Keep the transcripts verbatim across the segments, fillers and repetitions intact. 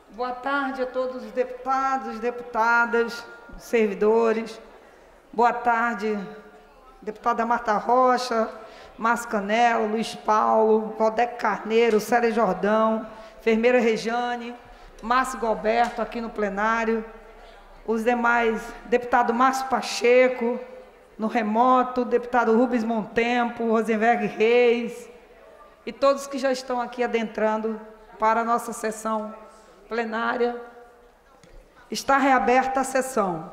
Boa tarde a todos os deputados, deputadas, servidores. Boa tarde, deputada Marta Rocha, Márcio Canela, Luiz Paulo, Valdec Carneiro, Célia Jordão, enfermeira Rejane, Márcio Galberto aqui no plenário, os demais, deputado Márcio Pacheco, no remoto, deputado Rubens Montempo, Rosenberg Reis, e todos que já estão aqui adentrando para a nossa sessão plenária. Está reaberta a sessão.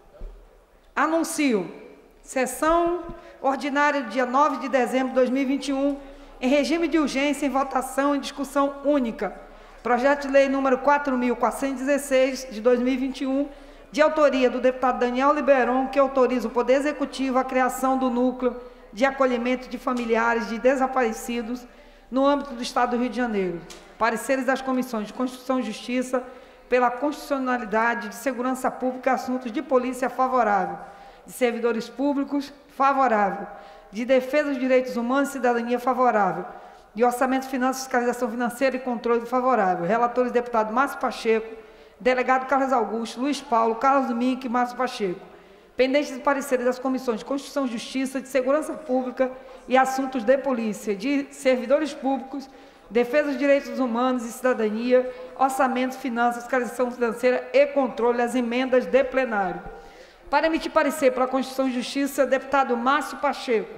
Anuncio sessão ordinária do dia nove de dezembro de dois mil e vinte e um, em regime de urgência, em votação e discussão única. Projeto de lei número quatro mil quatrocentos e dezesseis, de dois mil e vinte e um, de autoria do deputado Daniel Liberon, que autoriza o Poder Executivo a criação do Núcleo de Acolhimento de Familiares de Desaparecidos no âmbito do Estado do Rio de Janeiro. Pareceres das Comissões de Constituição e Justiça, pela constitucionalidade, de Segurança Pública e Assuntos de Polícia, favorável; de Servidores Públicos, favorável; de Defesa dos Direitos Humanos e Cidadania, favorável; de Orçamento, Finanças, Fiscalização Financeira e Controle, favorável. Relatores: deputado Márcio Pacheco, delegado Carlos Augusto, Luiz Paulo, Carlos Domingue e Márcio Pacheco. Pendentes de pareceres das Comissões de Constituição e Justiça, de Segurança Pública e Assuntos de Polícia, de Servidores Públicos, Defesa dos Direitos Humanos e Cidadania, Orçamento, Finanças, Fiscalização Financeira e Controle, as emendas de plenário. Para emitir parecer pela Constituição e Justiça, deputado Márcio Pacheco.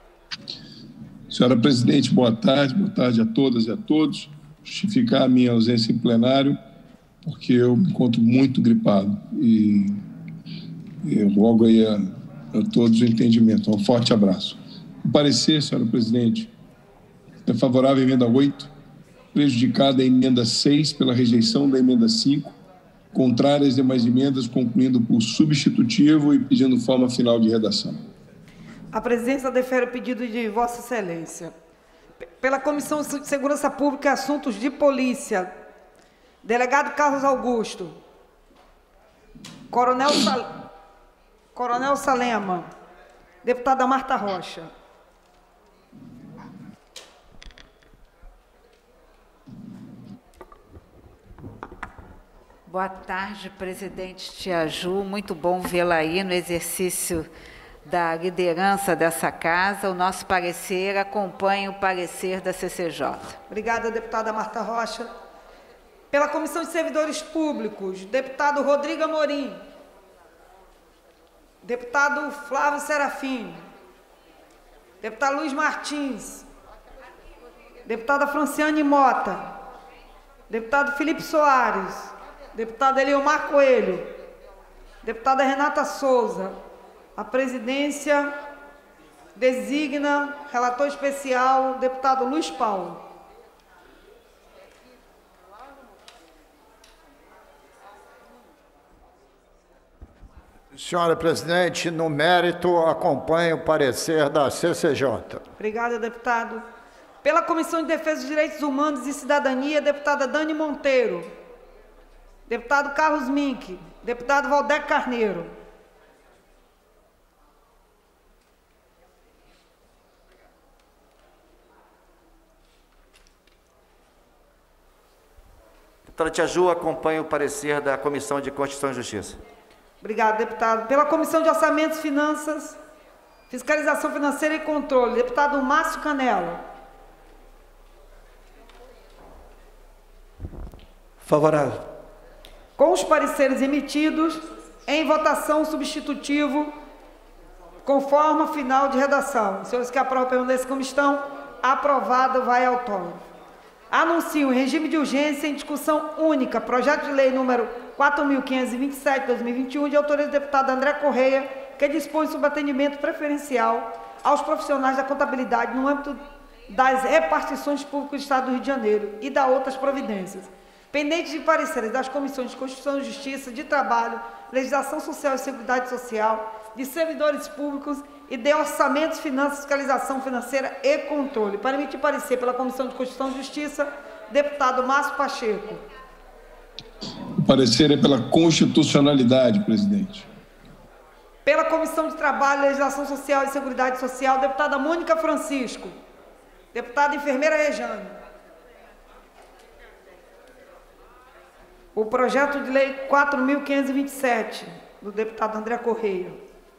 Senhora presidente, boa tarde, boa tarde a todas e a todos. Justificar a minha ausência em plenário, porque eu me encontro muito gripado e eu rogo aí a, a todos o entendimento. Um forte abraço. O parecer, senhora presidente, é favorável à emenda oito, prejudicada a emenda seis pela rejeição da emenda cinco, contrária às demais emendas, concluindo por substitutivo e pedindo forma final de redação. A presidência defere o pedido de Vossa Excelência. Pela Comissão de Segurança Pública e Assuntos de Polícia, delegado Carlos Augusto, Coronel, Sal... Coronel Salema, deputada Marta Rocha. Boa tarde, presidente Tia Ju. Muito bom vê-la aí no exercício da liderança dessa casa. O nosso parecer acompanha o parecer da C C J. Obrigada, deputada Marta Rocha. Pela Comissão de Servidores Públicos, deputado Rodrigo Amorim, deputado Flávio Serafim, deputado Luiz Martins, deputada Franciane Mota, deputado Felipe Soares, deputado Eliomar Coelho, deputada Renata Souza. A presidência designa relator especial, deputado Luiz Paulo. Senhora presidente, no mérito, acompanho o parecer da C C J. Obrigada, deputado. Pela Comissão de Defesa dos Direitos Humanos e Cidadania, deputada Dani Monteiro, deputado Carlos Mink, deputado Valdec Carneiro. Deputada Tia Ju, acompanha o parecer da Comissão de Constituição e Justiça. Obrigado, deputado. Pela Comissão de Orçamentos, Finanças, Fiscalização Financeira e Controle, deputado Márcio Canela. Favorável. Com os pareceres emitidos, em votação substitutivo, com forma final de redação. Os senhores que aprovam permaneçam como estão. Aprovado, vai autônomo. Anuncio em regime de urgência, em discussão única, projeto de lei número quatro mil quinhentos e vinte e sete, de dois mil e vinte e um, de autoria do deputado André Correia, que dispõe sobre atendimento preferencial aos profissionais da contabilidade no âmbito das repartições públicas do Estado do Rio de Janeiro e da outras providências. Pendentes de pareceres das Comissões de Constituição e Justiça, de Trabalho, Legislação Social e Seguridade Social, de Servidores Públicos e de Orçamentos, Finanças, Fiscalização Financeira e Controle. Para emitir parecer pela Comissão de Constituição e Justiça, deputado Márcio Pacheco. O parecer é pela constitucionalidade, presidente. Pela Comissão de Trabalho, Legislação Social e Seguridade Social, deputada Mônica Francisco, deputada enfermeira Rejane. o projeto de lei quatro mil quinhentos e vinte e sete, do deputado André Correia.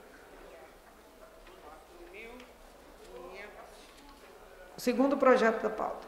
O segundo projeto da pauta.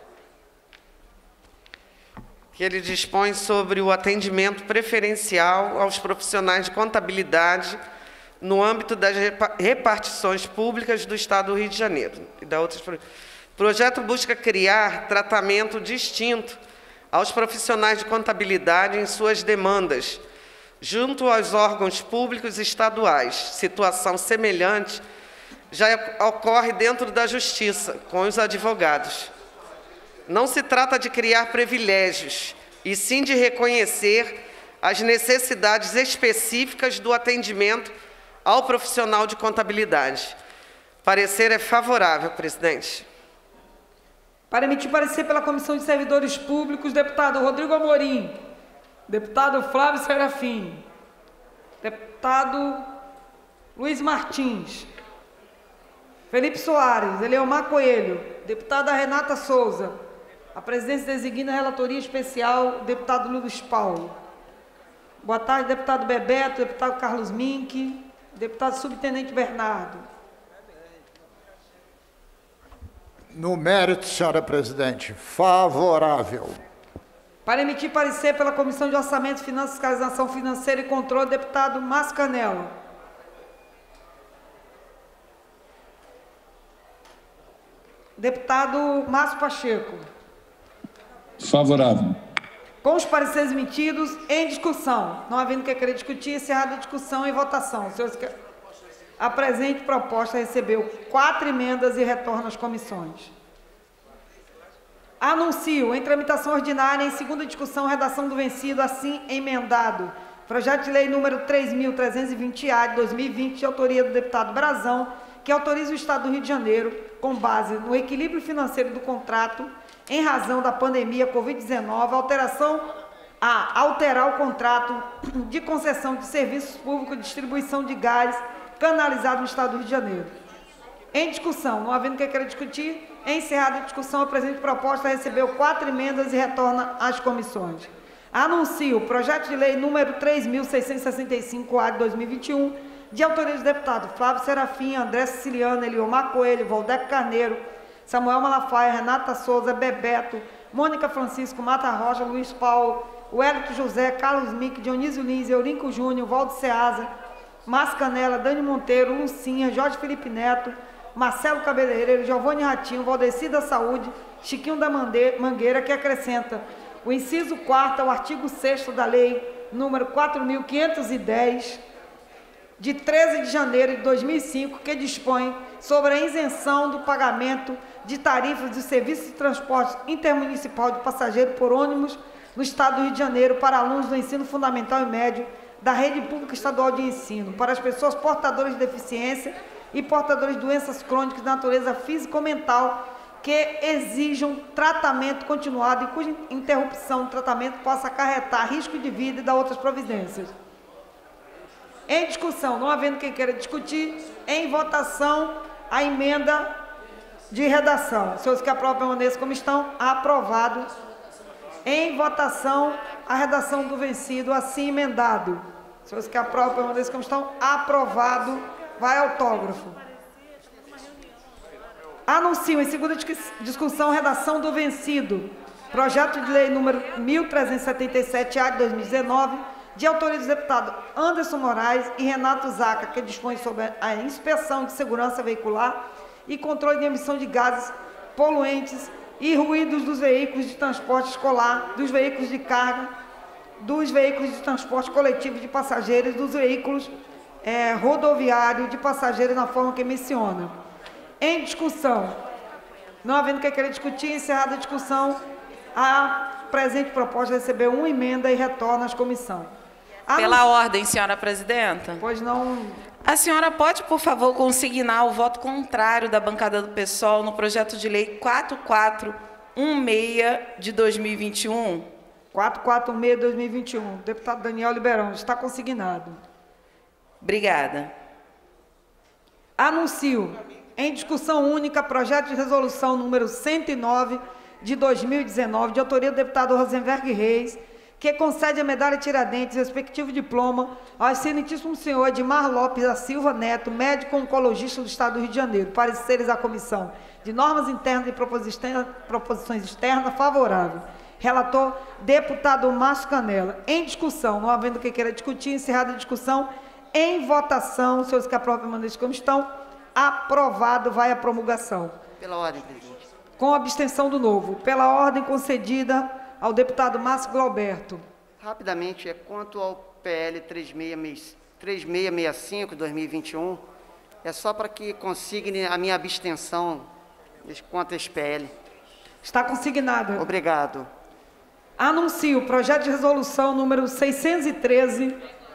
Que ele dispõe sobre o atendimento preferencial aos profissionais de contabilidade no âmbito das repartições públicas do Estado do Rio de Janeiro. E da outras... O projeto busca criar tratamento distinto aos profissionais de contabilidade em suas demandas, junto aos órgãos públicos estaduais. Situação semelhante já ocorre dentro da Justiça, com os advogados. Não se trata de criar privilégios, e sim de reconhecer as necessidades específicas do atendimento ao profissional de contabilidade. Parecer é favorável, presidente. Para emitir parecer pela Comissão de Servidores Públicos, deputado Rodrigo Amorim, deputado Flávio Serafim, deputado Luiz Martins, Felipe Soares, Eleomar Coelho, deputada Renata Souza. A presidência designa a relatoria especial, deputado Luiz Paulo. Boa tarde, deputado Bebeto, deputado Carlos Mink, deputado subtenente Bernardo. No mérito, senhora presidente, favorável. Para emitir parecer pela Comissão de Orçamento, Finanças, Fiscalização Financeira e Controle, deputado Márcio Canela. Deputado Márcio Pacheco. Favorável. Com os pareceres emitidos, em discussão. Não havendo que querer discutir, encerrada a discussão e votação. Senhores, a presente proposta recebeu quatro emendas e retorna às comissões. Anuncio, em tramitação ordinária, em segunda discussão, redação do vencido, assim emendado. Projeto de lei número três mil trezentos e vinte A de dois mil e vinte, de autoria do deputado Brazão, que autoriza o Estado do Rio de Janeiro, com base no equilíbrio financeiro do contrato, em razão da pandemia Covid dezenove, alteração a alterar o contrato de concessão de serviços públicos de distribuição de gás canalizado no Estado do Rio de Janeiro. Em discussão, não havendo que queira discutir, encerrada a discussão, a presente proposta recebeu quatro emendas e retorna às comissões. Anuncio o projeto de lei número três mil seiscentos e sessenta e cinco A de dois mil e vinte e um, de autoria dos deputados Flávio Serafim, André Siciliano, Eliomar Coelho, Valdeco Carneiro, Samuel Malafaia, Renata Souza, Bebeto, Mônica Francisco, Mata Rocha, Luiz Paulo, Wellington José, Carlos Mick, Dionísio Lins, Eurinco Júnior, Valdo Ceasa, Márcio Canela, Dani Monteiro, Lucinha, Jorge Felipe Neto, Marcelo Cabeleireiro, Giovanni Ratinho, Valdeci da Saúde, Chiquinho da Mangueira, que acrescenta o inciso quarto ao artigo sexto da lei número quatro mil quinhentos e dez, de treze de janeiro de dois mil e cinco, que dispõe sobre a isenção do pagamento de tarifas de serviço de transporte intermunicipal de passageiro por ônibus no Estado do Rio de Janeiro para alunos do ensino fundamental e médio da rede pública estadual de ensino, para as pessoas portadoras de deficiência e portadores de doenças crônicas de natureza física ou mental que exijam tratamento continuado e cuja interrupção do tratamento possa acarretar risco de vida e dar outras providências. Em discussão, não havendo quem queira discutir, em votação, a emenda de redação. Senhores que aprovam, permaneçam como estão. Aprovado. Em votação, a redação do vencido, assim emendado. Senhores que aprovam, permaneçam como estão. Aprovado. Vai autógrafo. Anuncio, em segunda discussão, redação do vencido. Projeto de lei número mil trezentos e setenta e sete A de dois mil e dezenove, de autoria dos deputados Anderson Moraes e Renato Zaca, que dispõe sobre a inspeção de segurança veicular e controle de emissão de gases poluentes e ruídos dos veículos de transporte escolar, dos veículos de carga, dos veículos de transporte coletivo de passageiros, dos veículos é, rodoviários de passageiros na forma que menciona. Em discussão, não havendo que querer discutir, encerrada a discussão, a presente proposta recebeu uma emenda e retorna às comissões. Pela ordem, senhora presidenta. Pois não. A senhora pode, por favor, consignar o voto contrário da bancada do P SOL no projeto de lei quatro quatro um seis de dois mil e vinte e um? quatro quatro um seis de dois mil e vinte e um. Deputado Daniel Liberão, está consignado. Obrigada. Anuncio, em discussão única, projeto de resolução número cento e nove de dois mil e dezenove, de autoria do deputado Rosenberg Reis, que concede a medalha Tiradentes, respectivo diploma, ao excelentíssimo senhor Edmar Lopes da Silva Neto, médico oncologista do Estado do Rio de Janeiro. Pareceres da Comissão de Normas Internas e Proposições Externas, favorável. Relator, deputado Márcio Canela. Em discussão, não havendo que queira discutir, encerrada a discussão, em votação, senhores que aprovam, permaneçam como estão, aprovado, vai à promulgação. Pela ordem, presidente. Com abstenção do novo. Pela ordem concedida ao deputado Márcio Glauberto. Rapidamente, é quanto ao P L três seis seis cinco, dois mil e vinte e um, é só para que consigne a minha abstenção quanto a esse P L. Está consignada. Obrigado. Anuncio o projeto de resolução número seiscentos e treze,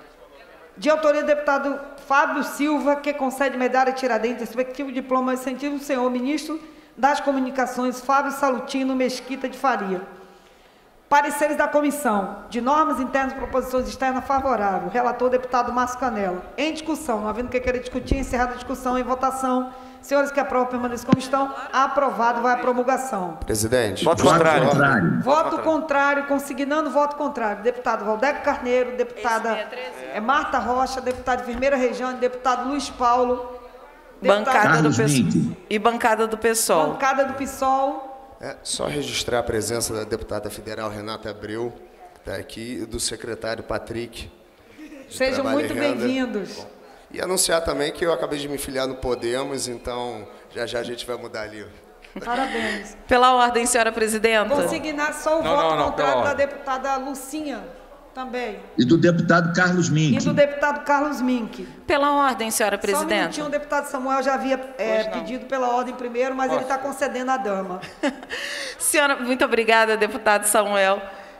de autoria do deputado Fábio Silva, que concede medalha Tiradentes, respectivo diploma ao excelentíssimo senhor ministro das Comunicações, Fábio Salutino Mesquita de Faria. Pareceres da Comissão de Normas Internas e Proposições Externas, favorável. Relator, deputado Márcio Canela. Em discussão, não havendo que queira discutir, encerrada a discussão, em votação. Senhores que aprovam, permaneçam como estão. Aprovado, vai à promulgação. Presidente. Voto contrário. Voto, voto contrário, consignando voto contrário. Deputado Valdeco Carneiro, deputada é, Marta Rocha, deputada enfermeira Rejane, deputado Luiz Paulo. Bancada do PSOL. E bancada do PSOL. Bancada do PSOL. É, só registrar a presença da deputada federal Renata Abreu, que está aqui, e do secretário Patrick. Sejam muito bem-vindos. E anunciar também que eu acabei de me filiar no Podemos, então já já a gente vai mudar ali. Parabéns. Pela ordem, senhora presidenta. Consignar só o não, voto não, não, contrário da deputada Lucinha também. E do deputado Carlos Mink. E do deputado Carlos Mink. Pela ordem, senhora presidenta. Só um minutinho, o deputado Samuel já havia é, pedido pela ordem primeiro, mas Nossa. ele está concedendo a dama. Senhora, muito obrigada, deputado Samuel.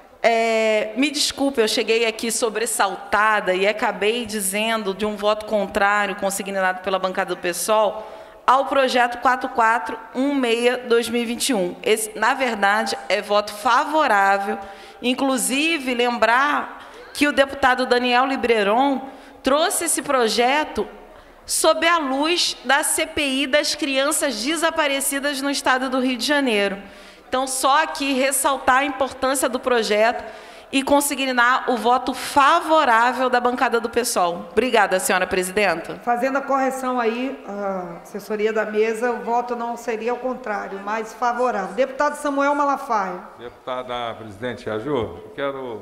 É, me desculpe, eu cheguei aqui sobressaltada e acabei dizendo de um voto contrário consignado pela bancada do PSOL ao projeto quatro quatro um seis barra dois mil e vinte e um. Esse, na verdade, é voto favorável. Inclusive, lembrar que o deputado Daniel Libreron trouxe esse projeto sob a luz da C P I das crianças desaparecidas no estado do Rio de Janeiro. Então, só aqui ressaltar a importância do projeto e consignar o voto favorável da bancada do PSOL. Obrigada, senhora presidenta. Fazendo a correção aí, a assessoria da mesa, o voto não seria ao contrário, mas favorável. Deputado Samuel Malafaia. Deputada presidente Aju, eu quero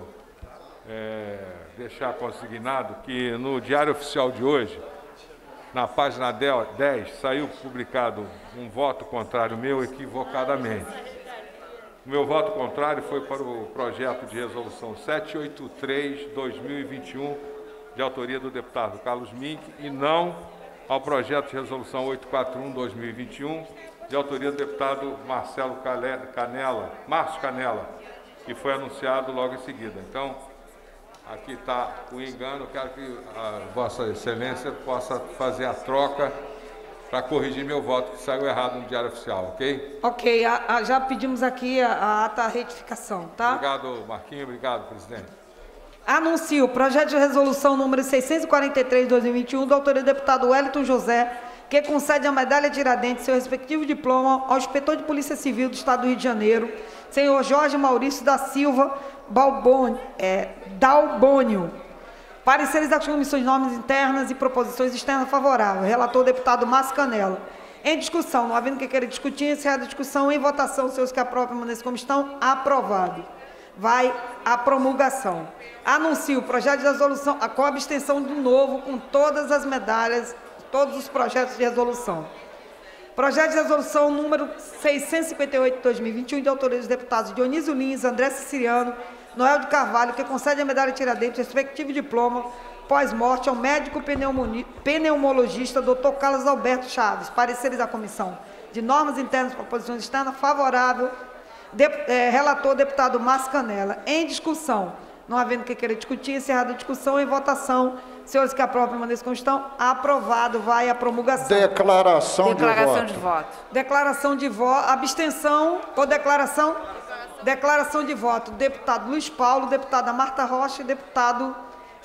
é, deixar consignado que no Diário Oficial de hoje, na página dez, saiu publicado um voto contrário meu equivocadamente. O meu voto contrário foi para o projeto de resolução setecentos e oitenta e três barra dois mil e vinte e um, de autoria do deputado Carlos Mink, e não ao projeto de resolução oitocentos e quarenta e um barra dois mil e vinte e um, de autoria do deputado Marcelo Canela, Márcio Canela, que foi anunciado logo em seguida. Então, aqui está o engano, quero que a Vossa Excelência possa fazer a troca para corrigir meu voto, que saiu errado no Diário Oficial, ok? Ok, a, a, já pedimos aqui a, a ata retificação, tá? Obrigado, Marquinhos, obrigado, presidente. Anuncio o projeto de resolução número seiscentos e quarenta e três barra dois mil e vinte e um, da autoria do deputado Wellington José, que concede a medalha Tiradentes, seu respectivo diploma, ao inspetor de Polícia Civil do Estado do Rio de Janeiro, senhor Jorge Maurício da Silva Balbon, é, Dalbônio. Pareceres das Comissões de Normas Internas e Proposições Externas favorável. Relator, deputado Márcio Canela. Em discussão, não havendo que queira discutir, encerrada a discussão, em votação, senhores que aprovam, permaneçam como estão, aprovado. Vai à promulgação. Anuncio o projeto de resolução, a com abstenção do novo, com todas as medalhas, todos os projetos de resolução. Projeto de resolução número seiscentos e cinquenta e oito barra dois mil e vinte e um, de autoria dos deputados Dionísio Lins, André Siciliano, Noel de Carvalho, que concede a medalha Tiradentes, respectivo diploma, pós-morte, ao médico pneumologista, doutor Carlos Alberto Chaves. Pareceres da Comissão de Normas Internas e Proposições Externas, favorável. De, é, relator, deputado Márcio Canela. Em discussão, não havendo que queira discutir, encerrada a discussão, em votação, senhores que aprovam, permaneçam como estão, aprovado, vai à promulgação. Declaração, Declaração de, de voto. voto. Declaração de voto. Abstenção ou declaração? Declaração de voto. Deputado Luiz Paulo, deputada Marta Rocha e deputado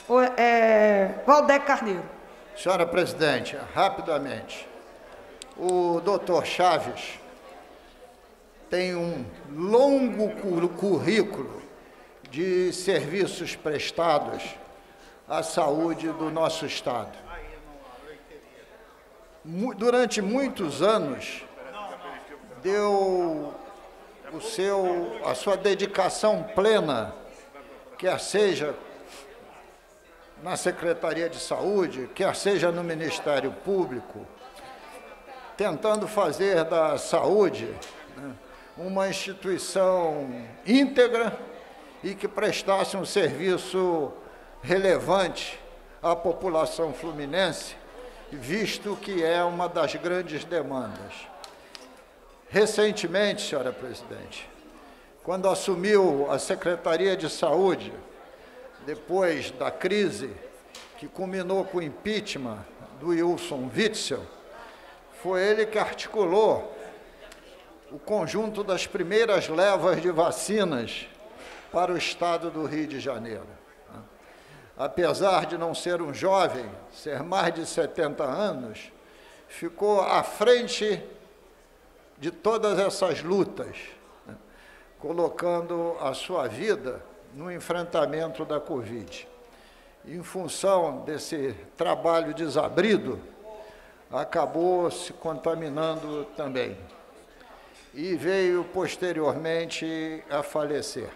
é, Valdeco Carneiro. Senhora presidente, rapidamente. O doutor Chaves tem um longo currículo de serviços prestados à saúde do nosso Estado. Durante muitos anos, deu o seu, a sua dedicação plena, quer seja na Secretaria de Saúde, quer seja no Ministério Público, tentando fazer da saúde, né, uma instituição íntegra e que prestasse um serviço relevante à população fluminense, visto que é uma das grandes demandas. Recentemente, senhora presidente, quando assumiu a Secretaria de Saúde, depois da crise que culminou com o impeachment do Wilson Witzel, foi ele que articulou o conjunto das primeiras levas de vacinas para o Estado do Rio de Janeiro. Apesar de não ser um jovem, ser mais de setenta anos, ficou à frente de todas essas lutas, né, colocando a sua vida no enfrentamento da Covid. Em função desse trabalho desabrido, acabou se contaminando também e veio posteriormente a falecer.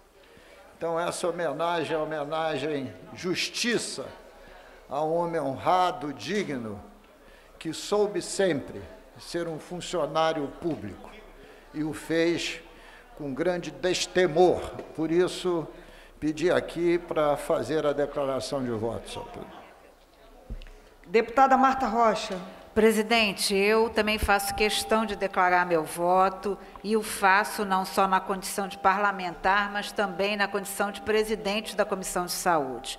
Então, essa homenagem é homenagem justiça a um homem honrado, digno, que soube sempre ser um funcionário público e o fez com grande destemor. Por isso, pedi aqui para fazer a declaração de voto, senhor presidente. Deputada Marta Rocha. Presidente, eu também faço questão de declarar meu voto e o faço não só na condição de parlamentar, mas também na condição de presidente da Comissão de Saúde.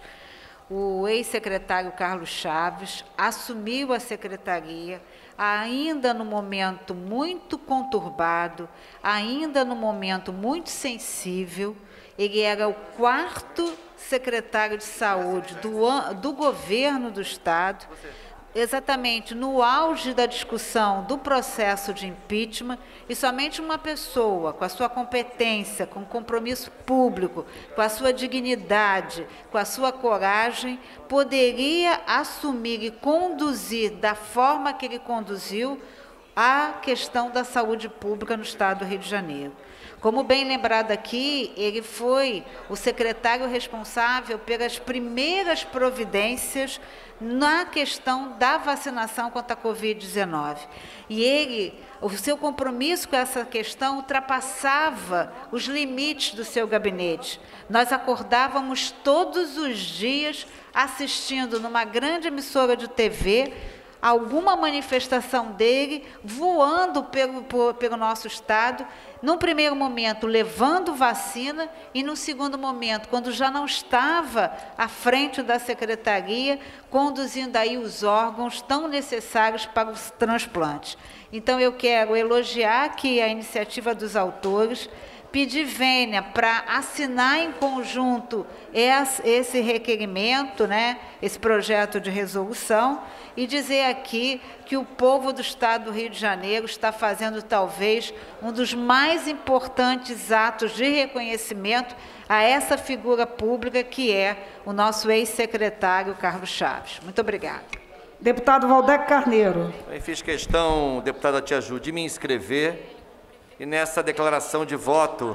O ex-secretário Carlos Chaves assumiu a secretaria ainda no momento muito conturbado, ainda no momento muito sensível. Ele era o quarto secretário de saúde do, do governo do Estado, exatamente no auge da discussão do processo de impeachment, e somente uma pessoa com a sua competência, com o compromisso público, com a sua dignidade, com a sua coragem, poderia assumir e conduzir da forma que ele conduziu a questão da saúde pública no Estado do Rio de Janeiro. Como bem lembrado aqui, ele foi o secretário responsável pelas primeiras providências na questão da vacinação contra a Covid dezenove. E ele, o seu compromisso com essa questão ultrapassava os limites do seu gabinete. Nós acordávamos todos os dias assistindo numa grande emissora de T V alguma manifestação dele voando pelo, pelo nosso Estado, num primeiro momento levando vacina e no segundo momento, quando já não estava à frente da secretaria, conduzindo aí os órgãos tão necessários para os transplantes. Então, eu quero elogiar aqui a iniciativa dos autores, pedir vênia para assinar em conjunto esse requerimento, né, esse projeto de resolução, e dizer aqui que o povo do Estado do Rio de Janeiro está fazendo talvez um dos mais importantes atos de reconhecimento a essa figura pública que é o nosso ex-secretário Carlos Chaves. Muito obrigada. Deputado Valdeco Carneiro. Eu fiz questão, deputada Tia Ju, de me inscrever e nessa declaração de voto,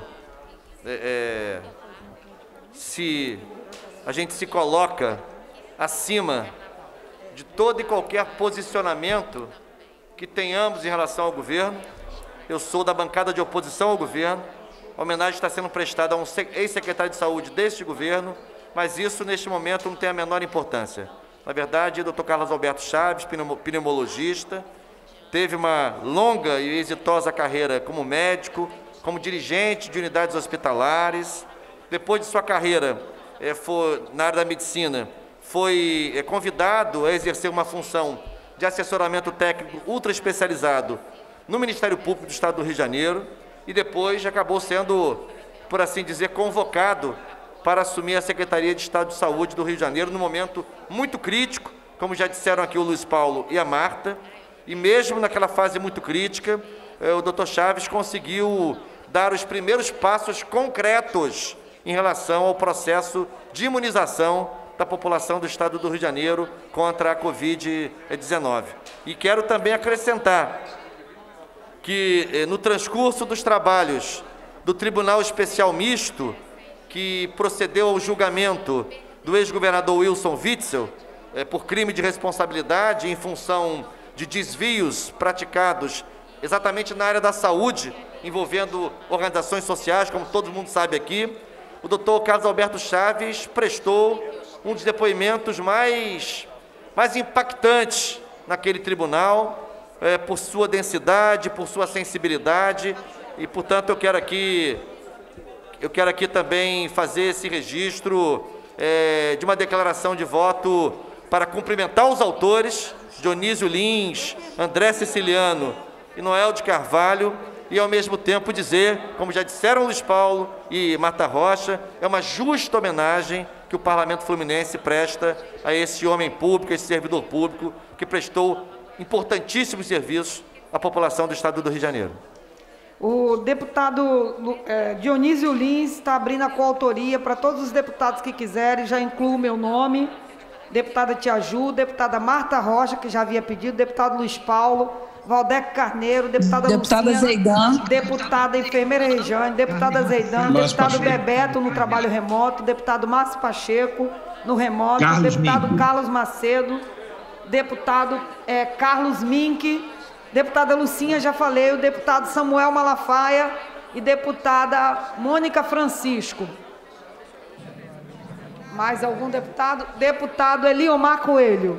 é, se a gente se coloca acima de todo e qualquer posicionamento que tenhamos em relação ao governo. Eu sou da bancada de oposição ao governo. A homenagem está sendo prestada a um ex-secretário de saúde deste governo, mas isso, neste momento, não tem a menor importância. Na verdade, o doutor Carlos Alberto Chaves, pneumologista, teve uma longa e exitosa carreira como médico, como dirigente de unidades hospitalares. Depois de sua carreira é, foi, na área da medicina, foi é, convidado a exercer uma função de assessoramento técnico ultra especializado no Ministério Público do Estado do Rio de Janeiro e depois acabou sendo, por assim dizer, convocado para assumir a Secretaria de Estado de Saúde do Rio de Janeiro num momento muito crítico, como já disseram aqui o Luiz Paulo e a Marta. E mesmo naquela fase muito crítica, o doutor Chaves conseguiu dar os primeiros passos concretos em relação ao processo de imunização da população do Estado do Rio de Janeiro contra a Covid dezenove. E quero também acrescentar que, eh, no transcurso dos trabalhos do Tribunal Especial Misto, que procedeu ao julgamento do ex-governador Wilson Witzel, eh, por crime de responsabilidade em função de desvios praticados exatamente na área da saúde, envolvendo organizações sociais, como todo mundo sabe aqui, o doutor Carlos Alberto Chaves prestou um dos depoimentos mais, mais impactantes naquele tribunal, é, por sua densidade, por sua sensibilidade, e, portanto, eu quero aqui, eu quero aqui também fazer esse registro é, de uma declaração de voto para cumprimentar os autores, Dionísio Lins, André Siciliano e Noel de Carvalho, e, ao mesmo tempo, dizer, como já disseram Luiz Paulo e Marta Rocha, é uma justa homenagem que o Parlamento Fluminense presta a esse homem público, a esse servidor público, que prestou importantíssimos serviços à população do Estado do Rio de Janeiro. O deputado é, Dionísio Lins está abrindo a coautoria para todos os deputados que quiserem, já incluo o meu nome, deputada Tia Ju, deputada Marta Rocha, que já havia pedido, deputado Luiz Paulo, Valdeco Carneiro, deputada, deputada Luciana, Zeidan, deputada enfermeira Rejane, deputada Zeidan, deputado Bebeto no trabalho remoto, deputado Márcio Pacheco no remoto, Carlos deputado Mink. Carlos Macedo, deputado é, Carlos Mink, deputada Lucinha, já falei, o deputado Samuel Malafaia e deputada Mônica Francisco. Mais algum deputado? Deputado Eliomar Coelho.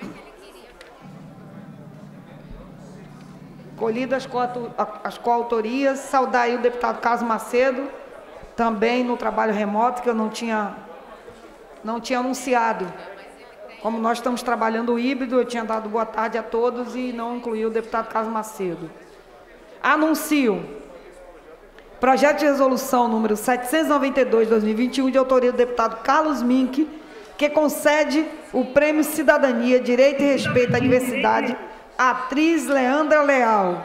Colhidas as coautorias, saudar aí o deputado Carlos Macedo, também no trabalho remoto, que eu não tinha, não tinha anunciado. Como nós estamos trabalhando o híbrido, eu tinha dado boa tarde a todos e não incluí o deputado Carlos Macedo. Anuncio projeto de resolução número setecentos e noventa e dois, dois mil e vinte e um, de autoria do deputado Carlos Mink, que concede o Prêmio Cidadania, Direito e Respeito à Diversidade, atriz Leandra Leal.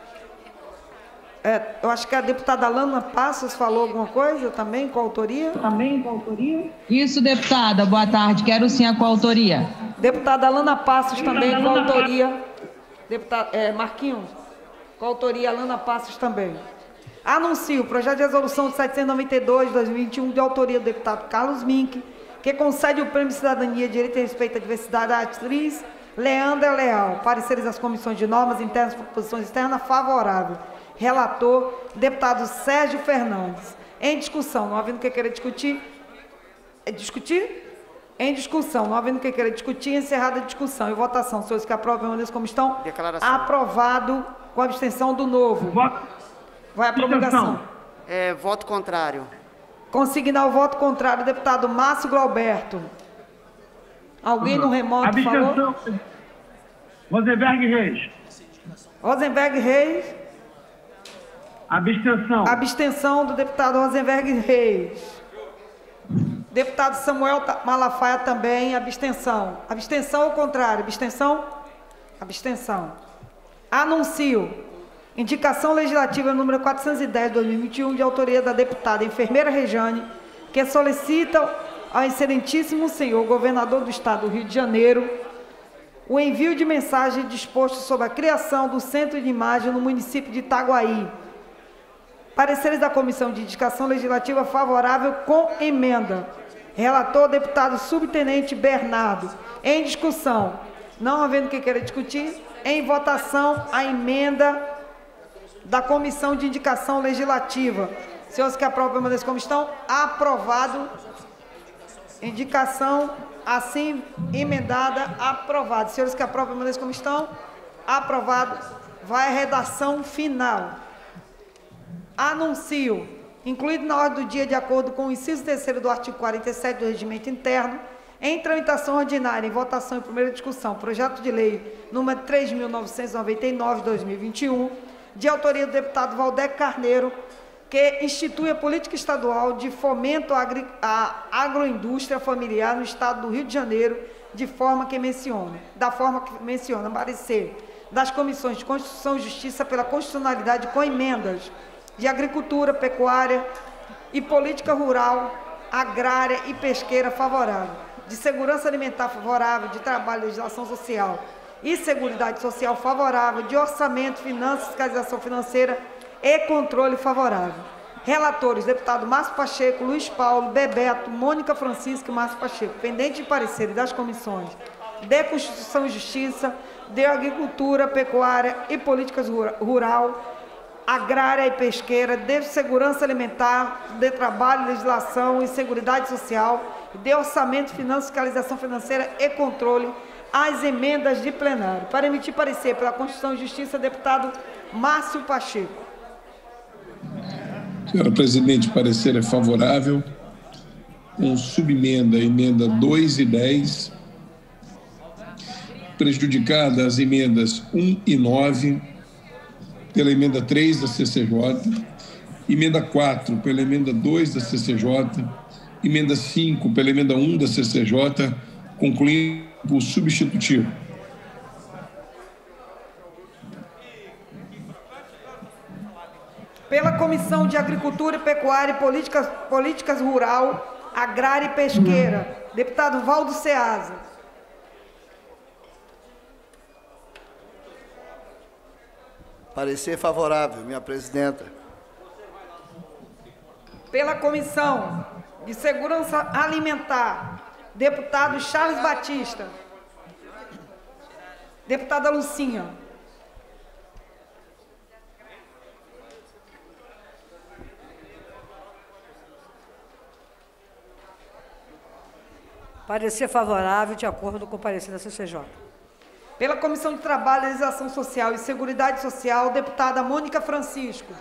É, eu acho que a deputada Alana Passos falou alguma coisa também, com autoria? Também com autoria? Isso, deputada, boa tarde, quero sim a coautoria. Deputada Alana Passos também, com autoria. Deputado, é, Marquinhos, com autoria Alana Passos também. Anuncio o projeto de resolução setecentos e noventa e dois, dois mil e vinte e um, de autoria do deputado Carlos Mink, que concede o Prêmio Cidadania, Direito e Respeito à Diversidade à atriz Leandra Leal. Pareceres das comissões de normas internas e proposições externas favorável. Relator, deputado Sérgio Fernandes. Em discussão, não havendo o que querer discutir. É discutir? Em discussão, não havendo o que querer discutir, encerrada a discussão e votação. Senhores que aprovam, permaneçam como estão. Declaração. Aprovado com a abstenção do novo. Voto. Vai a promulgação. É, voto contrário. Consignar o voto contrário, deputado Márcio Glauberto. Alguém no remoto Abstenção. falou? Rosenberg Reis. Rosenberg Reis. Abstenção. Abstenção do deputado Rosenberg Reis. Deputado Samuel Malafaia também, abstenção. Abstenção ou contrário? Abstenção? Abstenção. Anuncio. Indicação legislativa número quatrocentos e dez, dois mil e vinte e um, de autoria da deputada enfermeira Rejane, que solicita ao excelentíssimo senhor governador do estado do Rio de Janeiro o envio de mensagem disposto sobre a criação do Centro de Imagem no município de Itaguaí. Pareceres da Comissão de Indicação Legislativa favorável com emenda. Relator, deputado subtenente Bernardo. Em discussão. Não havendo o que queira discutir, em votação a emenda da Comissão de Indicação Legislativa. Senhores que aprovam, permaneçam como estão. Aprovado. Indicação assim emendada, aprovado. Senhores que aprovam, permaneçam como estão. Aprovado. Vai a redação final. Anuncio, incluído na ordem do dia, de acordo com o inciso terceiro do artigo quarenta e sete do Regimento Interno, em tramitação ordinária, em votação em primeira discussão, projeto de lei número três mil novecentos e noventa e nove, dois mil e vinte e um, de autoria do deputado Valdeco Carneiro, que institui a política estadual de fomento à agri à agroindústria familiar no estado do Rio de Janeiro, de forma que menciona, da forma que menciona, parecer das comissões de Constituição e Justiça pela constitucionalidade com emendas de Agricultura, Pecuária, e política rural, agrária e pesqueira favorável, de segurança alimentar favorável, de trabalho e legislação social e seguridade social favorável, de orçamento, finanças, fiscalização financeira e controle favorável. Relatores, deputado Márcio Pacheco, Luiz Paulo, Bebeto, Mônica Francisca e Márcio Pacheco. Pendente de pareceres das comissões de Constituição e Justiça, de Agricultura, Pecuária e Políticas Rural, Agrária e Pesqueira, de Segurança Alimentar, de Trabalho, Legislação e Seguridade Social, de Orçamento, Finanças, Fiscalização Financeira e Controle, as emendas de plenário. Para emitir parecer pela Constituição e Justiça, deputado Márcio Pacheco. Senhora presidente, o parecer é favorável. Com subemenda, emenda dois e dez. Prejudicada as emendas um e nove, pela emenda três da C C J. Emenda quatro, pela emenda dois da C C J. Emenda cinco, pela emenda um da C C J, concluindo o substitutivo. Pela Comissão de Agricultura, Pecuária e Políticas, Políticas Rural, Agrária e Pesqueira, deputado Valdo Ceasa. Parecer favorável, minha presidenta. Pela Comissão de Segurança Alimentar, deputado Charles Batista. Deputada Lucinha. Parecer favorável, de acordo com o parecer da C C J. Pela Comissão de Trabalho, Legislação Social e Seguridade Social, deputada Mônica Francisco.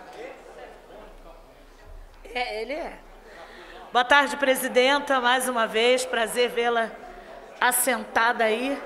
É, ele é. Boa tarde, presidenta. Mais uma vez, prazer vê-la assentada aí.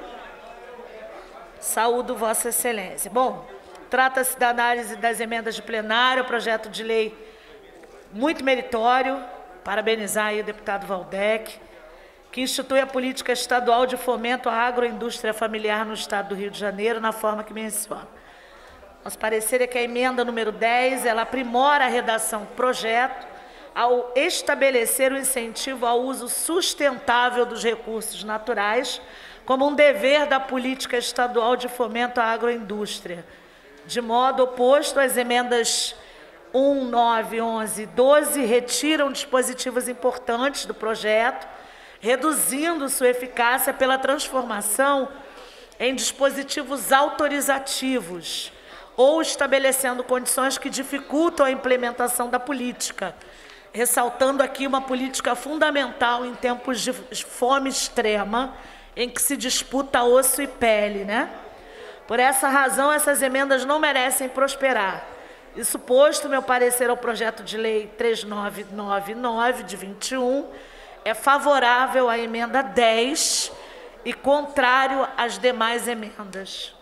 Saúdo Vossa Excelência. Bom, trata-se da análise das emendas de plenário, projeto de lei muito meritório. Parabenizar aí o deputado Valdec, que institui a política estadual de fomento à agroindústria familiar no estado do Rio de Janeiro, na forma que menciona. Nosso parecer é que a emenda número dez, ela aprimora a redação do projeto ao estabelecer o incentivo ao uso sustentável dos recursos naturais como um dever da política estadual de fomento à agroindústria, de modo oposto às emendas um, nove, onze e doze, retiram dispositivos importantes do projeto, reduzindo sua eficácia pela transformação em dispositivos autorizativos ou estabelecendo condições que dificultam a implementação da política, ressaltando aqui uma política fundamental em tempos de fome extrema, em que se disputa osso e pele, né? Por essa razão, essas emendas não merecem prosperar. Isso posto, meu parecer ao projeto de lei três mil novecentos e noventa e nove, de vinte e um, é favorável à emenda dez e contrário às demais emendas.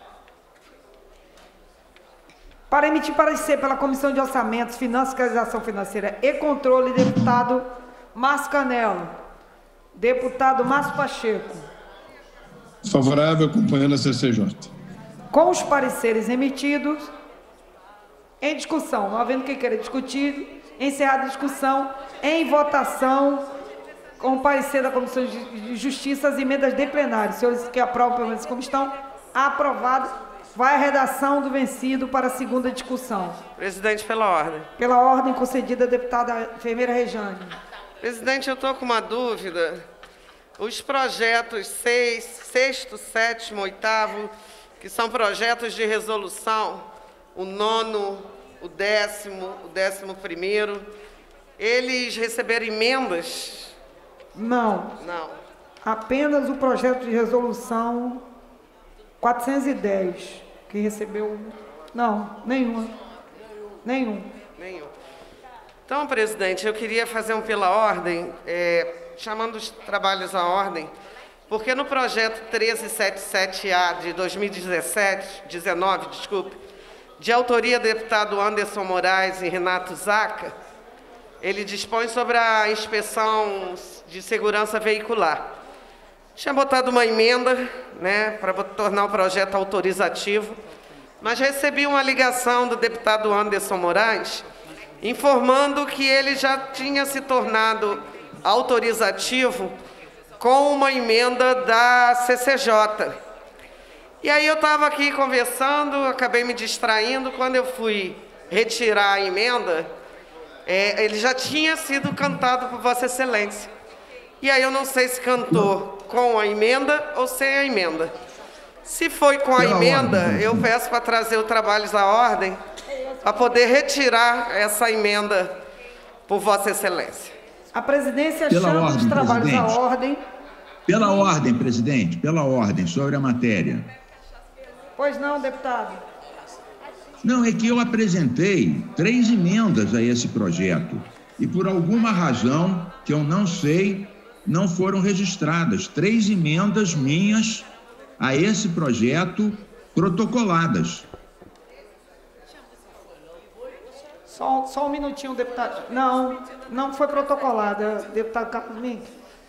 Para emitir parecer pela Comissão de Orçamentos, Finanças, Fiscalização Financeira e Controle, deputado Márcio Canelo. Deputado Márcio Pacheco. Favorável, acompanhando a C C J. Com os pareceres emitidos, em discussão, não havendo quem queira discutir, encerrada a discussão, em votação, com o parecer da Comissão de Justiça, as emendas de plenário. Senhores que aprovam pelo menos como estão, aprovado. Vai a redação do vencido para a segunda discussão. Presidente, pela ordem. Pela ordem concedida, deputada enfermeira Rejane. Presidente, eu estou com uma dúvida. Os projetos seis, sexto, sétimo, oitavo, que são projetos de resolução, o nono, o décimo, o décimo primeiro, eles receberam emendas? Não. Não. Apenas o projeto de resolução quatrocentos e dez, que recebeu... Não, nenhuma. Nenhum. Nenhum. Então, presidente, eu queria fazer um pela ordem, é, chamando os trabalhos à ordem, porque no projeto treze setenta e sete A de dois mil e dezessete, dezenove, desculpe, de autoria do deputado Anderson Moraes e Renato Zaca, ele dispõe sobre a inspeção de segurança veicular. Tinha botado uma emenda, né, para tornar o projeto autorizativo, mas recebi uma ligação do deputado Anderson Moraes informando que ele já tinha se tornado autorizativo com uma emenda da C C J. E aí eu estava aqui conversando, acabei me distraindo, quando eu fui retirar a emenda, é, ele já tinha sido cantado por Vossa Excelência. E aí eu não sei se cantou com a emenda ou sem a emenda. Se foi com a emenda, eu peço para trazer o trabalho à ordem, para poder retirar essa emenda por Vossa Excelência. A presidência Pela chama ordem, os trabalhos à presidente. ordem. Pela ordem, presidente, pela ordem, sobre a matéria. Pois não, deputado. Não, é que eu apresentei três emendas a esse projeto e, por alguma razão que eu não sei, não foram registradas. Três emendas minhas a esse projeto protocoladas. Só, só um minutinho, deputado. Não, não foi protocolada, deputado Carlos Mink.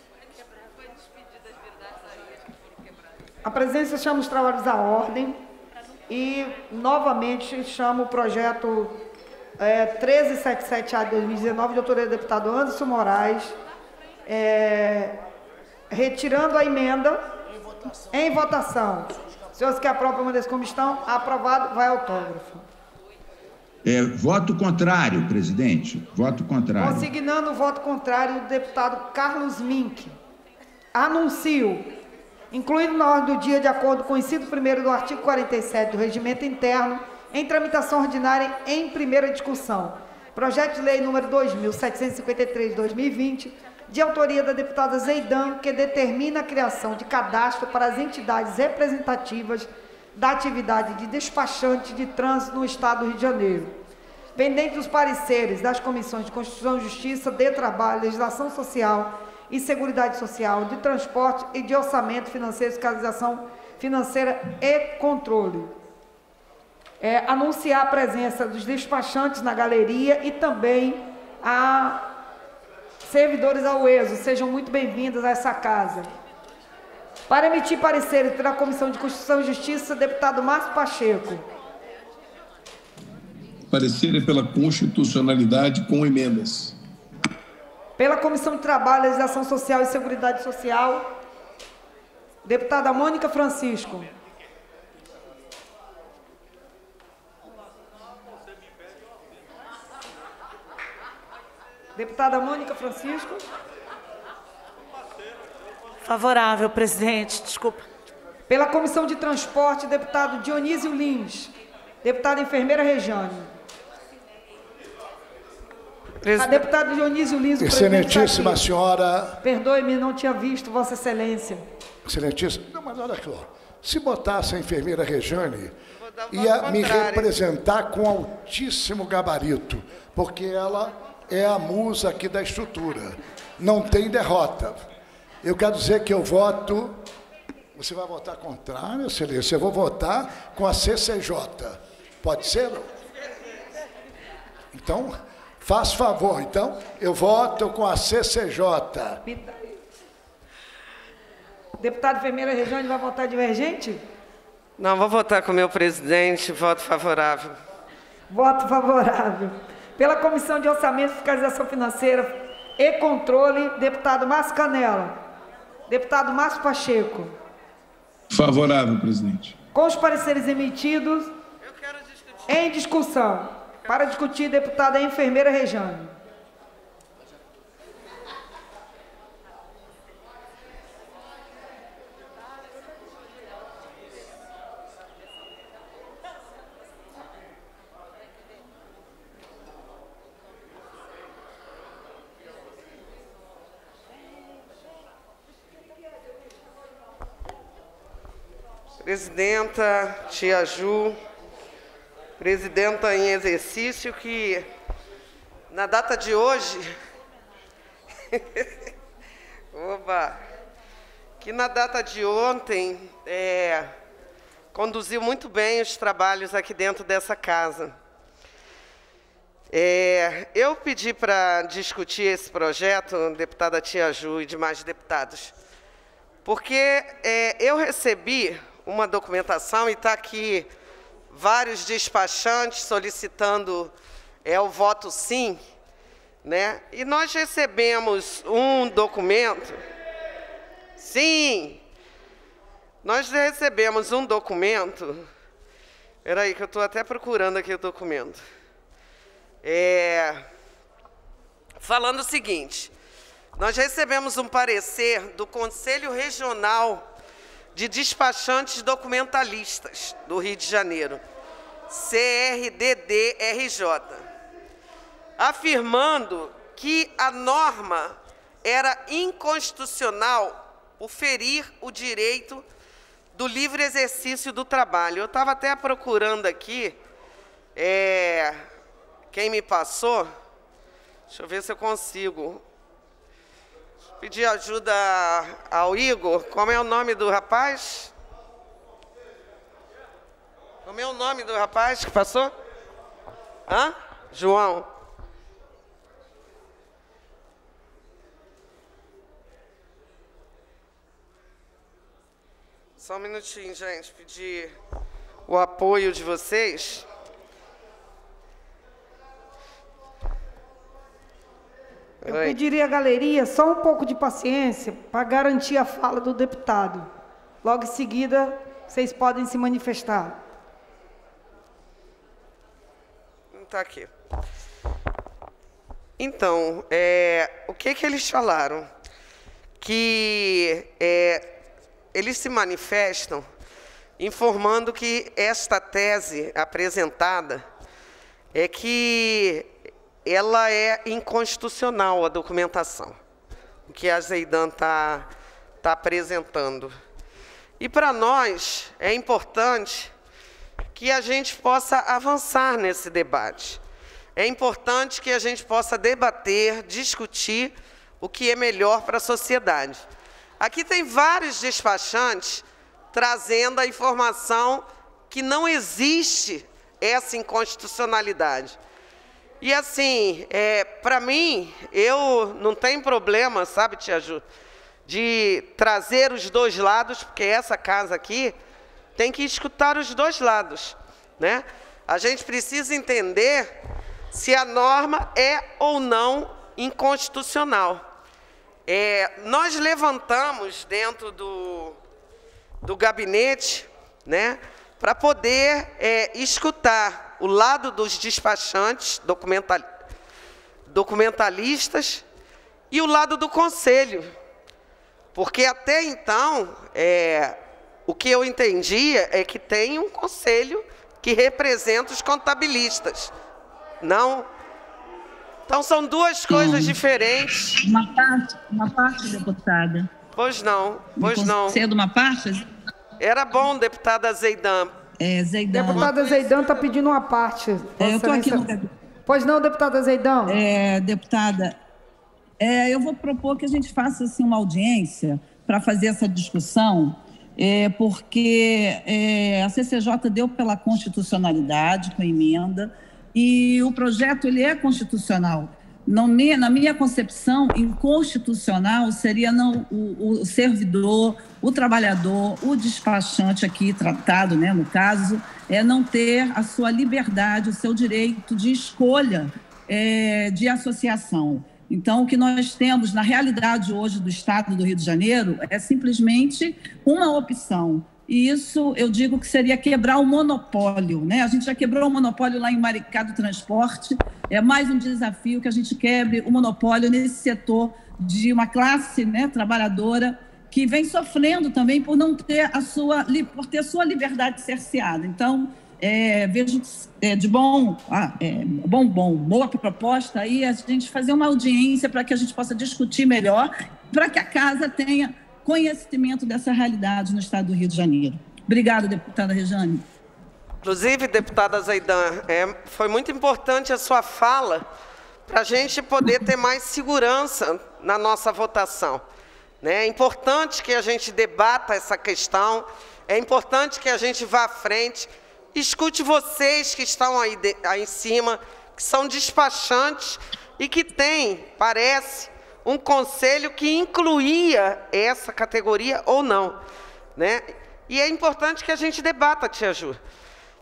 A presidência chama os trabalhos à ordem e, novamente, chama o projeto é, treze setenta e sete A de dois mil e dezenove, de autoria do deputado Anderson Moraes, é, retirando a emenda em votação. Senhores que aprovam uma desse como estão, aprovado, vai autógrafo. É, voto contrário, presidente. Voto contrário. Consignando o voto contrário do deputado Carlos Mink. Anuncio, incluído na ordem do dia, de acordo com o inciso primeiro do artigo quarenta e sete do Regimento Interno, em tramitação ordinária em primeira discussão, projeto de lei número dois mil setecentos e cinquenta e três de dois mil e vinte, de autoria da deputada Zeidan, que determina a criação de cadastro para as entidades representativas da atividade de despachante de trânsito no Estado do Rio de Janeiro. Pendente dos pareceres das comissões de Constituição e Justiça, de Trabalho, Legislação Social e Seguridade Social, de Transporte e de Orçamento Financeiro, Fiscalização Financeira e Controle. É, anunciar a presença dos despachantes na galeria e também a servidores ao E S O. Sejam muito bem-vindos a essa casa. Para emitir pareceres pela Comissão de Constituição e Justiça, deputado Márcio Pacheco. Parecer é pela constitucionalidade com emendas. Pela Comissão de Trabalho, Legislação Social e Seguridade Social, deputada Mônica Francisco. Deputada Mônica Francisco. Favorável, presidente. Desculpa. Pela Comissão de Transporte, deputado Dionísio Lins. Deputada enfermeira Rejane. A deputada Dionísio Lins. Excelentíssima senhora. Perdoe-me, não tinha visto, Vossa Excelência. Excelentíssima. Não, mas olha aqui, ó. Se botasse a enfermeira Rejane, ia me representar com altíssimo gabarito, porque ela é a musa aqui da estrutura. Não tem derrota. Eu quero dizer que eu voto... Você vai votar contrário, excelência? Eu vou votar com a C C J. Pode ser? Então, faz favor. Então, eu voto com a C C J. Deputado enfermeira Rejane vai votar divergente? Não, vou votar com o meu presidente. Voto favorável. Voto favorável. Pela Comissão de Orçamento, Fiscalização Financeira e Controle, deputado Márcio Canela. Deputado Márcio Pacheco. Favorável, presidente. Com os pareceres emitidos, em discussão. Para discutir, deputada enfermeira Rejane. Presidenta Tia Ju, presidenta em exercício, que na data de hoje, oba, que na data de ontem é, conduziu muito bem os trabalhos aqui dentro dessa casa. É, eu pedi para discutir esse projeto, deputada Tia Ju e demais deputados, porque é, eu recebi uma documentação e está aqui vários despachantes solicitando é o voto sim, né? E nós recebemos um documento, sim, nós recebemos um documento, espera aí que eu estou até procurando aqui o documento, é, falando o seguinte, nós recebemos um parecer do Conselho Regional de Despachantes Documentalistas do Rio de Janeiro, C R D D R J, afirmando que a norma era inconstitucional por ferir o direito do livre exercício do trabalho. Eu estava até procurando aqui, é, quem me passou, deixa eu ver se eu consigo. Pedir ajuda ao Igor. Como é o nome do rapaz? Como é o nome do rapaz que passou? Hã? João. Só um minutinho, gente. Pedir o apoio de vocês. Eu pediria à galeria só um pouco de paciência para garantir a fala do deputado. Logo em seguida, vocês podem se manifestar. Não está aqui. Então, é, o que, que eles falaram? Que é, eles se manifestam informando que esta tese apresentada é que ela é inconstitucional, a documentação, o que a Zeidan está tá apresentando. E para nós é importante que a gente possa avançar nesse debate. É importante que a gente possa debater, discutir o que é melhor para a sociedade. Aqui tem vários despachantes trazendo a informação que não existe essa inconstitucionalidade. E assim, é, para mim, eu não tenho problema, sabe, Tia Ju, de trazer os dois lados, porque essa casa aqui tem que escutar os dois lados, né? A gente precisa entender se a norma é ou não inconstitucional. É, nós levantamos dentro do, do gabinete, né, para poder é, escutar o lado dos despachantes, documental, documentalistas, e o lado do conselho. Porque até então, é, o que eu entendia é que tem um conselho que representa os contabilistas. Não. Então, são duas coisas hum. diferentes. Uma parte, uma parte, deputada. Pois não, pois Me não. Cedo uma parte? Era bom, deputada Zeidan. É, Zeidan. Deputada Zeidan está pedindo uma parte. É, eu estou aqui no... Pois não, deputada Zeidan? É, deputada, é, eu vou propor que a gente faça assim, uma audiência para fazer essa discussão, é, porque é, a C C J deu pela constitucionalidade com emenda, e o projeto ele é constitucional. Não, na minha concepção, inconstitucional seria não, o, o servidor, o trabalhador, o despachante aqui tratado, né, no caso, é não ter a sua liberdade, o seu direito de escolha é, de associação. Então, o que nós temos na realidade hoje do Estado do Rio de Janeiro é simplesmente uma opção. E isso, eu digo que seria quebrar o monopólio, né? A gente já quebrou o monopólio lá em Maricá do transporte, é mais um desafio que a gente quebre o monopólio nesse setor de uma classe, né, trabalhadora que vem sofrendo também por não ter a sua, por ter a sua liberdade cerceada. Então, é, vejo é, de bom, ah, é, bom, bom, boa proposta aí a gente fazer uma audiência para que a gente possa discutir melhor, para que a casa tenha conhecimento dessa realidade no Estado do Rio de Janeiro. Obrigada, deputada Rejane. Inclusive, deputada Zeidan, é, foi muito importante a sua fala para a gente poder ter mais segurança na nossa votação. Né? É importante que a gente debata essa questão, é importante que a gente vá à frente, escute vocês que estão aí, de, aí em cima, que são despachantes e que têm, parece, um conselho que incluía essa categoria ou não, né? E é importante que a gente debata, Tia Ju,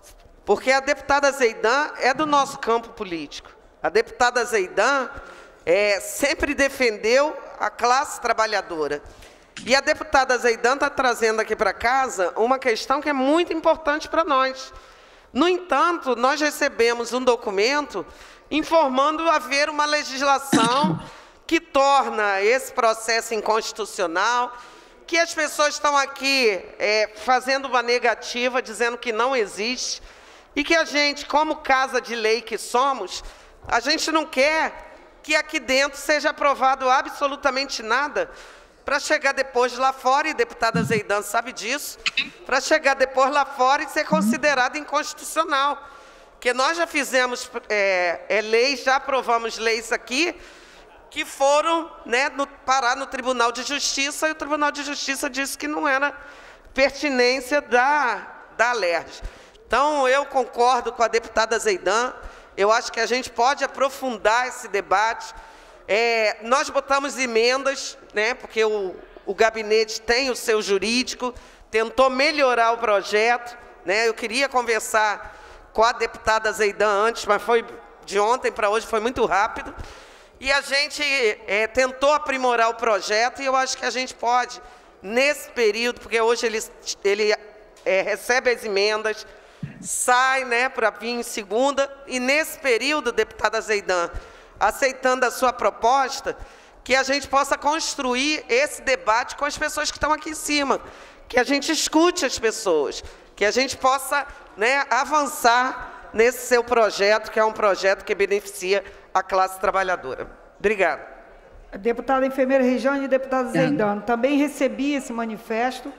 porque a deputada Zeidan é do nosso campo político. A deputada Zeidan é, sempre defendeu a classe trabalhadora. E a deputada Zeidan está trazendo aqui para casa uma questão que é muito importante para nós. No entanto, nós recebemos um documento informando haver uma legislação que torna esse processo inconstitucional, que as pessoas estão aqui é, fazendo uma negativa, dizendo que não existe, e que a gente, como casa de lei que somos, a gente não quer que aqui dentro seja aprovado absolutamente nada, para chegar depois lá fora, e a deputada Zeidan sabe disso, para chegar depois lá fora e ser considerado inconstitucional. Porque nós já fizemos é, é, leis, já aprovamos leis aqui, que foram né, no, parar no Tribunal de Justiça, e o Tribunal de Justiça disse que não era pertinência da, da Alerj. Então, eu concordo com a deputada Zeidan, eu acho que a gente pode aprofundar esse debate. É, nós botamos emendas, né, porque o, o gabinete tem o seu jurídico, tentou melhorar o projeto. Né, eu queria conversar com a deputada Zeidan antes, mas foi de ontem para hoje, foi muito rápido. E a gente é, tentou aprimorar o projeto, e eu acho que a gente pode, nesse período, porque hoje ele, ele é, recebe as emendas, sai né, para vir em segunda, e nesse período, deputada Zeidan, aceitando a sua proposta, que a gente possa construir esse debate com as pessoas que estão aqui em cima, que a gente escute as pessoas, que a gente possa né, avançar nesse seu projeto, que é um projeto que beneficia a classe trabalhadora. Obrigada. Deputada enfermeira Rejane e deputada Zeidan, também recebi esse manifesto,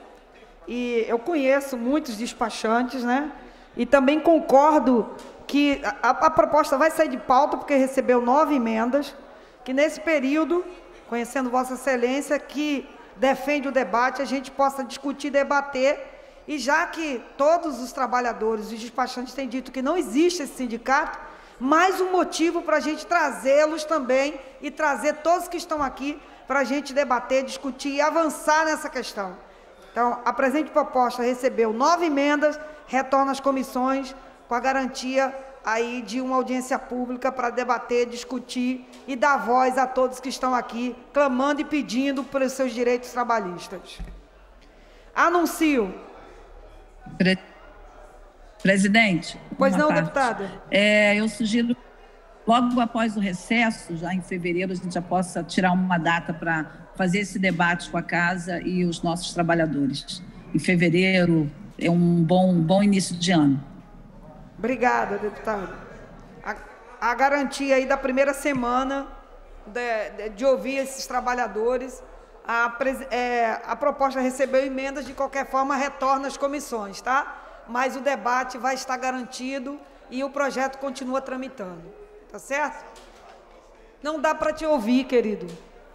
e eu conheço muitos despachantes, né? E também concordo que a, a proposta vai sair de pauta, porque recebeu nove emendas, que nesse período, conhecendo Vossa Excelência, que defende o debate, a gente possa discutir, debater, e já que todos os trabalhadores e os despachantes têm dito que não existe esse sindicato, mais um motivo para a gente trazê-los também, e trazer todos que estão aqui, para a gente debater, discutir e avançar nessa questão. Então, a presente proposta recebeu nove emendas, retorna às comissões, com a garantia aí de uma audiência pública para debater, discutir e dar voz a todos que estão aqui, clamando e pedindo pelos seus direitos trabalhistas. Anuncio. Pre Presidente. Pois não, parte. deputada. É, eu sugiro, logo após o recesso, já em fevereiro, a gente já possa tirar uma data para fazer esse debate com a casa e os nossos trabalhadores. Em fevereiro é um bom, bom início de ano. Obrigada, deputada. A, a garantia aí da primeira semana de, de, de ouvir esses trabalhadores, a, é, a proposta recebeu emendas, de qualquer forma retorna às comissões, tá? Mas o debate vai estar garantido e o projeto continua tramitando, tá certo? Não dá para te ouvir, querido.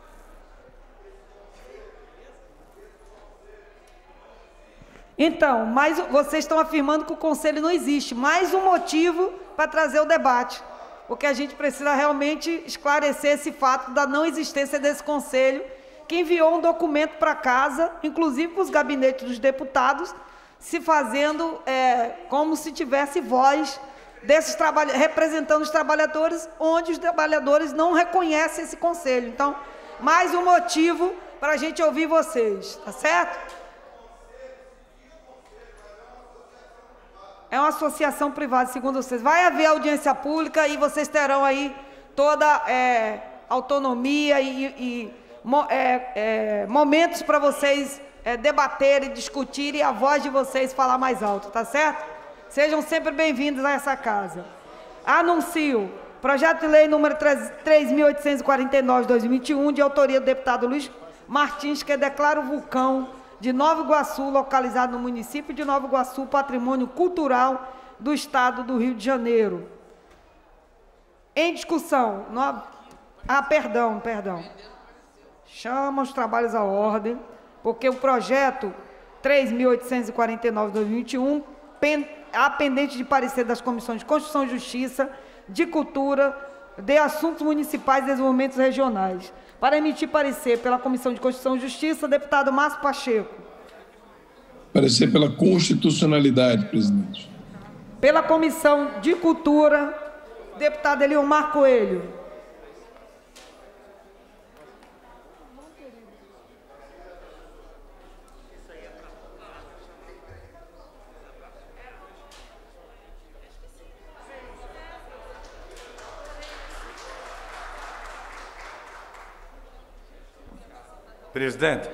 Então, mais, vocês estão afirmando que o Conselho não existe. Mais um motivo para trazer o debate. Porque a gente precisa realmente esclarecer esse fato da não existência desse Conselho, que enviou um documento para casa, inclusive para os gabinetes dos deputados, se fazendo é, como se tivesse voz desses trabalhadores, representando os trabalhadores, onde os trabalhadores não reconhecem esse Conselho. Então, mais um motivo para a gente ouvir vocês, tá certo? É uma associação privada, segundo vocês. Vai haver audiência pública e vocês terão aí toda é, autonomia e, e é, é, momentos para vocês é, debaterem, discutirem e a voz de vocês falar mais alto, tá certo? Sejam sempre bem-vindos a essa casa. Anuncio projeto de lei número três mil oitocentos e quarenta e nove, dois mil e vinte e um, de autoria do deputado Luiz Martins, que declara o vulcão de Nova Iguaçu, localizado no município de Nova Iguaçu, patrimônio cultural do estado do Rio de Janeiro. Em discussão, no... ah, perdão, perdão. Chama os trabalhos à ordem, porque o projeto três mil oitocentos e quarenta e nove, dois mil e vinte e um, pen... há pendente de parecer das comissões de Constituição e Justiça, de Cultura, de Assuntos Municipais e Desenvolvimentos Regionais. Para emitir parecer pela Comissão de Constituição e Justiça, deputado Márcio Pacheco. Parecer pela constitucionalidade, presidente. Pela Comissão de Cultura, deputado Eliomar Coelho. Presidente,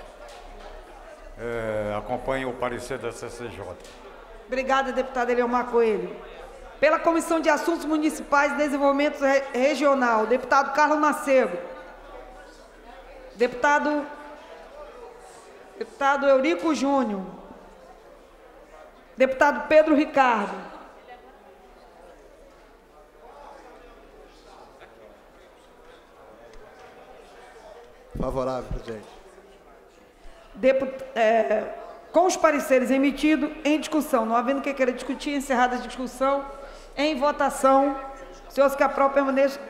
é, acompanho o parecer da C C J. Obrigada, deputado Eliomar Coelho. Pela Comissão de Assuntos Municipais e Desenvolvimento Re- Regional, deputado Carlos Macedo. Deputado, deputado Eurico Júnior. Deputado Pedro Ricardo. Favorável, presidente. Deput, é, com os pareceres emitidos em discussão, não havendo quem queira discutir, encerrada a discussão, em votação, senhores que aprovam permaneçam,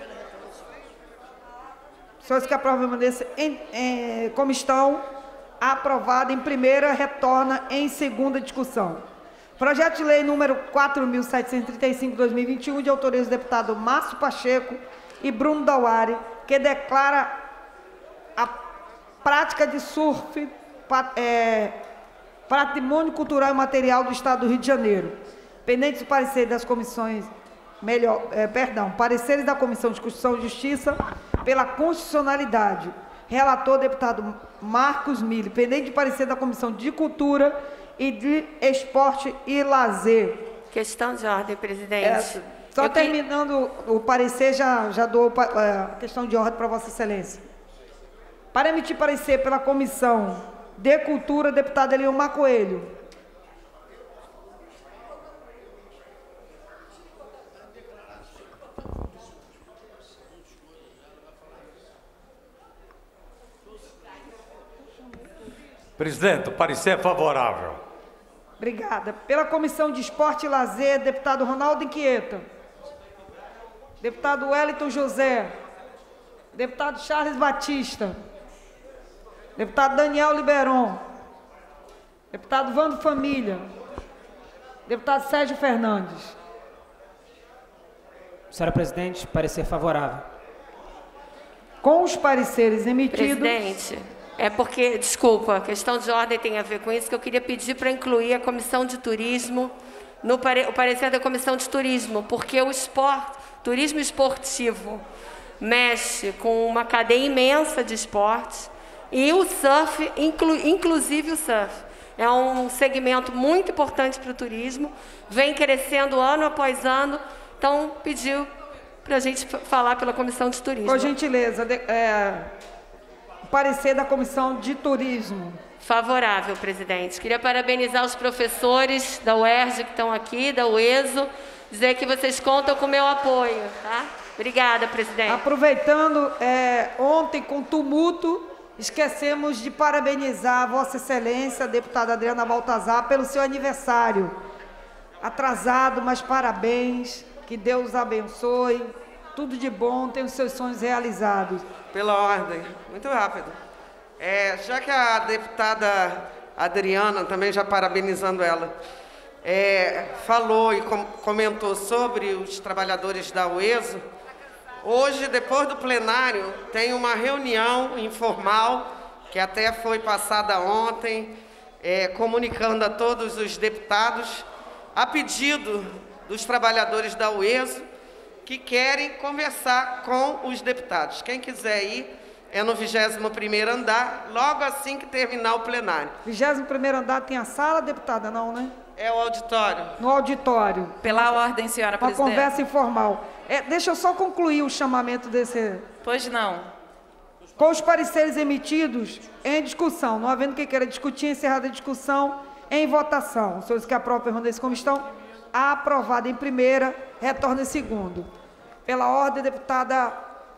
senhores que aprovam permaneçam em, em, como estão, aprovado em primeira, retorna em segunda discussão. Projeto de lei número quatro mil setecentos e trinta e cinco, dois mil e vinte e um, de autoria do deputado Márcio Pacheco e Bruno Dauari, que declara a prática de surf, é, patrimônio cultural e material do Estado do Rio de Janeiro. Pendentes do parecer das comissões, melhor, é, perdão, pareceres da Comissão de Constituição e Justiça pela constitucionalidade. Relator, deputado Marcos Mille. Pendente de parecer da Comissão de Cultura e de Esporte e Lazer. Questão de ordem, presidente. É, só Eu terminando que... o parecer, já, já dou a questão de ordem para Vossa Excelência. Para emitir parecer pela Comissão de Cultura, deputado Eliomar Coelho. Presidente, o parecer é favorável. Obrigada. Pela Comissão de Esporte e Lazer, deputado Ronaldo Inquieta. Deputado Wellington José. Deputado Charles Batista. Deputado Daniel Liberon. Deputado Vando Família. Deputado Sérgio Fernandes. Senhora presidente, parecer favorável. Com os pareceres emitidos... Presidente, é porque, desculpa, a questão de ordem tem a ver com isso, que eu queria pedir para incluir a Comissão de Turismo, no pare, o parecer da Comissão de Turismo, porque o esporte, turismo esportivo mexe com uma cadeia imensa de esportes, e o surf, inclu, inclusive o surf, é um segmento muito importante para o turismo, vem crescendo ano após ano, então pediu para a gente falar pela Comissão de Turismo. Por gentileza, de, é, o parecer da Comissão de Turismo. Favorável, presidente. Queria parabenizar os professores da U E R J que estão aqui, da U E S O, dizer que vocês contam com o meu apoio, tá? Obrigada, presidente. Aproveitando, é, ontem, com tumulto, esquecemos de parabenizar a Vossa Excelência, a deputada Adriana Baltazar, pelo seu aniversário. Atrasado, mas parabéns, que Deus abençoe, tudo de bom, tenha os seus sonhos realizados. Pela ordem, muito rápido. É, já que a deputada Adriana, também já parabenizando ela, é, falou e com, comentou sobre os trabalhadores da U E S O, hoje, depois do plenário, tem uma reunião informal, que até foi passada ontem, é, comunicando a todos os deputados, a pedido dos trabalhadores da U E S O, que querem conversar com os deputados. Quem quiser ir, é no vigésimo primeiro andar, logo assim que terminar o plenário. vigésimo primeiro andar tem a sala, deputada, não, né? É o auditório. No auditório. Pela ordem, senhora Uma presidente. conversa informal. É, deixa eu só concluir o chamamento desse... Pois não. Com os pareceres emitidos em discussão, não havendo quem queira discutir, encerrada a discussão, em votação. Os senhores que aprovam permaneçam como estão, aprovado em primeira, retorna em segundo. Pela ordem, deputada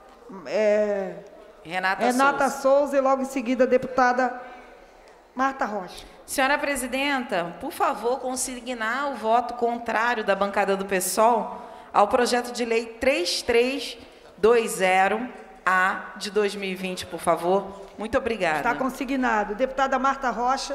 é, Renata, Renata Souza. Souza e logo em seguida, deputada Marta Rocha. Senhora presidenta, por favor, consignar o voto contrário da bancada do PSOL ao projeto de lei três três dois zero A de dois mil e vinte, por favor. Muito obrigada. Está consignado. Deputada Marta Rocha.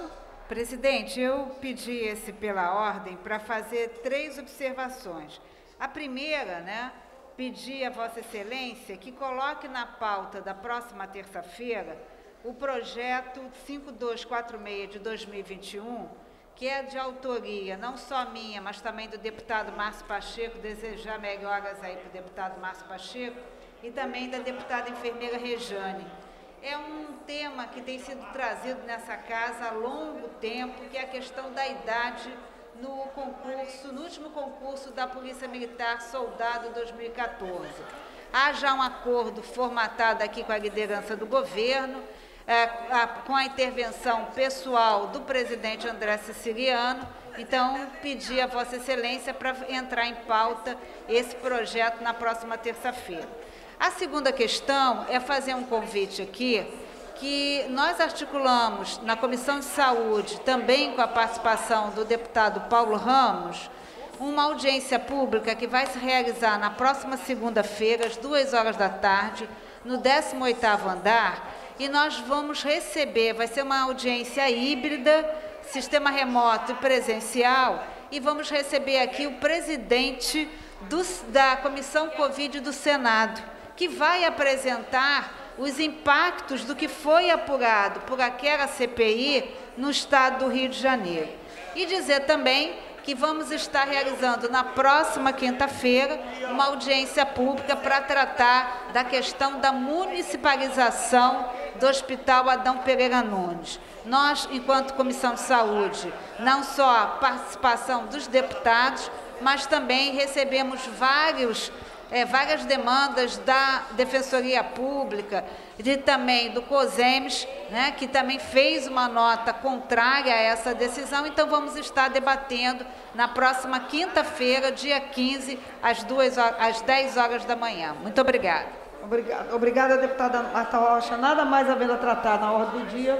Presidente, eu pedi esse pela ordem para fazer três observações. A primeira, né, pedir a Vossa Excelência que coloque na pauta da próxima terça-feira o projeto cinco dois quatro seis de dois mil e vinte e um, que é de autoria não só minha, mas também do deputado Márcio Pacheco, desejar melhoras aí para o deputado Márcio Pacheco, e também da deputada enfermeira Rejane. É um tema que tem sido trazido nessa casa há longo tempo, que é a questão da idade no concurso, no último concurso da Polícia Militar Soldado dois mil e quatorze. Há já um acordo formatado aqui com a liderança do governo, é, a, com a intervenção pessoal do presidente André Siciliano. Então, pedi a Vossa Excelência para entrar em pauta esse projeto na próxima terça-feira. A segunda questão é fazer um convite aqui, que nós articulamos na Comissão de Saúde, também com a participação do deputado Paulo Ramos, uma audiência pública que vai se realizar na próxima segunda-feira, às duas horas da tarde, no décimo oitavo andar, e nós vamos receber, vai ser uma audiência híbrida, sistema remoto e presencial, e vamos receber aqui o presidente do, da Comissão Covid do Senado, que vai apresentar os impactos do que foi apurado por aquela C P I no estado do Rio de Janeiro. E dizer também que vamos estar realizando na próxima quinta-feira uma audiência pública para tratar da questão da municipalização do Hospital Adão Pereira Nunes. Nós, enquanto Comissão de Saúde, não só a participação dos deputados, mas também recebemos vários É, várias demandas da Defensoria Pública e também do COSEMES, né, que também fez uma nota contrária a essa decisão. Então, vamos estar debatendo na próxima quinta-feira, dia quinze, às, duas horas, às dez horas da manhã. Muito obrigada. Obrigada, obrigada, deputada Marta Rocha. Nada mais havendo a tratar na ordem do dia.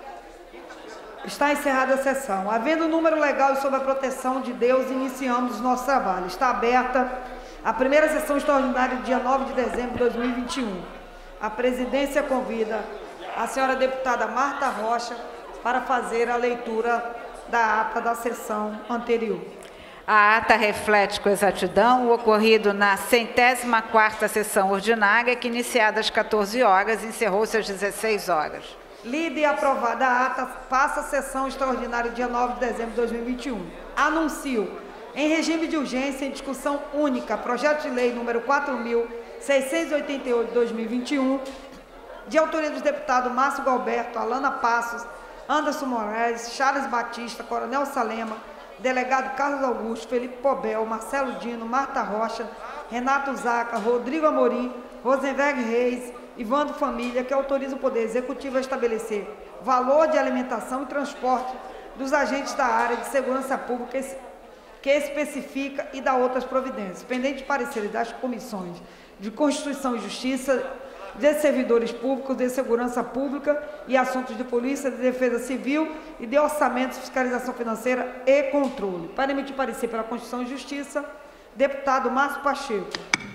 Está encerrada a sessão. Havendo o número legal e sob a proteção de Deus, iniciamos o nosso trabalho. Está aberta a primeira sessão extraordinária do dia nove de dezembro de dois mil e vinte e um. A presidência convida a senhora deputada Marta Rocha para fazer a leitura da ata da sessão anterior. A ata reflete com exatidão o ocorrido na centésima quarta sessão ordinária, que, iniciada às quatorze horas, encerrou-se às dezesseis horas. Lida e aprovada a ata, passa a sessão extraordinária dia nove de dezembro de dois mil e vinte e um. Anuncio, em regime de urgência, em discussão única, projeto de lei número quatro mil seiscentos e oitenta e oito de dois mil e vinte e um, de autoria dos deputados Márcio Galberto, Alana Passos, Anderson Moraes, Charles Batista, Coronel Salema, delegado Carlos Augusto, Felipe Pobel, Marcelo Dino, Marta Rocha, Renato Zaca, Rodrigo Amorim, Rosenberg Reis, Ivandro Família, que autoriza o Poder Executivo a estabelecer valor de alimentação e transporte dos agentes da área de segurança pública que especifica e dá outras providências, pendente de pareceres das comissões de Constituição e Justiça, de servidores públicos, de segurança pública e assuntos de polícia, de defesa civil e de orçamento, fiscalização financeira e controle. Para emitir parecer pela Constituição e Justiça, deputado Márcio Pacheco.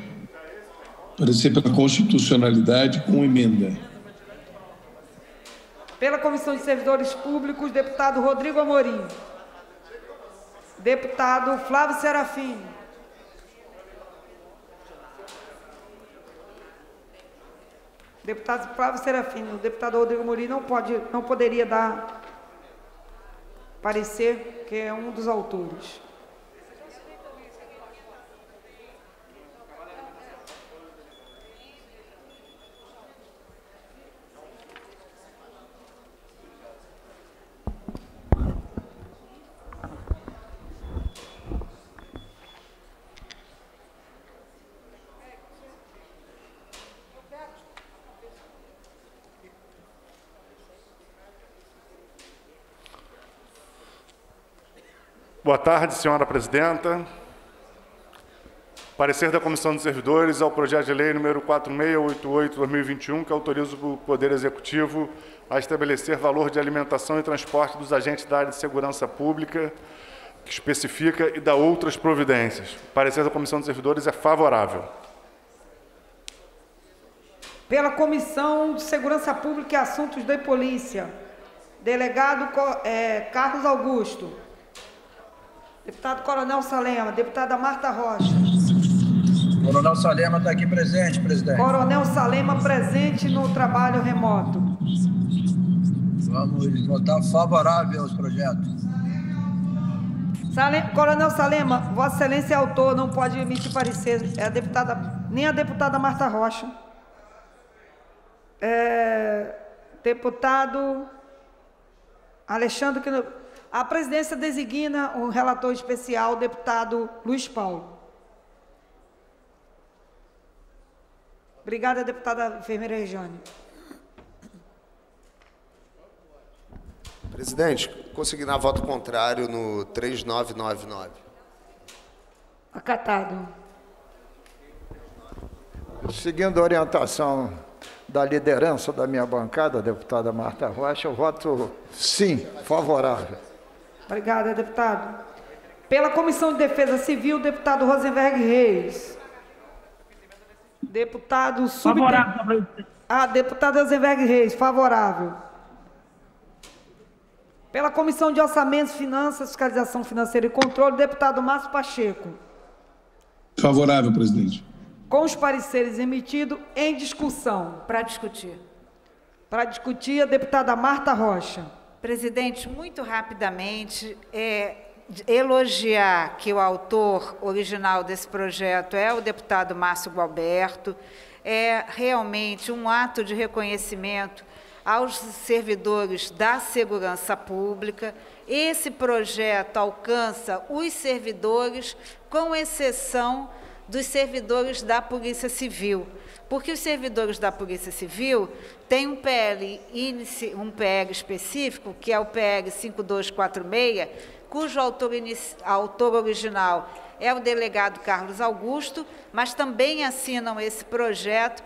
Parecer pela constitucionalidade com emenda. Pela Comissão de Servidores Públicos, deputado Rodrigo Amorim. Deputado Flávio Serafim. Deputado Flávio Serafim, o deputado Rodrigo Amorim não, pode, não poderia dar parecer, que é um dos autores. Boa tarde, senhora presidenta. Parecer da Comissão de Servidores ao projeto de lei número quatro mil seiscentos e oitenta e oito de dois mil e vinte e um, que autoriza o Poder Executivo a estabelecer valor de alimentação e transporte dos agentes da área de segurança pública, que especifica e dá outras providências. Parecer da Comissão de Servidores é favorável. Pela Comissão de Segurança Pública e Assuntos da Polícia, Delegado é, Carlos Augusto. Deputado Coronel Salema. Deputada Marta Rocha. Coronel Salema está aqui presente, presidente. Coronel Salema presente no trabalho remoto. Vamos votar favorável aos projetos. Salema, Coronel Salema, Vossa Excelência é autor, não pode emitir parecer. É a deputada, nem a deputada Marta Rocha. É, deputado Alexandre, a presidência designa o relator especial, o deputado Luiz Paulo. Obrigada, deputada enfermeira Regiane. Presidente, consignar voto contrário no três nove nove nove. Acatado. Seguindo a orientação da liderança da minha bancada, a deputada Marta Rocha, eu voto sim, favorável. Obrigada, deputado. Pela Comissão de Defesa Civil, deputado Rosenberg Reis. Deputado sub... Favorável. Ah, deputado Rosenberg Reis, favorável. Pela Comissão de Orçamentos, Finanças, Fiscalização Financeira e Controle, deputado Márcio Pacheco. Favorável, presidente. Com os pareceres emitidos, em discussão. Para discutir. Para discutir, a deputada Marta Rocha. Presidente, muito rapidamente, é, elogiar que o autor original desse projeto é o deputado Márcio Gualberto. É realmente um ato de reconhecimento aos servidores da segurança pública. Esse projeto alcança os servidores, com exceção dos servidores da Polícia Civil, porque os servidores da Polícia Civil têm um P L, um P L específico, que é o P L cinco dois quatro seis, cujo autor, autor original é o delegado Carlos Augusto, mas também assinam esse projeto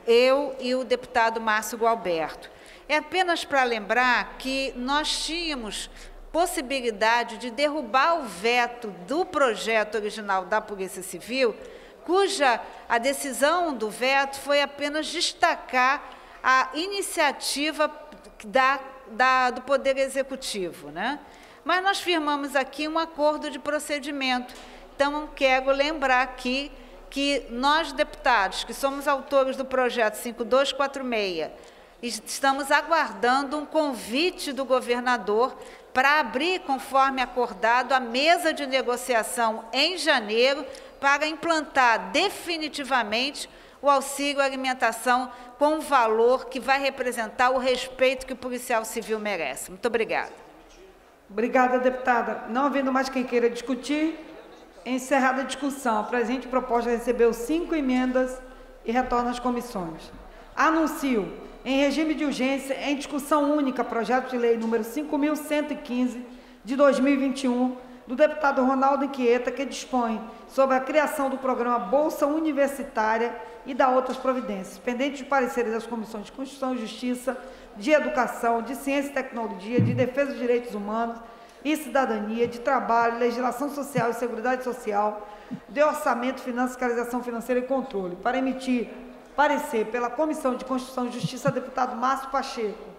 eu e o deputado Márcio Gualberto. É apenas para lembrar que nós tínhamos possibilidade de derrubar o veto do projeto original da Polícia Civil, cuja a decisão do veto foi apenas destacar a iniciativa da, da, do Poder Executivo, né? Mas nós firmamos aqui um acordo de procedimento. Então, quero lembrar aqui que nós, deputados, que somos autores do projeto cinco dois quatro seis, estamos aguardando um convite do governador para abrir, conforme acordado, a mesa de negociação em janeiro para implantar definitivamente o auxílio alimentação com um valor que vai representar o respeito que o policial civil merece. Muito obrigada. Obrigada, deputada. Não havendo mais quem queira discutir, encerrada a discussão. A presente proposta recebeu cinco emendas e retorna às comissões. Anuncio, em regime de urgência, em discussão única, projeto de lei número cinco mil cento e quinze, de dois mil e vinte e um, do deputado Ronaldo Inquieta, que dispõe sobre a criação do programa Bolsa Universitária e da outras providências, pendente de pareceres das comissões de Constituição e Justiça, de Educação, de Ciência e Tecnologia, de Defesa dos Direitos Humanos e Cidadania, de Trabalho, Legislação Social e Seguridade Social, de Orçamento, Finanças, Fiscalização Financeira e Controle, para emitir parecer pela Comissão de Constituição e Justiça, deputado Márcio Pacheco.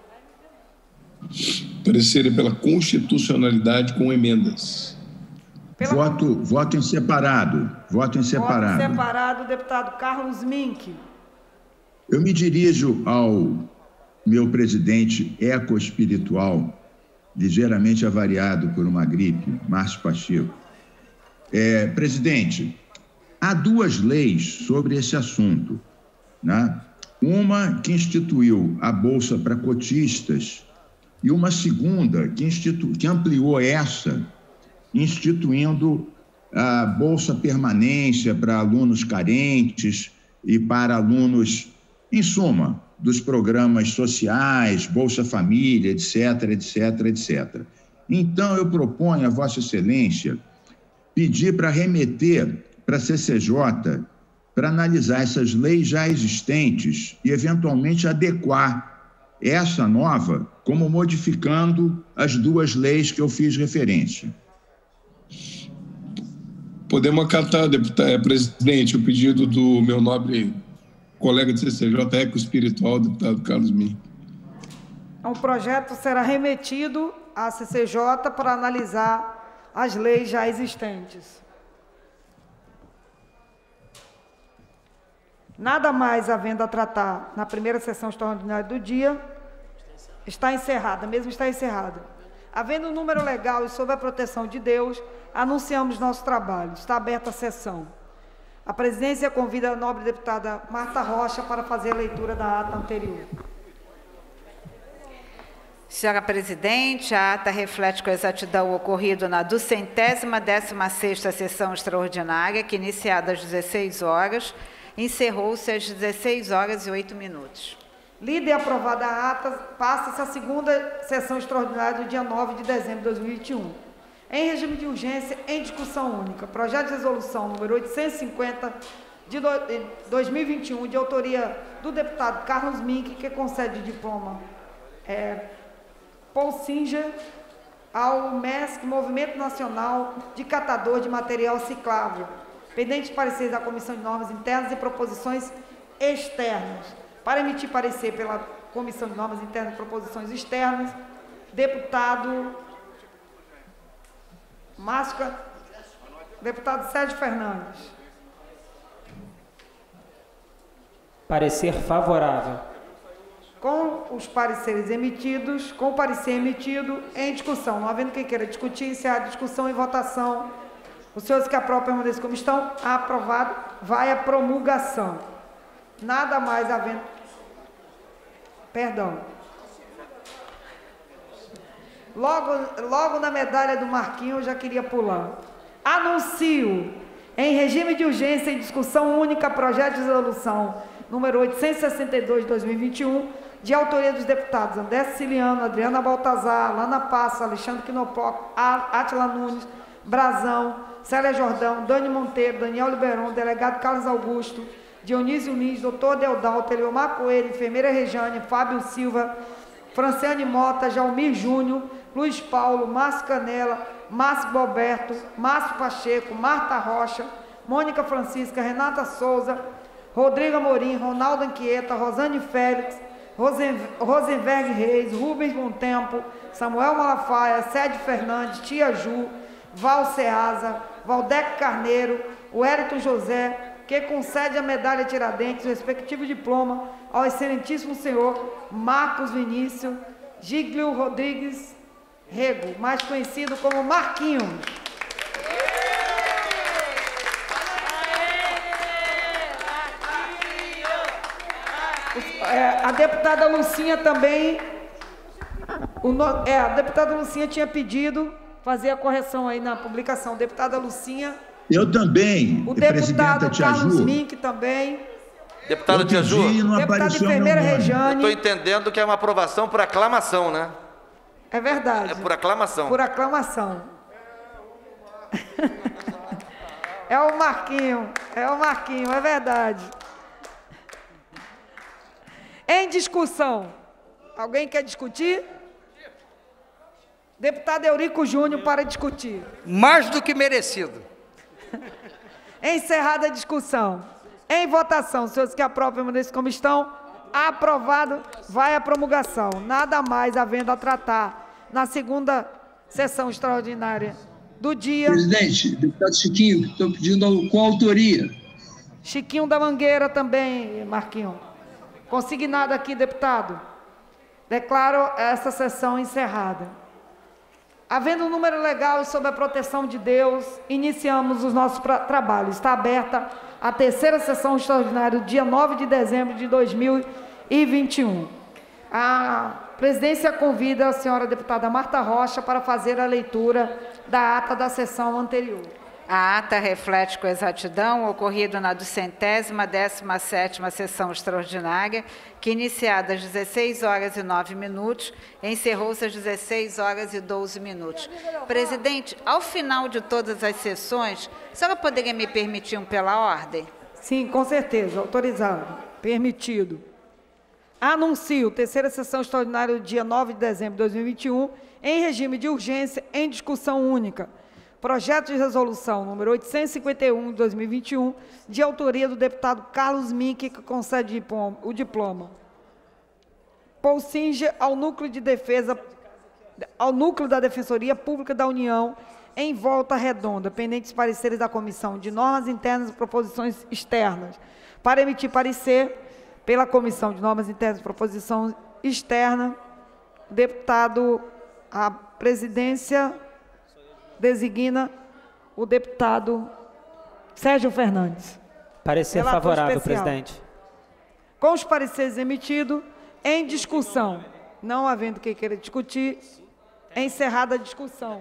Parecer pela constitucionalidade com emendas. Pela... Voto, voto em separado. Voto em separado. Voto separado, deputado Carlos Mink. Eu me dirijo ao meu presidente ecoespiritual, ligeiramente avariado por uma gripe, Márcio Pacheco. É, presidente, há duas leis sobre esse assunto, né? Uma que instituiu a Bolsa para cotistas e uma segunda que, institu... que ampliou essa, instituindo a Bolsa Permanência para alunos carentes e para alunos, em suma, dos programas sociais, Bolsa Família, etc, etc, etcétera. Então, eu proponho a Vossa Excelência pedir para remeter para a C C J para analisar essas leis já existentes e, eventualmente, adequar essa nova, como modificando as duas leis que eu fiz referência. Podemos acatar, deputado, presidente, o pedido do meu nobre colega de C C J, eco espiritual, deputado Carlos Mink. O projeto será remetido à C C J para analisar as leis já existentes. Nada mais havendo a tratar na primeira sessão extraordinária do dia, está encerrada, mesmo está encerrada. Havendo um número legal e sob a proteção de Deus, anunciamos nosso trabalho. Está aberta a sessão. A presidência convida a nobre deputada Marta Rocha para fazer a leitura da ata anterior. Senhora Presidente, a ata reflete com exatidão o ocorrido na duzentésima décima sexta sessão extraordinária, que, iniciada às dezesseis horas, encerrou-se às dezesseis horas e oito minutos. Lida e aprovada a ata, passa-se a segunda sessão extraordinária do dia nove de dezembro de dois mil e vinte e um. Em regime de urgência, em discussão única, projeto de resolução número oitocentos e cinquenta de dois mil e vinte e um, de autoria do deputado Carlos Mink, que concede diploma é, Paul Singer ao M E S C, Movimento Nacional de Catador de Material Ciclável, pendente de parecer da Comissão de Normas Internas e Proposições Externas. Para emitir parecer pela Comissão de Normas Internas e Proposições Externas, deputado Máscara, deputado Sérgio Fernandes. Parecer favorável. Com os pareceres emitidos, com o parecer emitido, em discussão. Não havendo quem queira discutir, encerrar a discussão e votação. Os senhores que aprovam permaneçam como estão, aprovado, vai a promulgação. Nada mais havendo... Perdão. Logo, logo na medalha do Marquinhos, eu já queria pular. Anuncio, em regime de urgência e discussão única, projeto de resolução número oitocentos e sessenta e dois de dois mil e vinte e um, de autoria dos deputados André Siciliano, Adriana Baltazar, Lana Passa, Alexandre Quinopó, Átila Nunes, Brazão, Célia Jordão, Dani Monteiro, Daniel Liberon, delegado Carlos Augusto, Dionísio Lins, doutor Deodalto, Eleomar Coelho, enfermeira Rejane, Fábio Silva, Franciane Mota, Jalmir Júnior, Luiz Paulo, Márcio Canela, Márcio Boberto, Márcio Pacheco, Marta Rocha, Mônica Francisca, Renata Souza, Rodrigo Amorim, Ronaldo Anchieta, Rosane Félix, Rosen, Rosenberg Reis, Rubens Montempo, Samuel Malafaia, Sérgio Fernandes, Tia Ju, Val Ceasa, Valdec Carneiro, o Wellington José, que concede a medalha Tiradentes, o respectivo diploma, ao excelentíssimo senhor Marcos Vinícius Giglio Rodrigues Rego, mais conhecido como Marquinhos. É, a deputada Lucinha também, o no, é, a deputada Lucinha tinha pedido fazer a correção aí na publicação. Deputada Lucinha. Eu também. O deputado Carlos Mink também. Deputada Tia Ju. Deputada enfermeira Rejane. Eu estou entendendo que é uma aprovação por aclamação, né? É verdade. É por aclamação. Por aclamação. É o Marquinho, é o Marquinho, é verdade. Em discussão, alguém quer discutir? Deputado Eurico Júnior para discutir. Mais do que merecido. Encerrada a discussão. Em votação, senhores que aprovam permaneçam como estão, aprovado, vai a promulgação. Nada mais havendo a tratar na segunda sessão extraordinária do dia. Presidente, deputado Chiquinho, estou pedindo a coautoria. Chiquinho da Mangueira também, Marquinho. Consignado aqui, deputado. Declaro essa sessão encerrada. Havendo um número legal e sob a proteção de Deus, iniciamos os nossos trabalhos. Está aberta a terceira sessão extraordinária, dia nove de dezembro de dois mil e vinte e um. A presidência convida a senhora deputada Marta Rocha para fazer a leitura da ata da sessão anterior. A ata reflete com exatidão o ocorrido na duzentésima décima sétima sessão extraordinária, que, iniciada às dezesseis horas e nove minutos, encerrou-se às dezesseis horas e doze minutos. Presidente, ao final de todas as sessões, a senhora poderia me permitir um pela ordem? Sim, com certeza, autorizado, permitido. Anuncio terceira sessão extraordinária do dia nove de dezembro de dois mil e vinte e um, em regime de urgência, em discussão única. Projeto de resolução número oitocentos e cinquenta e um de dois mil e vinte e um, de autoria do deputado Carlos Mink, que concede o diploma. Polsinja ao Núcleo de Defesa, ao Núcleo da Defensoria Pública da União, em Volta Redonda, pendentes pareceres da Comissão de Normas Internas e Proposições Externas. Para emitir parecer pela Comissão de Normas Internas e Proposição Externa, o deputado, a presidência designa o deputado Sérgio Fernandes. Parecer Relator favorável, especial. presidente. Com os pareceres emitidos, em discussão, não havendo quem queira discutir, encerrada a discussão.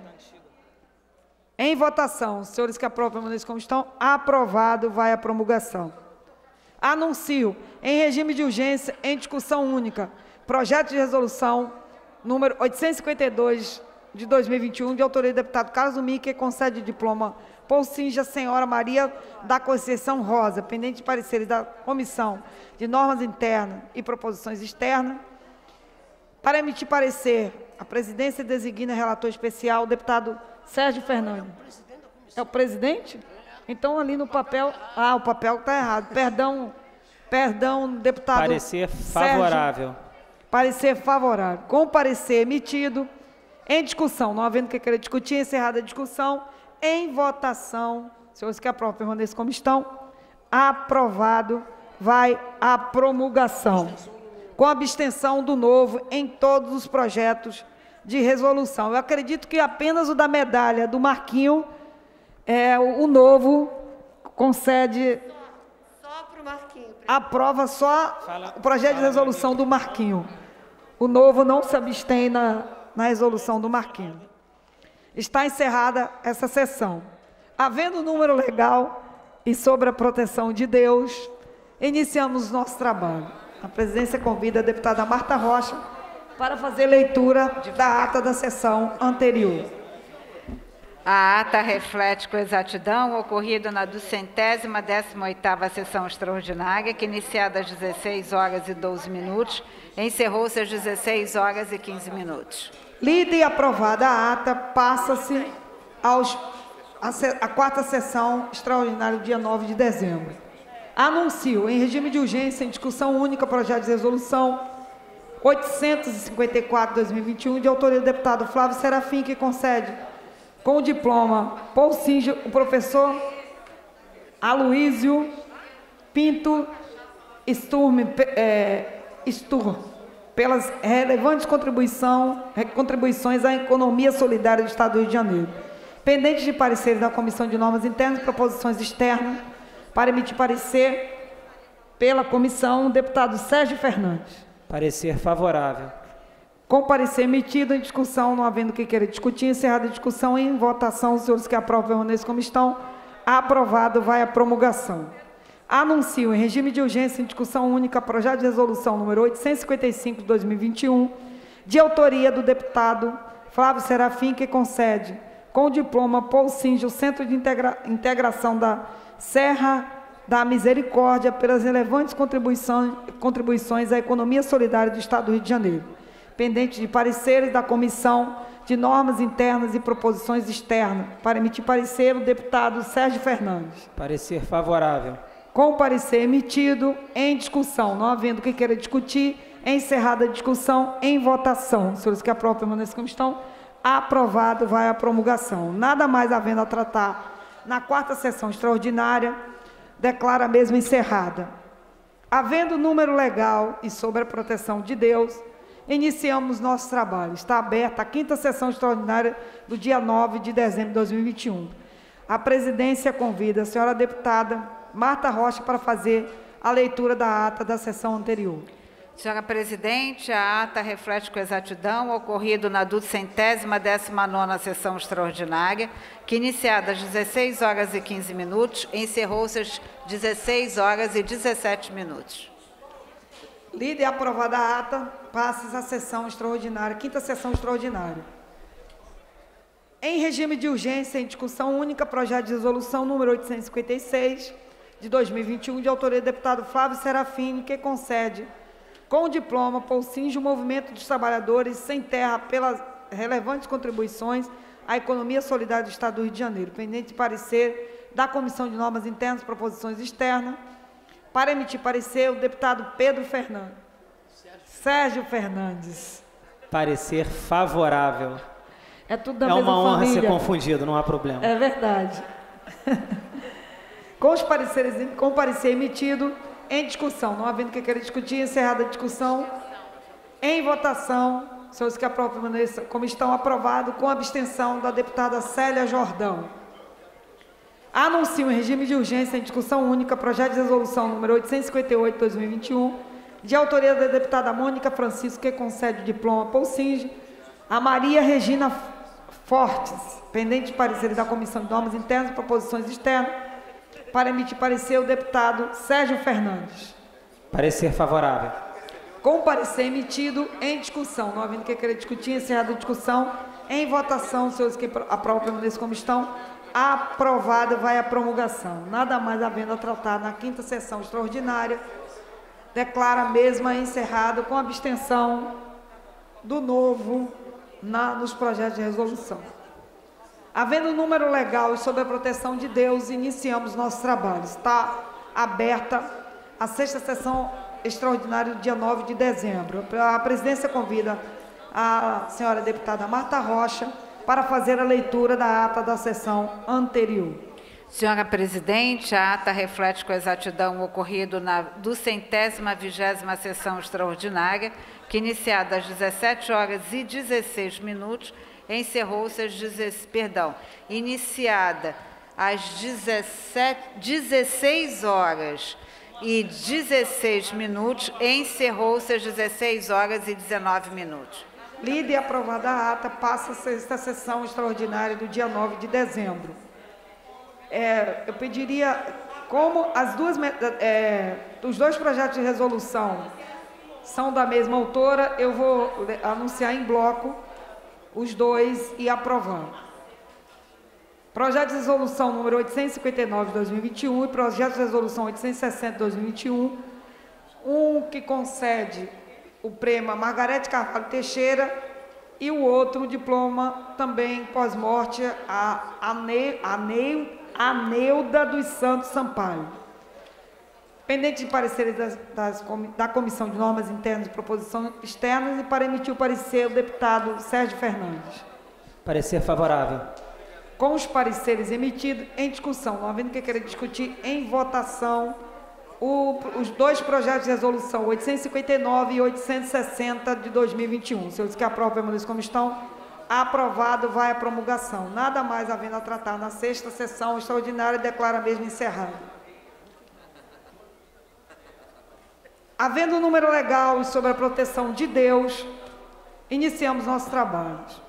Em votação, os senhores que aprovam permaneçam como estão, aprovado, vai à promulgação. Anuncio, em regime de urgência, em discussão única, projeto de resolução número oitocentos e cinquenta e dois de dois mil e vinte e um, de autoria do deputado Carlos Domingue, que concede o diploma Polsinja Senhora Maria da Conceição Rosa, pendente de pareceres da Comissão de Normas Internas e Proposições Externas. Para emitir parecer, a presidência designa relator especial o deputado Sérgio Fernandes. É o presidente? Então, ali no papel... Ah, o papel está errado. Perdão, perdão, deputado Parecer Sérgio. favorável. Parecer favorável. Com parecer emitido, em discussão, não havendo que querer discutir, encerrada a discussão, em votação, senhores que aprovam, permaneçam como estão, aprovado, vai à promulgação, com abstenção do novo em todos os projetos de resolução. Eu acredito que apenas o da medalha do Marquinho, é, o, o novo, concede... Só para o Marquinho. Aprova só o projeto de resolução do Marquinho. O novo não se abstém na, na resolução do Marquinho. Está encerrada essa sessão. Havendo o número legal e sobre a proteção de Deus, iniciamos nosso trabalho. A presidência convida a deputada Marta Rocha para fazer leitura da ata da sessão anterior. A ata reflete com exatidão o ocorrido na duzentésima décima oitava sessão extraordinária, que, iniciada às dezesseis horas e doze minutos, encerrou-se às dezesseis horas e quinze minutos. Lida e aprovada a ata, passa-se aos a, a quarta sessão extraordinária, dia nove de dezembro. Anuncio, em regime de urgência, em discussão única, projeto de resolução oitocentos e cinquenta e quatro de dois mil e vinte e um, de autoria do deputado Flávio Serafim, que concede com o diploma Polsinja o professor Aloísio Pinto Sturm, é, Stur, pelas relevantes contribuição, contribuições à economia solidária do Estado do Rio de Janeiro. Pendente de pareceres da Comissão de Normas Internas e Proposições Externas, para emitir parecer pela comissão, o deputado Sérgio Fernandes. Parecer favorável. Com parecer emitido em discussão, não havendo quem queira discutir, encerrada a discussão, em votação, os senhores que aprovam permaneçam como estão, aprovado, vai à promulgação. Anuncio, em regime de urgência, em discussão única, projeto de resolução número oitocentos e cinquenta e cinco de dois mil e vinte e um, de autoria do deputado Flávio Serafim, que concede, com o diploma Polsinja, o Centro de Integra Integração da Serra da Misericórdia, pelas relevantes contribuições, contribuições à economia solidária do Estado do Rio de Janeiro, pendente de pareceres da Comissão de Normas Internas e Proposições Externas. Para emitir parecer, o deputado Sérgio Fernandes. Parecer favorável. Com o parecer emitido, em discussão, não havendo quem queira discutir, encerrada a discussão, em votação. Os senhores que aprovam permaneçam como estão, aprovado, vai à promulgação. Nada mais havendo a tratar na quarta sessão extraordinária, declara a mesma encerrada. Havendo número legal e sobre a proteção de Deus, iniciamos nosso trabalho. Está aberta a quinta sessão extraordinária do dia nove de dezembro de dois mil e vinte e um. A presidência convida a senhora deputada Marta Rocha para fazer a leitura da ata da sessão anterior. Senhora presidente, a ata reflete com exatidão o ocorrido na duzentésima décima nona sessão extraordinária, que, iniciada às dezesseis horas e quinze minutos, encerrou-se às dezesseis horas e dezessete minutos. Lida e aprovada a ata, passa a sessão extraordinária, quinta sessão extraordinária. Em regime de urgência, em discussão única, projeto de resolução número oitocentos e cinquenta e seis, de dois mil e vinte e um, de autoria do deputado Flávio Serafim, que concede, com o diploma Polsinja, o Movimento dos Trabalhadores Sem Terra, pelas relevantes contribuições à economia solidária do Estado do Rio de Janeiro, pendente de parecer da Comissão de Normas Internas e Proposições Externas. Para emitir parecer, o deputado Pedro Fernandes. Sérgio Fernandes. Parecer favorável. É tudo da É mesma uma honra família. ser confundido, não há problema. É verdade. Com os pareceres, com o parecer emitido, em discussão, não havendo que querer discutir, encerrada a discussão, em votação, senhores que aprovam, como estão aprovados, com abstenção da deputada Célia Jordão. Anuncio em regime de urgência em discussão única projeto de resolução número oitocentos e cinquenta e oito, dois mil e vinte e um, de autoria da deputada Mônica Francisco, que concede o diploma Polsinge a Maria Regina Fortes, pendente de pareceres da Comissão de Normas Internas e Proposições Externas, para emitir parecer o deputado Sérgio Fernandes. Parecer favorável. Com o parecer emitido em discussão, não havendo que querer discutir, encerrada a discussão, em votação, senhores que aprovam permaneçam como estão, aprovada vai a promulgação. Nada mais havendo a tratar na quinta sessão extraordinária, declara a mesma encerrada com abstenção do novo na, nos projetos de resolução. Havendo número legal e sob a proteção de Deus, iniciamos nossos trabalhos. Está aberta a sexta sessão extraordinária do dia nove de dezembro. A presidência convida a senhora deputada Marta Rocha para fazer a leitura da ata da sessão anterior. Senhora Presidente, a ata reflete com exatidão o ocorrido na duzentésima vigésima sessão extraordinária, que, iniciada às dezessete horas e dezesseis minutos, encerrou-se às dezesseis, perdão, iniciada às dezesseis horas e dezesseis minutos, encerrou-se às dezesseis horas e dezenove minutos. Lida e aprovada a ata, passa a sexta sessão extraordinária do dia nove de dezembro. É, eu pediria, como as duas, é, os dois projetos de resolução são da mesma autora, eu vou anunciar em bloco os dois e aprovando. Projeto de resolução número oitocentos e cinquenta e nove de dois mil e vinte e um e projeto de resolução oitocentos e sessenta de dois mil e vinte e um, um que concede o prêmio Margarete Carvalho Teixeira e o outro o diploma também pós-morte a Ane, Ane, Aneuda dos Santos Sampaio. Pendente de pareceres das, das, da Comissão de Normas Internas e Proposições Externas e para emitir o parecer o deputado Sérgio Fernandes. Parecer favorável. Com os pareceres emitidos em discussão, não havendo que querer discutir em votação o, os dois projetos de resolução oitocentos e cinquenta e nove e oitocentos e sessenta de dois mil e vinte e um. Senhores que aprovam, permaneçam como estão. Aprovado, vai a promulgação. Nada mais havendo a tratar na sexta sessão extraordinária, declara mesmo encerrado. Havendo um número legal e sob a proteção de Deus, iniciamos nossos trabalhos.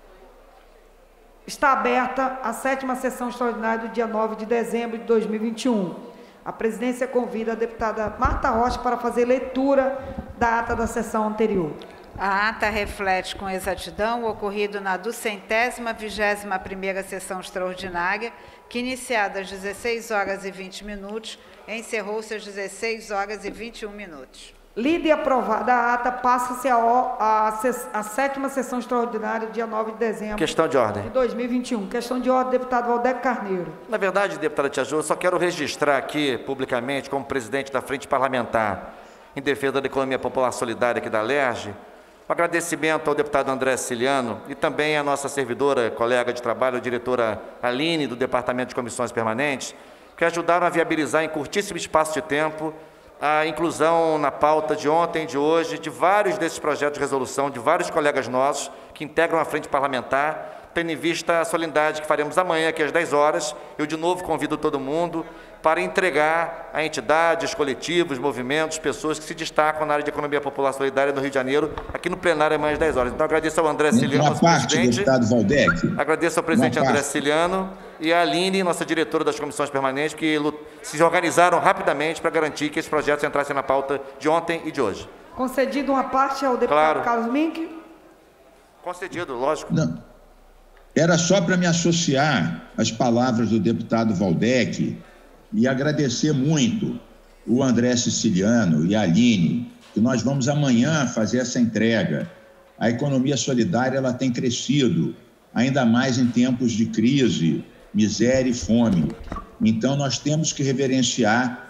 Está aberta a sétima sessão extraordinária do dia nove de dezembro de dois mil e vinte e um. A presidência convida a deputada Marta Rocha para fazer leitura da ata da sessão anterior. A ata reflete com exatidão o ocorrido na duzentésima vigésima primeira sessão extraordinária, que, iniciada às dezesseis horas e vinte minutos, encerrou-se às dezesseis horas e vinte e um minutos. Lida e aprovada a ata, passa-se a, a, a sétima sessão extraordinária, dia nove de dezembro Questão de ordem. de dois mil e vinte e um. Questão de ordem, deputado Valdec Carneiro. Na verdade, deputada Tia Ju, eu só quero registrar aqui, publicamente, como presidente da Frente Parlamentar em defesa da economia popular solidária aqui da Alerj, um agradecimento ao deputado André Siciliano e também à nossa servidora, colega de trabalho, a diretora Aline, do Departamento de Comissões Permanentes, que ajudaram a viabilizar em curtíssimo espaço de tempo a inclusão na pauta de ontem e de hoje de vários desses projetos de resolução, de vários colegas nossos que integram a Frente Parlamentar, tendo em vista a solenidade que faremos amanhã, aqui às dez horas. Eu, de novo, convido todo mundo para entregar a entidades, coletivos, movimentos, pessoas que se destacam na área de economia popular solidária no Rio de Janeiro, aqui no plenário amanhã às dez horas. Então, agradeço ao André Siciliano, nosso parte, presidente. deputado Valdec. Agradeço ao presidente Uma André parte. Siciliano e à Aline, nossa diretora das comissões permanentes, que se organizaram rapidamente para garantir que esses projetos entrassem na pauta de ontem e de hoje. Concedido uma parte ao deputado Claro. Carlos Mink. Concedido, lógico. Não. Era só para me associar às palavras do deputado Valdec e agradecer muito o André Siciliano e a Aline, que nós vamos amanhã fazer essa entrega. A economia solidária ela tem crescido, ainda mais em tempos de crise, miséria e fome. Então, nós temos que reverenciar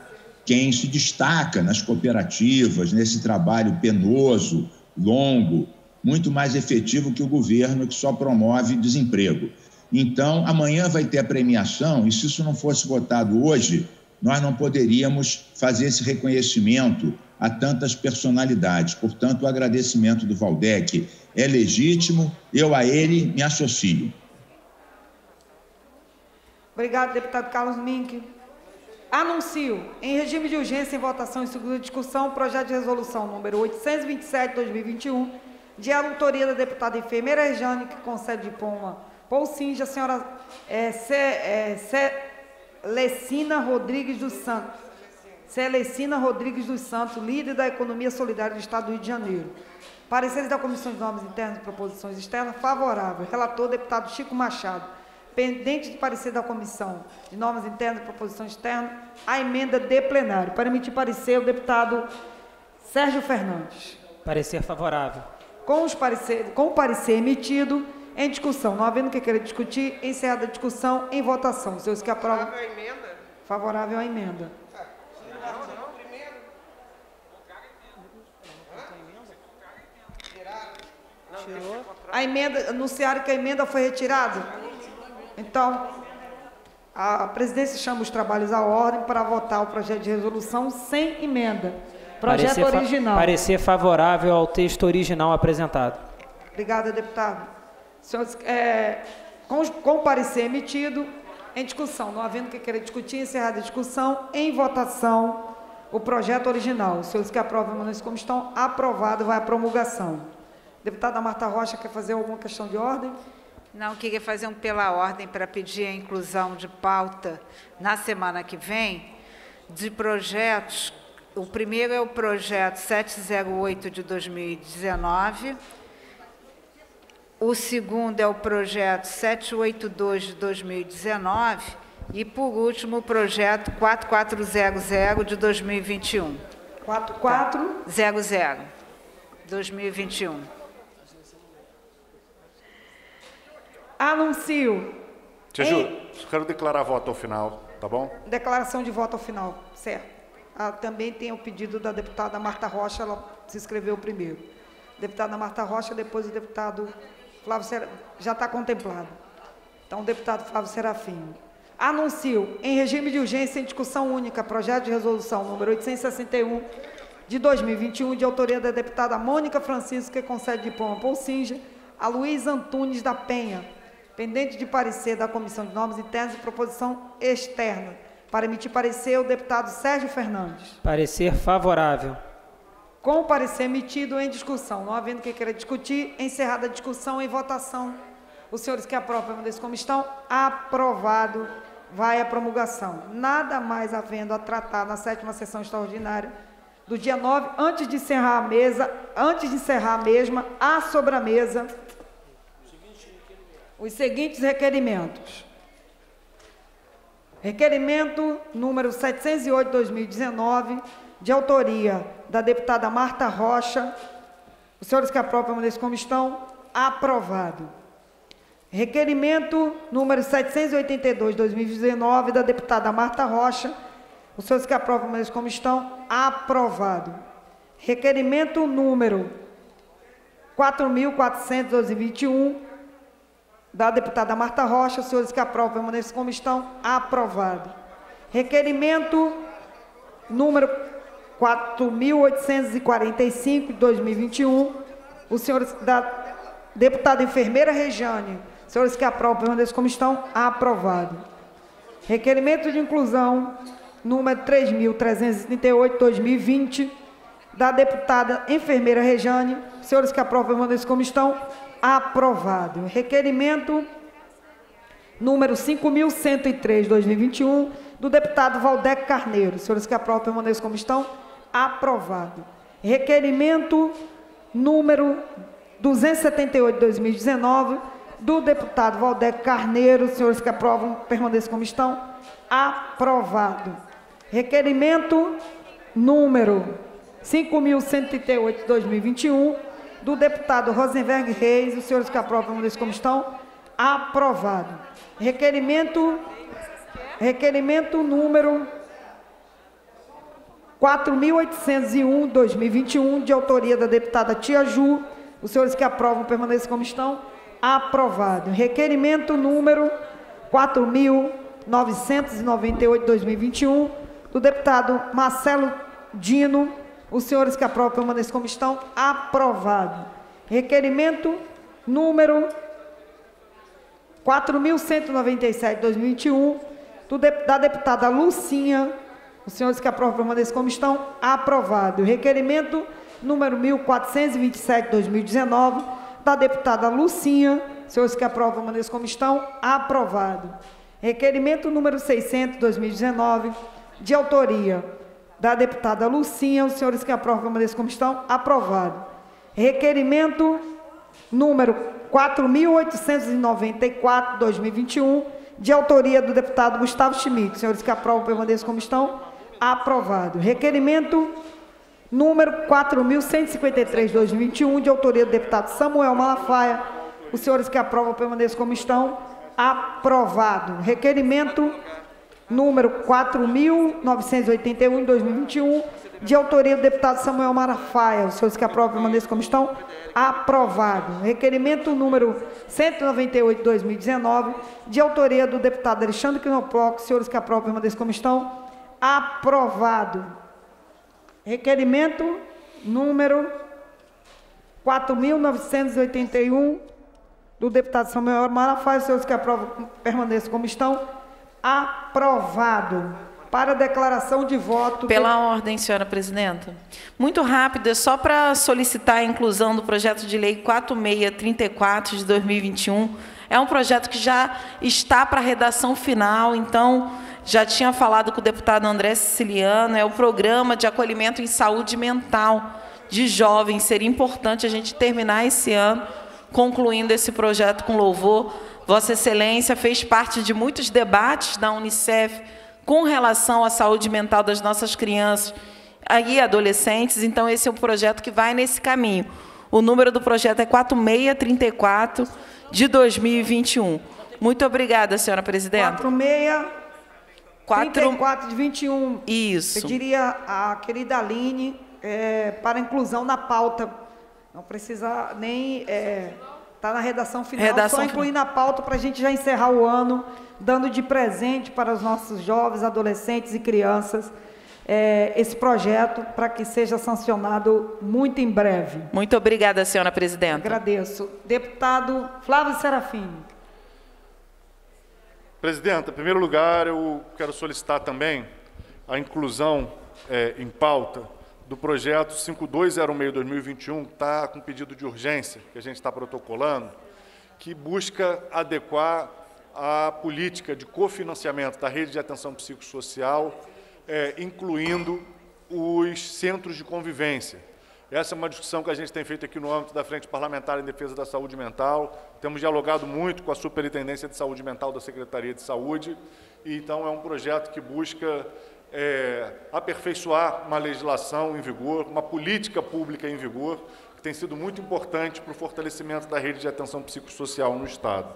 quem se destaca nas cooperativas, nesse trabalho penoso, longo, muito mais efetivo que o governo que só promove desemprego. Então, amanhã vai ter a premiação, e se isso não fosse votado hoje, nós não poderíamos fazer esse reconhecimento a tantas personalidades. Portanto, o agradecimento do Valdec é legítimo, eu a ele me associo. Obrigado, deputado Carlos Mink. Anuncio, em regime de urgência, em votação e segunda discussão, o projeto de resolução número oitocentos e vinte e sete, de dois mil e vinte e um, de autoria da deputada enfermeira Rejane, que concede diploma Paul Sinja, a senhora é, Ce, é, Celecina Rodrigues dos Santos. Celecina Rodrigues dos Santos, líder da Economia Solidária do Estado do Rio de Janeiro. Pareceres da Comissão de Normas Internas e Proposições Externas, favorável. Relator, deputado Chico Machado. Pendente de parecer da Comissão de Normas Internas e Proposições Externas, a emenda de plenário. Para emitir parecer, o deputado Sérgio Fernandes. Parecer favorável. Com, os parecer, com o parecer emitido, em discussão. Não havendo o que queira discutir, encerrada a discussão, em votação. Os senhores que aprovam. Favorável à emenda? Favorável à emenda. Tirou. A emenda, anunciaram que a emenda foi retirada? Então, a presidência chama os trabalhos à ordem para votar o projeto de resolução sem emenda. Projeto parecer original. Fa parecer favorável ao texto original apresentado. Obrigada, deputado. Senhores, é, com, com o parecer emitido, em discussão. Não havendo o que queira discutir, encerrada a discussão, em votação, o projeto original. Os senhores que aprovam nesse como estão, aprovado, vai à promulgação. Deputada Marta Rocha, quer fazer alguma questão de ordem? Não, queria fazer um pela ordem para pedir a inclusão de pauta na semana que vem de projetos. O primeiro é o projeto setecentos e oito de dois mil e dezenove. O segundo é o projeto setecentos e oitenta e dois de dois mil e dezenove. E, por último, o projeto quatro quatro zero zero de dois mil e vinte e um. quatro quatro zero zero de dois mil e vinte e um. Anuncio. Tia Ju, só quero declarar voto ao final, tá bom? Declaração de voto ao final, certo. Ah, também tem o pedido da deputada Marta Rocha, ela se inscreveu primeiro. Deputada Marta Rocha, depois o deputado Flávio Serafim, já está contemplado. Então, o deputado Flávio Serafim. Anuncio, em regime de urgência, em discussão única, projeto de resolução número oitocentos e sessenta e um, de dois mil e vinte e um, de autoria da deputada Mônica Francisco, que concede diploma Paul Sinja, a Luiz Antunes da Penha, pendente de parecer da Comissão de Normas Internas e Proposição Externa. Para emitir parecer, o deputado Sérgio Fernandes. Parecer favorável. Com o parecer emitido, em discussão. Não havendo o que queira discutir, encerrada a discussão, em votação. Os senhores que aprovam desse como estão, aprovado, vai à promulgação. Nada mais havendo a tratar na sétima sessão extraordinária do dia nove, antes de encerrar a mesa, antes de encerrar a mesma, há sobre a mesa os seguintes requerimentos. Requerimento número setecentos e oito de dois mil e dezenove, de autoria da deputada Marta Rocha. Os senhores que aprovam desse como estão, aprovado. Requerimento número setecentos e oitenta e dois de dois mil e dezenove, da deputada Marta Rocha. Os senhores que aprovam desse como estão, aprovado. Requerimento número quatro mil quatrocentos e vinte e um, da deputada Marta Rocha. Os senhores que aprovam permaneçam como estão, aprovado. Requerimento número quatro mil oitocentos e quarenta e cinco, de dois mil e vinte e um, os senhores da deputada enfermeira Rejane, os senhores que aprovam permaneçam como estão, aprovado. Requerimento de inclusão número três mil trezentos e trinta e oito, de dois mil e vinte, da deputada enfermeira Rejane, os senhores que aprovam permaneçam como estão, aprovado. Requerimento número cinco mil cento e três, de dois mil e vinte e um, do deputado Valdec Carneiro. Os senhores que aprovam permaneçam como estão, aprovado. Requerimento número duzentos e setenta e oito, de dois mil e dezenove, do deputado Valdec Carneiro. Os senhores que aprovam permaneçam como estão, aprovado. Requerimento número cinco mil cento e trinta e oito, de dois mil e vinte e um, do deputado Rosenberg Reis. Os senhores que aprovam permaneçam como estão, aprovado. Requerimento, requerimento número quatro mil oitocentos e um, dois mil e vinte e um, de autoria da deputada Tia Ju. Os senhores que aprovam permaneçam como estão. Aprovado. Requerimento número quatro mil novecentos e noventa e oito, dois mil e vinte e um, do deputado Marcelo Dino. Os senhores que aprovam permaneçam como estão. Aprovado. Requerimento número quatro mil cento e noventa e sete, dois mil e vinte e um, do de, da deputada Lucinha. Os senhores que aprovam permaneçam como estão. Aprovado. Requerimento número mil quatrocentos e vinte e sete, dois mil e dezenove, da deputada Lucinha. Os senhores que aprovam permaneçam como estão. Aprovado. Requerimento número seiscentos, dois mil e dezenove, de autoria da deputada Lucinha. Os senhores que aprovam permaneçam como estão. Aprovado. Requerimento número quatro mil oitocentos e noventa e quatro, dois mil e vinte e um, de autoria do deputado Gustavo Schmidt. Senhores que aprovam permaneçam como estão. Aprovado. Requerimento número quatro mil cento e cinquenta e três, dois mil e vinte e um, de autoria do deputado Samuel Malafaia. Os senhores que aprovam permaneçam como estão. Aprovado. Requerimento número quatro mil novecentos e oitenta e um, dois mil e vinte e um, de autoria do deputado Samuel Malafaia. Os senhores que aprovam permaneçam como estão. Aprovado. Requerimento número cento e noventa e oito, dois mil e dezenove, de autoria do deputado Alexandre Quinoploc. Os senhores que aprovam permaneçam como estão. Aprovado. Requerimento número quatro mil novecentos e oitenta e um, do deputado Samuel Malafaia. Os senhores que aprovam permaneçam como estão. Aprovado. Para a declaração de voto... Pela de... ordem, senhora presidenta. Muito rápido, é só para solicitar a inclusão do projeto de lei quatro mil seiscentos e trinta e quatro, de dois mil e vinte e um. É um projeto que já está para a redação final, então, já tinha falado com o deputado André Siciliano, é o programa de acolhimento em saúde mental de jovens. Seria importante a gente terminar esse ano concluindo esse projeto com louvor. Vossa Excelência fez parte de muitos debates da Unicef com relação à saúde mental das nossas crianças e adolescentes, então esse é um projeto que vai nesse caminho. O número do projeto é quatro mil seiscentos e trinta e quatro, de dois mil e vinte e um. Muito obrigada, senhora presidenta. quatro mil seiscentos e trinta e quatro, de vinte e um. Isso. Pediria à querida Aline é, para inclusão na pauta. Não precisa nem... Está é, na redação final, redação só incluir na pauta para a gente já encerrar o ano, dando de presente para os nossos jovens, adolescentes e crianças é, esse projeto, para que seja sancionado muito em breve. Muito obrigada, senhora presidenta. Agradeço. Deputado Flávio Serafim. Presidenta, em primeiro lugar, eu quero solicitar também a inclusão é, em pauta do projeto cinco mil duzentos e seis, dois mil e vinte e um, que está com pedido de urgência, que a gente está protocolando, que busca adequar a política de cofinanciamento da rede de atenção psicossocial, é, incluindo os centros de convivência. Essa é uma discussão que a gente tem feito aqui no âmbito da Frente Parlamentar em Defesa da Saúde Mental. Temos dialogado muito com a Superintendência de Saúde Mental da Secretaria de Saúde, e então é um projeto que busca é, aperfeiçoar uma legislação em vigor, uma política pública em vigor, que tem sido muito importante para o fortalecimento da rede de atenção psicossocial no Estado.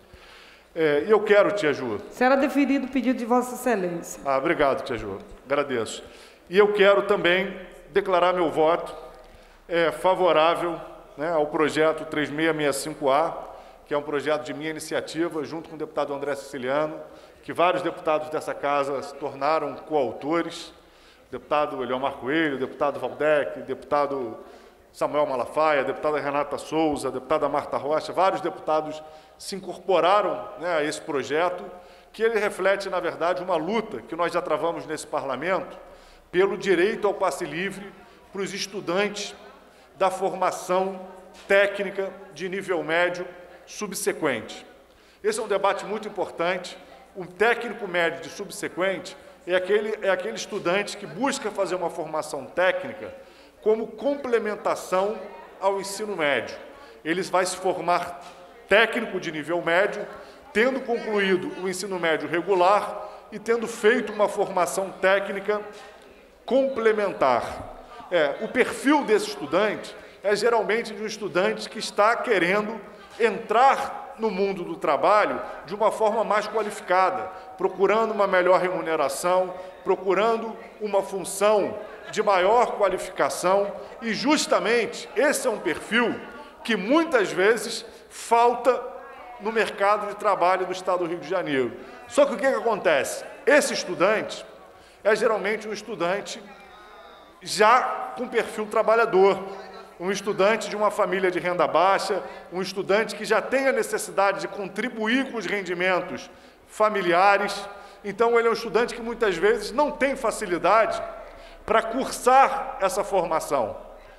É, e eu quero, tia Ju... Será deferido o pedido de Vossa Excelência. Ah, obrigado, tia Ju. Agradeço. E eu quero também declarar meu voto é, favorável, né, ao projeto três mil seiscentos e sessenta e cinco A, que é um projeto de minha iniciativa, junto com o deputado André Siciliano, que vários deputados dessa casa se tornaram coautores, deputado Eliomar Coelho, deputado Valdec, deputado Samuel Malafaia, deputada Renata Souza, deputada Marta Rocha, vários deputados se incorporaram, né, a esse projeto, que ele reflete, na verdade, uma luta que nós já travamos nesse parlamento pelo direito ao passe livre para os estudantes da formação técnica de nível médio subsequente. Esse é um debate muito importante. Um técnico médio de subsequente é aquele, é aquele estudante que busca fazer uma formação técnica como complementação ao ensino médio. Ele vai se formar técnico de nível médio, tendo concluído o ensino médio regular e tendo feito uma formação técnica complementar. É, o perfil desse estudante é geralmente de um estudante que está querendo entrar no mundo do trabalho de uma forma mais qualificada, procurando uma melhor remuneração, procurando uma função de maior qualificação, e justamente esse é um perfil que muitas vezes falta no mercado de trabalho do Estado do Rio de Janeiro. Só que o que, que acontece? Esse estudante é geralmente um estudante já com perfil trabalhador, um estudante de uma família de renda baixa, um estudante que já tem a necessidade de contribuir com os rendimentos familiares. Então, ele é um estudante que muitas vezes não tem facilidade para cursar essa formação.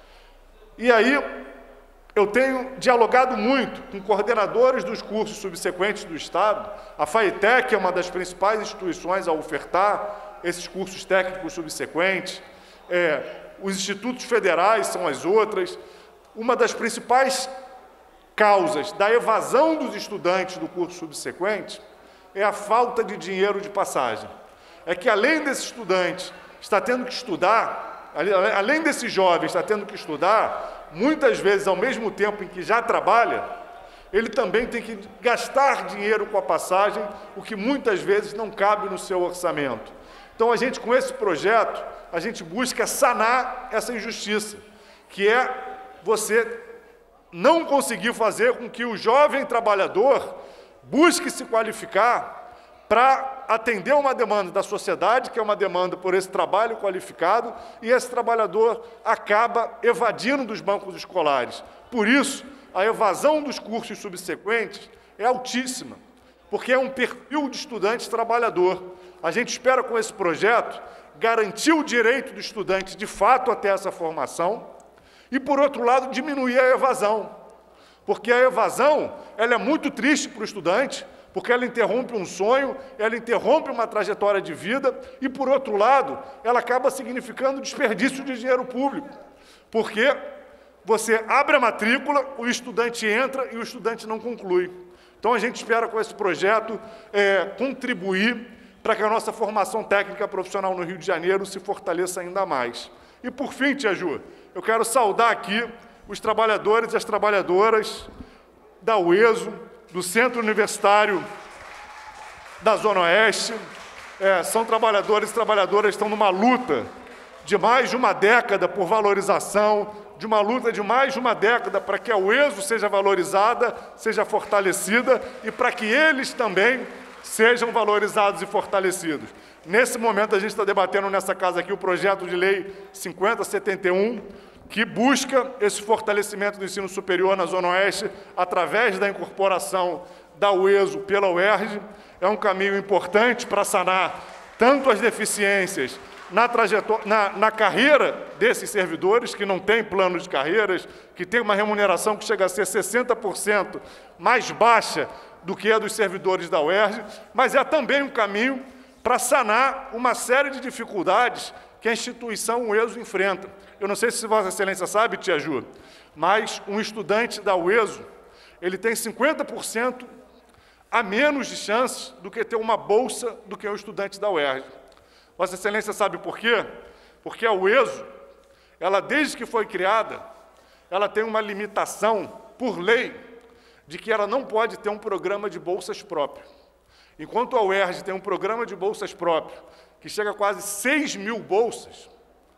E aí, eu tenho dialogado muito com coordenadores dos cursos subsequentes do Estado. A FAETEC é uma das principais instituições a ofertar esses cursos técnicos subsequentes. É, os institutos federais são as outras. Uma das principais causas da evasão dos estudantes do curso subsequente é a falta de dinheiro de passagem. É que, além desse estudante estar tendo que estudar, além desse jovem estar tendo que estudar, muitas vezes, ao mesmo tempo em que já trabalha, ele também tem que gastar dinheiro com a passagem, o que muitas vezes não cabe no seu orçamento. Então, a gente, com esse projeto, a gente busca sanar essa injustiça, que é você não conseguir fazer com que o jovem trabalhador busque se qualificar para atender uma demanda da sociedade, que é uma demanda por esse trabalho qualificado, e esse trabalhador acaba evadindo dos bancos escolares. Por isso, a evasão dos cursos subsequentes é altíssima, porque é um perfil de estudante trabalhador. A gente espera, com esse projeto, garantir o direito do estudante, de fato, até essa formação, e, por outro lado, diminuir a evasão. Porque a evasão ela é muito triste para o estudante, porque ela interrompe um sonho, ela interrompe uma trajetória de vida, e, por outro lado, ela acaba significando desperdício de dinheiro público, porque você abre a matrícula, o estudante entra e o estudante não conclui. Então, a gente espera, com esse projeto, é, contribuir para que a nossa formação técnica profissional no Rio de Janeiro se fortaleça ainda mais. E, por fim, tia Ju, eu quero saudar aqui os trabalhadores e as trabalhadoras da U E S O, do Centro Universitário da Zona Oeste. É, são trabalhadores e trabalhadoras que estão numa luta de mais de uma década por valorização, de uma luta de mais de uma década para que a U E S O seja valorizada, seja fortalecida, e para que eles também sejam valorizados e fortalecidos. Nesse momento, a gente está debatendo nessa casa aqui o projeto de lei cinquenta setenta e um, que busca esse fortalecimento do ensino superior na Zona Oeste através da incorporação da U E S O pela U E R J. É um caminho importante para sanar tanto as deficiências na, trajetória, na, na carreira desses servidores, que não têm plano de carreiras, que tem uma remuneração que chega a ser sessenta por cento mais baixa do que a dos servidores da U E R J, mas é também um caminho para sanar uma série de dificuldades que a instituição U E S O enfrenta. Eu não sei se Vossa Excelência sabe, tia Ju, mas um estudante da U E S O, ele tem cinquenta por cento a menos de chances do que ter uma bolsa do que um estudante da U E R J. Vossa Excelência sabe por quê? Porque a U E S O, ela, desde que foi criada, ela tem uma limitação, por lei, de que ela não pode ter um programa de bolsas próprio. Enquanto a U E R J tem um programa de bolsas próprio, que chega a quase seis mil bolsas,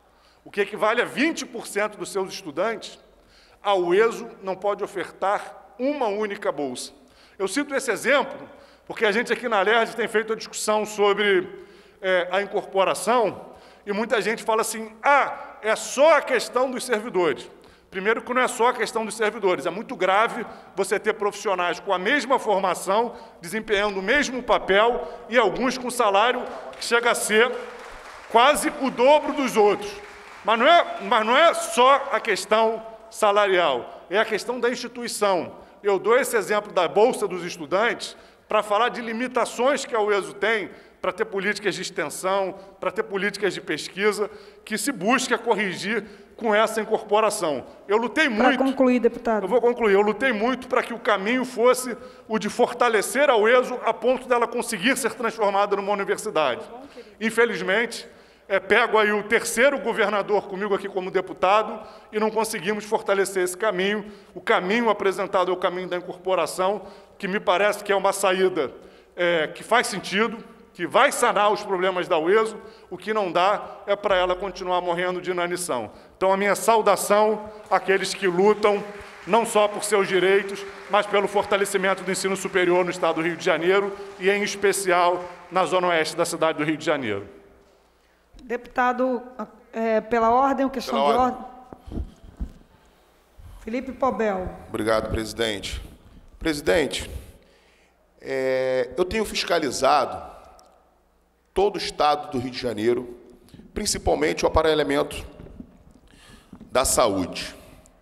o que equivale a vinte por cento dos seus estudantes, a U E S O não pode ofertar uma única bolsa. Eu cito esse exemplo porque a gente aqui na LERJ tem feito a discussão sobre é, a incorporação, e muita gente fala assim, ah, é só a questão dos servidores. Primeiro que não é só a questão dos servidores, é muito grave você ter profissionais com a mesma formação, desempenhando o mesmo papel, e alguns com salário que chega a ser quase o dobro dos outros. Mas não é, mas não é só a questão salarial, é a questão da instituição. Eu dou esse exemplo da Bolsa dos Estudantes para falar de limitações que a U E S O tem para ter políticas de extensão, para ter políticas de pesquisa, que se busca corrigir com essa incorporação. Eu lutei muito... Para concluir, deputado. Eu vou concluir. Eu lutei muito para que o caminho fosse o de fortalecer a U E S O a ponto dela conseguir ser transformada numa universidade. Infelizmente, é, pego aí o terceiro governador comigo aqui como deputado e não conseguimos fortalecer esse caminho. O caminho apresentado é o caminho da incorporação, que me parece que é uma saída é, que faz sentido, que que vai sanar os problemas da U E S O, o que não dá é para ela continuar morrendo de inanição. Então, a minha saudação àqueles que lutam, não só por seus direitos, mas pelo fortalecimento do ensino superior no Estado do Rio de Janeiro e, em especial, na Zona Oeste da cidade do Rio de Janeiro. Deputado, é, pela ordem, questão pela de ordem. ordem. Felipe Pobel. Obrigado, presidente. Presidente, é, eu tenho fiscalizado todo o Estado do Rio de Janeiro, principalmente o aparelhamento da saúde.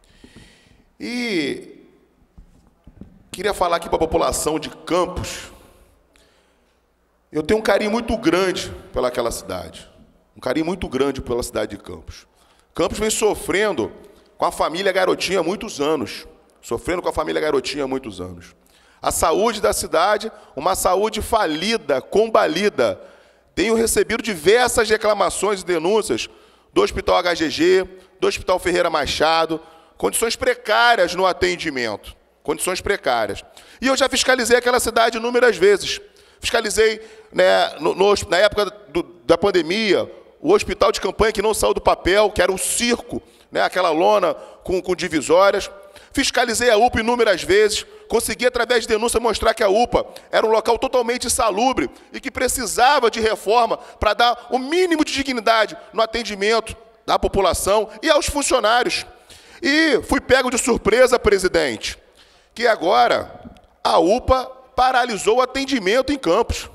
E queria falar aqui para a população de Campos. Eu tenho um carinho muito grande pelaquela cidade. Um carinho muito grande pela cidade de Campos. Campos vem sofrendo com a família Garotinha há muitos anos. Sofrendo com a família Garotinha há muitos anos. A saúde da cidade, uma saúde falida, combalida. Tenho recebido diversas reclamações e denúncias do Hospital H G G, do Hospital Ferreira Machado, condições precárias no atendimento, condições precárias. E eu já fiscalizei aquela cidade inúmeras vezes. Fiscalizei, né, no, no, na época do, da pandemia, o hospital de campanha que não saiu do papel, que era um circo, né, aquela lona com, com divisórias. Fiscalizei a U P A inúmeras vezes, consegui, através de denúncia, mostrar que a U P A era um local totalmente insalubre e que precisava de reforma para dar o mínimo de dignidade no atendimento da população e aos funcionários. E fui pego de surpresa, presidente, que agora a U P A paralisou o atendimento em Campos.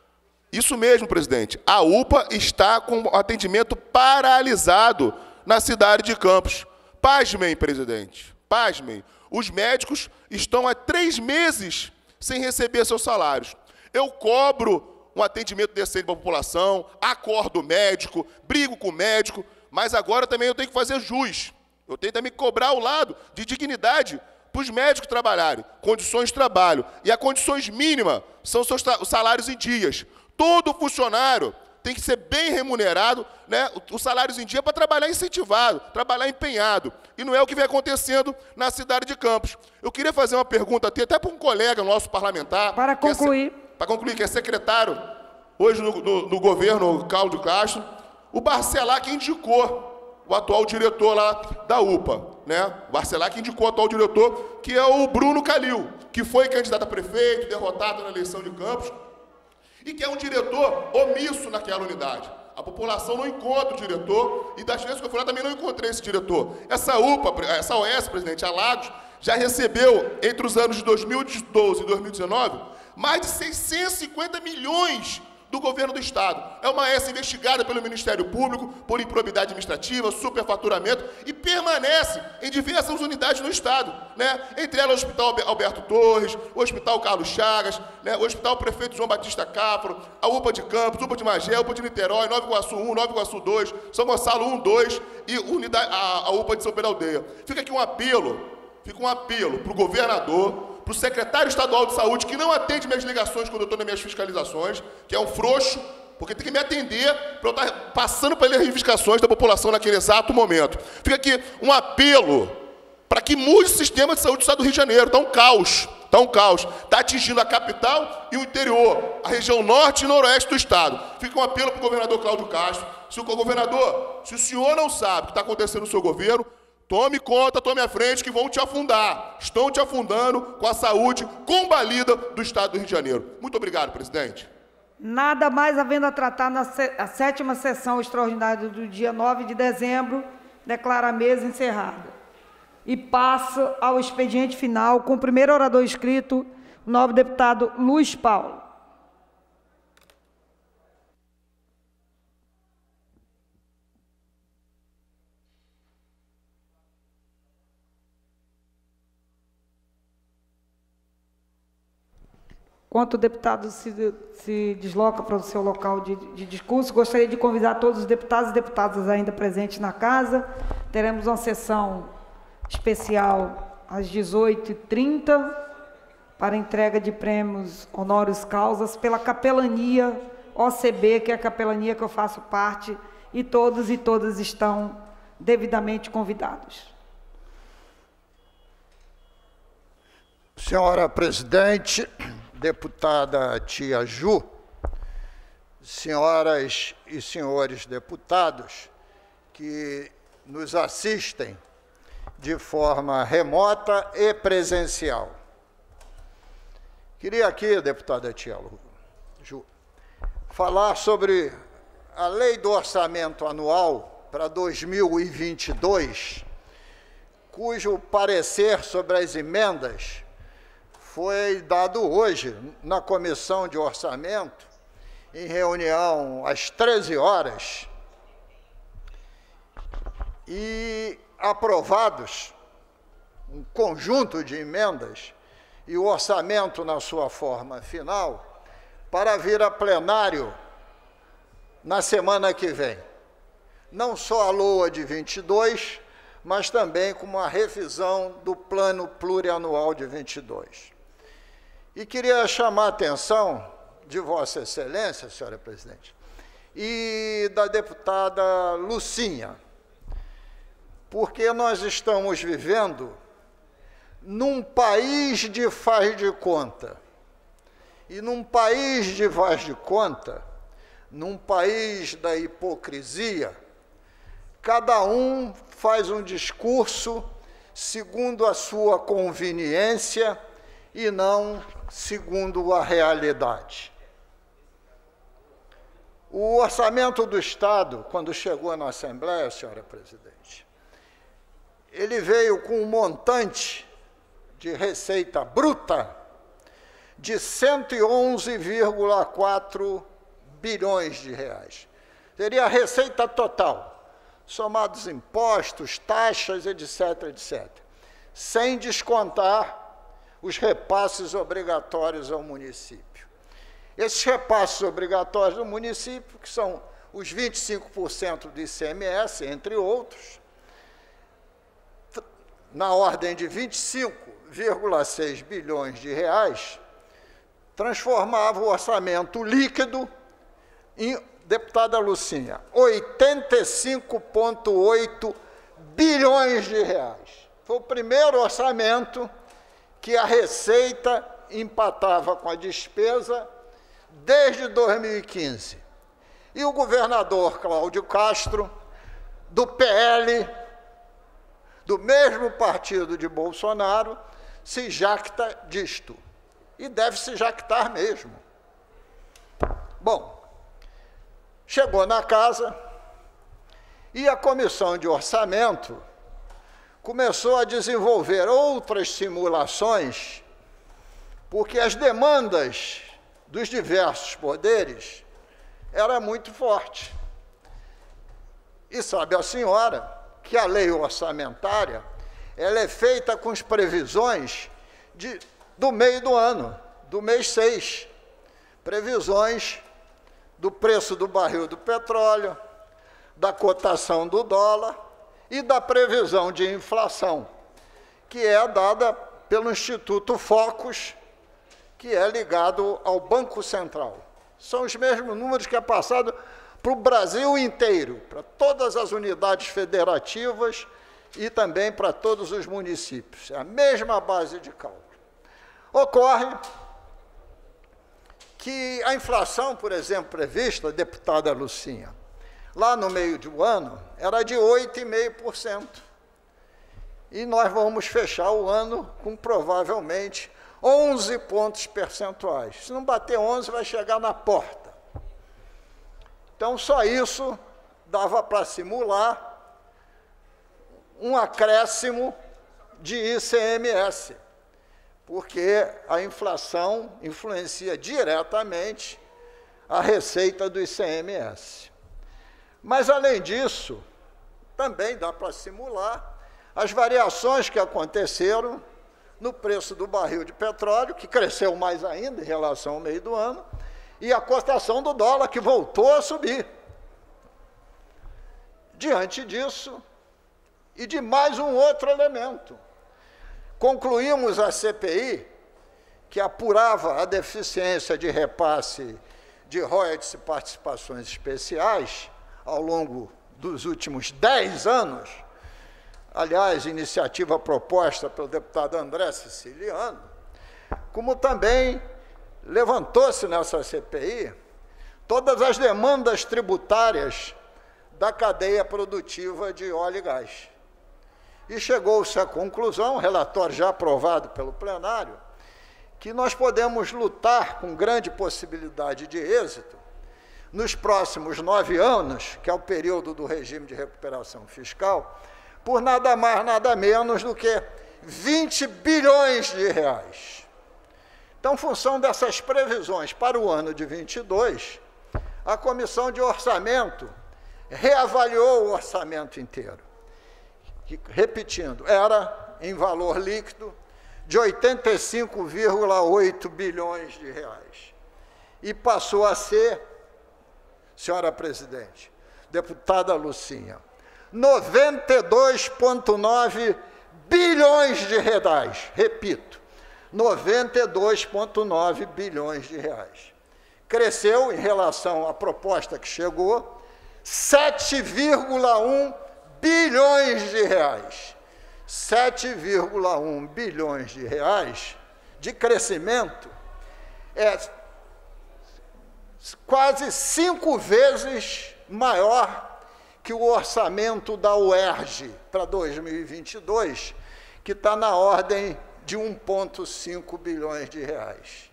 Isso mesmo, presidente. A U P A está com o atendimento paralisado na cidade de Campos. Pasmem, presidente. Pasmem. Os médicos estão há três meses sem receber seus salários. Eu cobro um atendimento decente para a população, acordo o médico, brigo com o médico, mas agora também eu tenho que fazer jus. Eu tenho também que cobrar o lado de dignidade para os médicos trabalharem, condições de trabalho. E a condições mínimas são os seus salários em dias. Todo funcionário tem que ser bem remunerado, né, os salários em dia para trabalhar incentivado, trabalhar empenhado. E não é o que vem acontecendo na cidade de Campos. Eu queria fazer uma pergunta até para um colega nosso parlamentar. Para concluir. É, para concluir, que é secretário, hoje no, no, no governo Cláudio Castro, o Barcelar que indicou o atual diretor lá da U P A. Né? O Barcelar que indicou o atual diretor, que é o Bruno Calil, que foi candidato a prefeito, derrotado na eleição de Campos, e que é um diretor omisso naquela unidade. A população não encontra o diretor, e das vezes que eu fui lá também não encontrei esse diretor. Essa U P A, essa O S, presidente, a Lagos, já recebeu, entre os anos de dois mil e doze e dois mil e dezenove, mais de seiscentos e cinquenta milhões do governo do Estado. É uma O S investigada pelo Ministério Público por improbidade administrativa, superfaturamento, e permanece em diversas unidades no Estado, né? Entre elas o Hospital Alberto Torres, o Hospital Carlos Chagas, né? O Hospital Prefeito João Batista Capro, a U P A de Campos, U P A de Magé, U P A de Niterói, Nova Iguaçu um, Nova Iguaçu dois, São Gonçalo um, dois e unidade, a, a U P A de São Pedro Aldeia. Fica aqui um apelo, fica um apelo para o governador, para o secretário estadual de saúde, que não atende minhas ligações quando eu estou nas minhas fiscalizações, que é um frouxo, porque tem que me atender para eu estar passando pelas reivindicações da população naquele exato momento. Fica aqui um apelo para que mude o sistema de saúde do Estado do Rio de Janeiro. Está um caos, está um caos. Está atingindo a capital e o interior, a região norte e noroeste do Estado. Fica um apelo para o governador Cláudio Castro. Se o governador, se o senhor não sabe o que está acontecendo no seu governo, tome conta, tome à frente, que vão te afundar. Estão te afundando com a saúde combalida do Estado do Rio de Janeiro. Muito obrigado, presidente. Nada mais havendo a tratar na a sétima sessão extraordinária do dia nove de dezembro, declara a mesa encerrada. E passa ao expediente final com o primeiro orador inscrito, o nobre deputado Luiz Paulo. Enquanto o deputado se, se desloca para o seu local de, de discurso, gostaria de convidar todos os deputados e deputadas ainda presentes na casa. Teremos uma sessão especial às dezoito e trinta para entrega de prêmios honoris causas pela capelania O C B, que é a capelania que eu faço parte, e todos e todas estão devidamente convidados. Senhora presidente, deputada Tia Ju, senhoras e senhores deputados que nos assistem de forma remota e presencial. Queria aqui, deputada Tielo, falar sobre a Lei do Orçamento Anual para dois mil e vinte e dois, cujo parecer sobre as emendas foi dado hoje na Comissão de Orçamento, em reunião às treze horas, e aprovados um conjunto de emendas e o orçamento na sua forma final para vir a plenário na semana que vem. Não só a LOA de vinte e dois, mas também com uma revisão do Plano Plurianual de vinte e dois. E queria chamar a atenção de Vossa Excelência, senhora presidente, e da deputada Lucinha, porque nós estamos vivendo num país de faz de conta. E num país de faz de conta, num país da hipocrisia, cada um faz um discurso segundo a sua conveniência e não segundo a realidade. O orçamento do Estado, quando chegou na Assembleia, senhora presidente, ele veio com um montante de receita bruta de cento e onze vírgula quatro bilhões de reais. Seria a receita total, somados impostos, taxas, etc, etcétera, sem descontar os repasses obrigatórios ao município. Esses repasses obrigatórios do município, que são os vinte e cinco por cento do I C M S, entre outros, na ordem de vinte e cinco vírgula seis bilhões de reais, transformava o orçamento líquido em, deputada Lucinha, oitenta e cinco vírgula oito bilhões de reais. Foi o primeiro orçamento que a receita empatava com a despesa desde dois mil e quinze. E o governador Cláudio Castro, do P L, do mesmo partido de Bolsonaro, se jacta disto. E deve se jactar mesmo. Bom, chegou na casa e a Comissão de Orçamento começou a desenvolver outras simulações, porque as demandas dos diversos poderes era muito forte. E sabe a senhora que a lei orçamentária ela é feita com as previsões de, do meio do ano, do mês seis. Previsões do preço do barril do petróleo, da cotação do dólar e da previsão de inflação, que é dada pelo Instituto Focus, que é ligado ao Banco Central. São os mesmos números que é passado para o Brasil inteiro, para todas as unidades federativas e também para todos os municípios. É a mesma base de cálculo. Ocorre que a inflação, por exemplo, prevista, deputada Lucinha, lá no meio do ano, era de oito vírgula cinco por cento. E nós vamos fechar o ano com provavelmente onze pontos percentuais. Se não bater onze, vai chegar na porta. Então, só isso dava para simular um acréscimo de I C M S, porque a inflação influencia diretamente a receita do I C M S. Mas, além disso, também dá para simular as variações que aconteceram no preço do barril de petróleo, que cresceu mais ainda em relação ao meio do ano, e a cotação do dólar, que voltou a subir. Diante disso, e de mais um outro elemento, concluímos a C P I, que apurava a deficiência de repasse de royalties e participações especiais ao longo dos últimos dez anos, aliás, iniciativa proposta pelo deputado André Siciliano, como também levantou-se nessa C P I todas as demandas tributárias da cadeia produtiva de óleo e gás. E chegou-se à conclusão, relatório já aprovado pelo plenário, que nós podemos lutar com grande possibilidade de êxito nos próximos nove anos, que é o período do regime de recuperação fiscal, por nada mais, nada menos do que vinte bilhões de reais. Então, em função dessas previsões para o ano de vinte e dois, a Comissão de Orçamento reavaliou o orçamento inteiro. Que, repetindo, era em valor líquido de oitenta e cinco vírgula oito bilhões de reais. E passou a ser, senhora presidente, deputada Lucinha, noventa e dois vírgula nove bilhões de reais. Repito, noventa e dois vírgula nove bilhões de reais. Cresceu, em relação à proposta que chegou, sete vírgula um bilhões de reais. sete vírgula um bilhões de reais de crescimento é quase cinco vezes maior que o orçamento da U E R J para dois mil e vinte e dois, que está na ordem de um vírgula cinco bilhões de reais.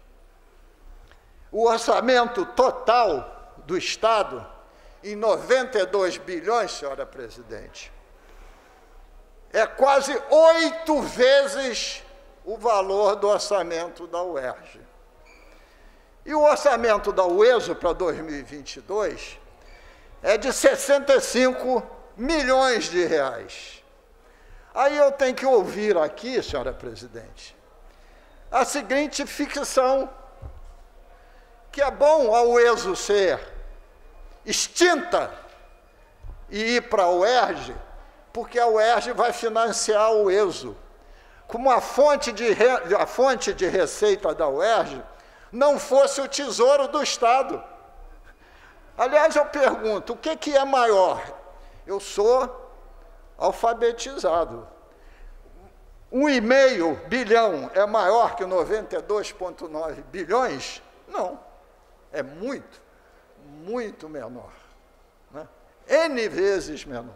O orçamento total do Estado, em noventa e dois bilhões, senhora presidente, é quase oito vezes o valor do orçamento da U E R J. E o orçamento da U E S O para dois mil e vinte e dois é de sessenta e cinco milhões de reais. Aí eu tenho que ouvir aqui, senhora presidente, a seguinte ficção, que é bom a U E S O ser extinta e ir para a U E R J, porque a U E R J vai financiar o E S O. Como a fonte de, re... a fonte de receita da U E R J não fosse o Tesouro do Estado. Aliás, eu pergunto, o que, que é maior? Eu sou alfabetizado. Um e meio bilhão é maior que noventa e dois vírgula nove bilhões? Não, é muito, muito menor, né? N vezes menor.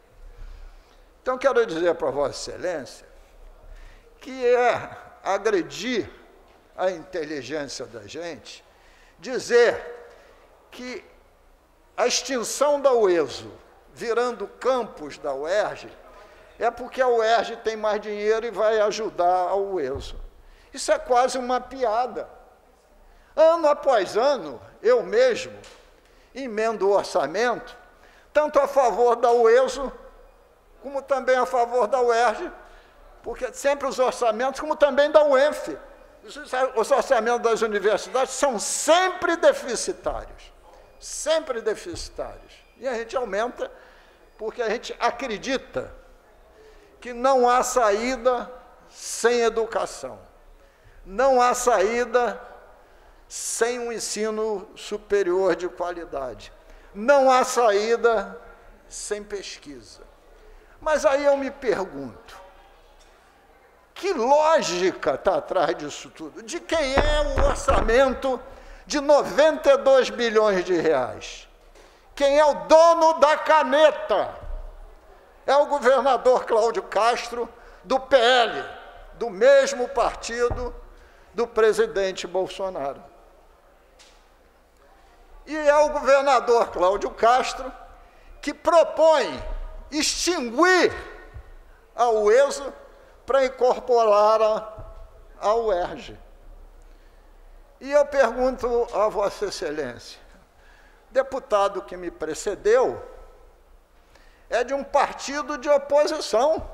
Então, quero dizer para Vossa Excelência que é agredir a inteligência da gente dizer que a extinção da U E S O, virando campus da U E R J, é porque a U E R J tem mais dinheiro e vai ajudar a U E S O. Isso é quase uma piada. Ano após ano, eu mesmo emendo o orçamento, tanto a favor da U E S O, como também a favor da U E R J, porque sempre os orçamentos, como também da U E N F. Os orçamentos das universidades são sempre deficitários, sempre deficitários. E a gente aumenta porque a gente acredita que não há saída sem educação, não há saída sem um ensino superior de qualidade, não há saída sem pesquisa. Mas aí eu me pergunto, que lógica está atrás disso tudo? De quem é o orçamento de noventa e dois bilhões de reais? Quem é o dono da caneta? É o governador Cláudio Castro, do P L, do mesmo partido do presidente Bolsonaro. E é o governador Cláudio Castro que propõe extinguir a U E S O para incorporar a, a U E R J. E eu pergunto a Vossa Excelência, deputado que me precedeu é de um partido de oposição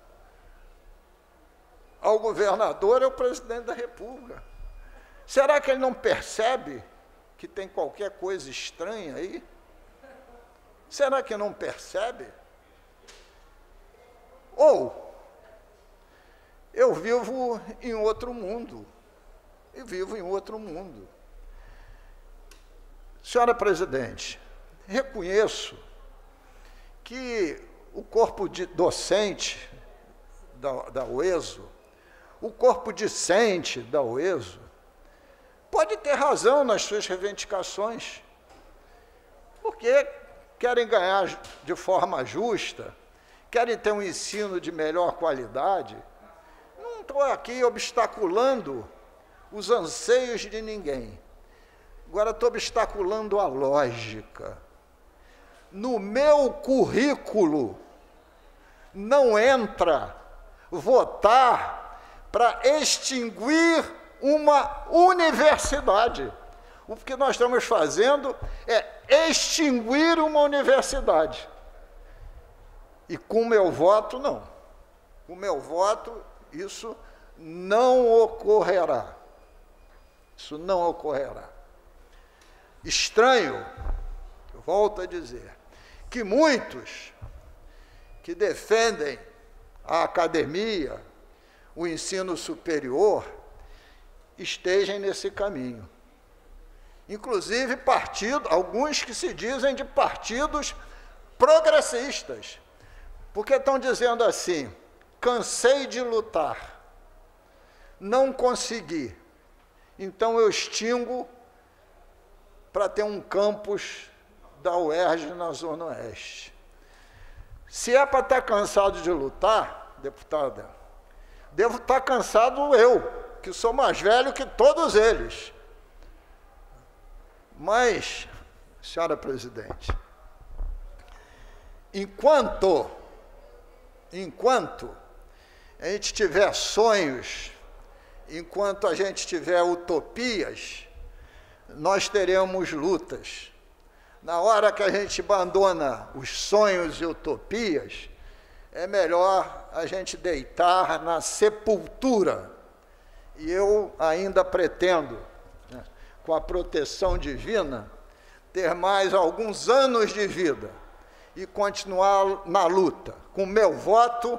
ao governador e ao presidente da República. Será que ele não percebe que tem qualquer coisa estranha aí? Será que não percebe? Ou eu vivo em outro mundo, eu vivo em outro mundo. Senhora presidente, reconheço que o corpo de docente da, da U E S O, o corpo discente da U E S O, pode ter razão nas suas reivindicações. porque querem ganhar de forma justa, querem ter um ensino de melhor qualidade. Não estou aqui obstaculando os anseios de ninguém. Agora estou obstaculando a lógica. No meu currículo não entra votar para extinguir uma universidade. O que nós estamos fazendo é extinguir uma universidade. E com o meu voto, não. Com o meu voto, isso não ocorrerá. Isso não ocorrerá. Estranho, eu volto a dizer, que muitos que defendem a academia, o ensino superior, estejam nesse caminho. Inclusive partido, alguns que se dizem de partidos progressistas, porque estão dizendo assim: cansei de lutar, não consegui, então eu extingo para ter um campus da U E R J na Zona Oeste. Se é para estar cansado de lutar, deputada, devo estar cansado eu, que sou mais velho que todos eles. Mas, senhora presidente, enquanto, enquanto a gente tiver sonhos, enquanto a gente tiver utopias, nós teremos lutas. Na hora que a gente abandona os sonhos e utopias, é melhor a gente deitar na sepultura. E eu ainda pretendo, né, com a proteção divina, ter mais alguns anos de vida e continuar na luta. Com meu voto,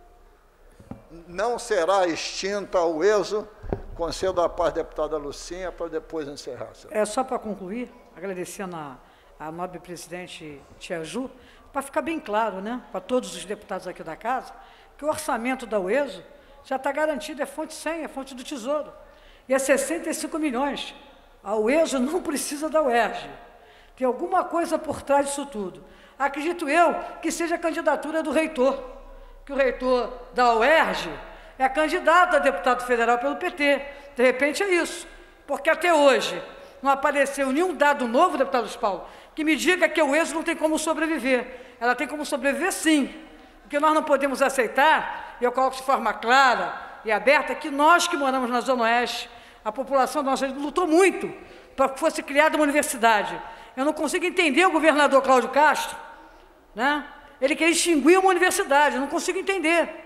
não será extinta o êxodo. Concedo a paz, deputada Lucinha, para depois encerrar. É só para concluir, agradecendo a, a nobre presidente Tia Ju, para ficar bem claro, né, para todos os deputados aqui da casa, que o orçamento da U E S O já está garantido, é fonte cem, é fonte do Tesouro, e é sessenta e cinco milhões. A U E S O não precisa da U E R J. Tem alguma coisa por trás disso tudo. Acredito eu que seja a candidatura do reitor, que o reitor da U E R J é candidato a deputado federal pelo P T. De repente é isso, porque até hoje não apareceu nenhum dado novo, deputado Paulo, que me diga que a U E S O não tem como sobreviver. Ela tem como sobreviver, sim. O que nós não podemos aceitar, e eu coloco de forma clara e aberta, que nós que moramos na Zona Oeste, a população da nossa região lutou muito para que fosse criada uma universidade. Eu não consigo entender o governador Cláudio Castro, né? Ele quer extinguir uma universidade, eu não consigo entender.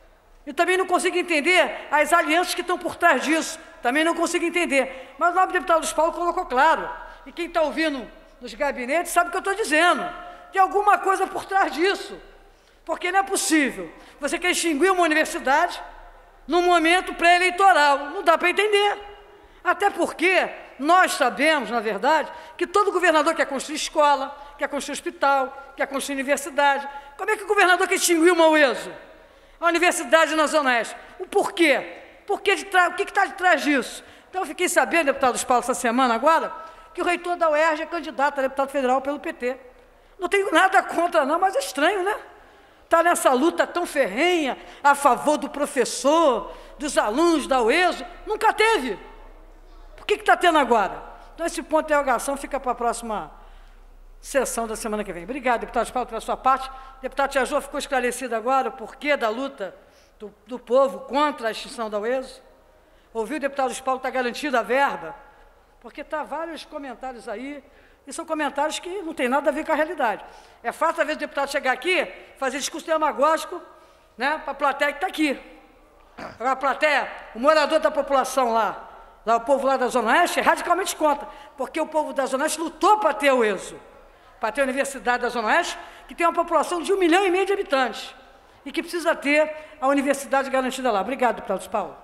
E também não consigo entender as alianças que estão por trás disso, também não consigo entender. Mas o nobre deputado Paulo colocou claro, e quem está ouvindo nos gabinetes sabe o que eu estou dizendo. Tem alguma coisa por trás disso, porque não é possível. Você quer extinguir uma universidade num momento pré-eleitoral, não dá para entender. Até porque nós sabemos, na verdade, que todo governador quer construir escola, quer construir hospital, quer construir universidade. Como é que o governador quer extinguir uma U E S O? A universidade na Zona Oeste. O porquê? Porquê de tra... O que está de trás disso? Então, eu fiquei sabendo, deputado Paulo, essa semana agora, que o reitor da U E R J é candidato a deputado federal pelo P T. Não tenho nada contra, não, mas é estranho, né? Está nessa luta tão ferrenha a favor do professor, dos alunos da U E S O. Nunca teve. Por que está tendo agora? Então, esse ponto de interrogação fica para a próxima sessão da semana que vem. Obrigado, deputado Paulo, pela sua parte. Deputado Tia Jô, ficou esclarecido agora o porquê da luta do, do povo contra a extinção da U E S O? Ouviu o deputado Paulo, está garantida a verba? Porque está vários comentários aí, e são comentários que não tem nada a ver com a realidade. É fácil, às vezes, o deputado chegar aqui, fazer discurso demagógico, né, para a plateia que está aqui. Para a plateia, o morador da população lá, lá, o povo lá da Zona Oeste, é radicalmente contra, porque o povo da Zona Oeste lutou para ter a U E S O. Para ter a Universidade da Zona Oeste, que tem uma população de um milhão e meio de habitantes, e que precisa ter a universidade garantida lá. Obrigado, deputado Paulo.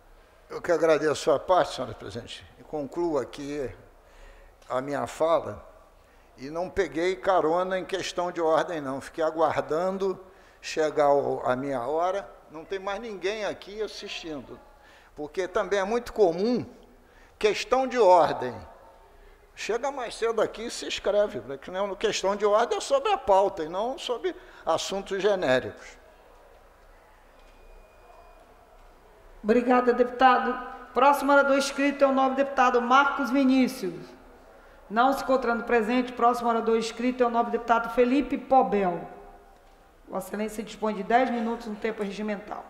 Eu que agradeço a sua parte, senhora presidente, e concluo aqui a minha fala, e não peguei carona em questão de ordem, não. Fiquei aguardando chegar a minha hora, não tem mais ninguém aqui assistindo, porque também é muito comum questão de ordem. chega mais cedo aqui e se inscreve, porque não é questão de ordem, é sobre a pauta e não sobre assuntos genéricos. Obrigada, deputado. Próximo orador inscrito é o nobre deputado Marcos Vinícius. Não se encontrando presente, próximo orador inscrito é o nobre deputado Felipe Pobel. Vossa Excelência dispõe de dez minutos no tempo regimental.